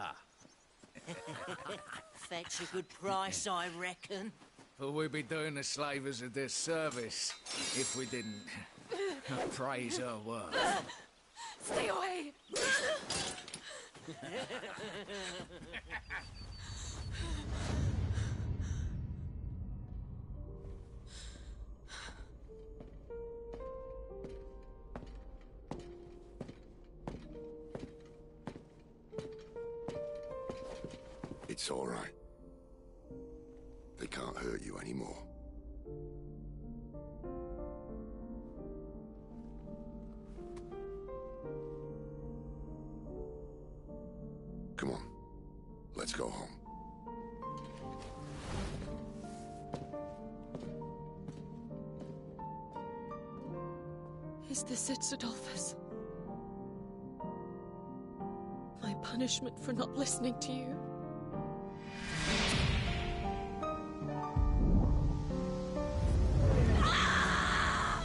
Fetch a good price, I reckon. But we'd be doing the slavers a disservice if we didn't praise her work. Stay away! It's all right. They can't hurt you anymore. Come on. Let's go home. Is this it, Adolphus? My punishment for not listening to you? Ah!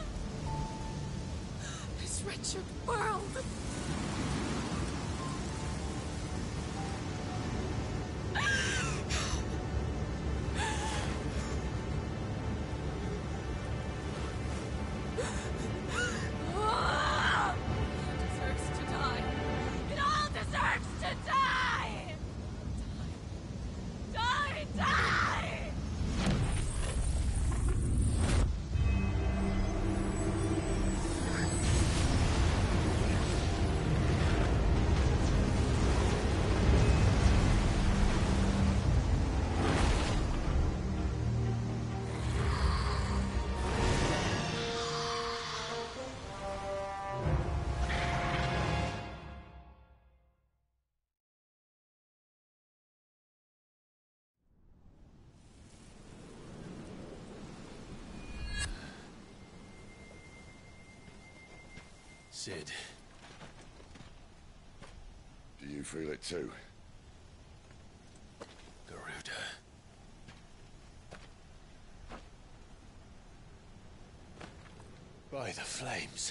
This wretched world! Sid. Do you feel it too? Garuda. By the flames.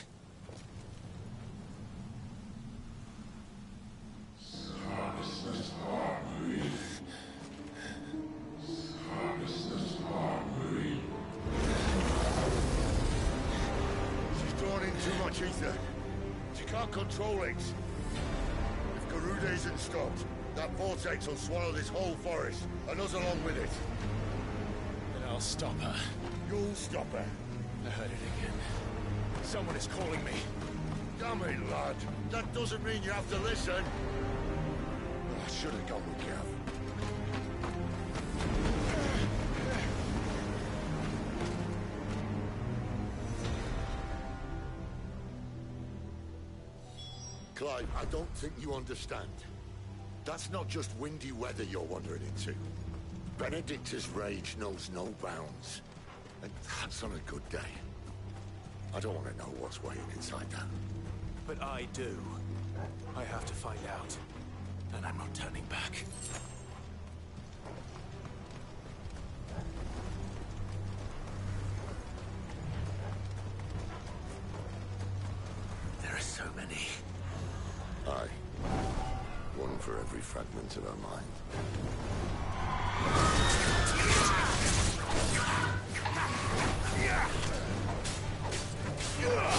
She's drawn in too much ether. She You can't control it. If Garuda isn't stopped, that vortex will swallow this whole forest, and us along with it. Then I'll stop her. You'll stop her. I heard it again. Someone is calling me. Damn it, lad. That doesn't mean you have to listen. I should have gone with Gav. Clive, I don't think you understand. That's not just windy weather you're wandering into. Benedicta's rage knows no bounds. And that's on a good day. I don't want to know what's waiting inside that. But I do. I have to find out. And I'm not turning back. There are so many. Aye. One for every fragment of our mind. Yeah!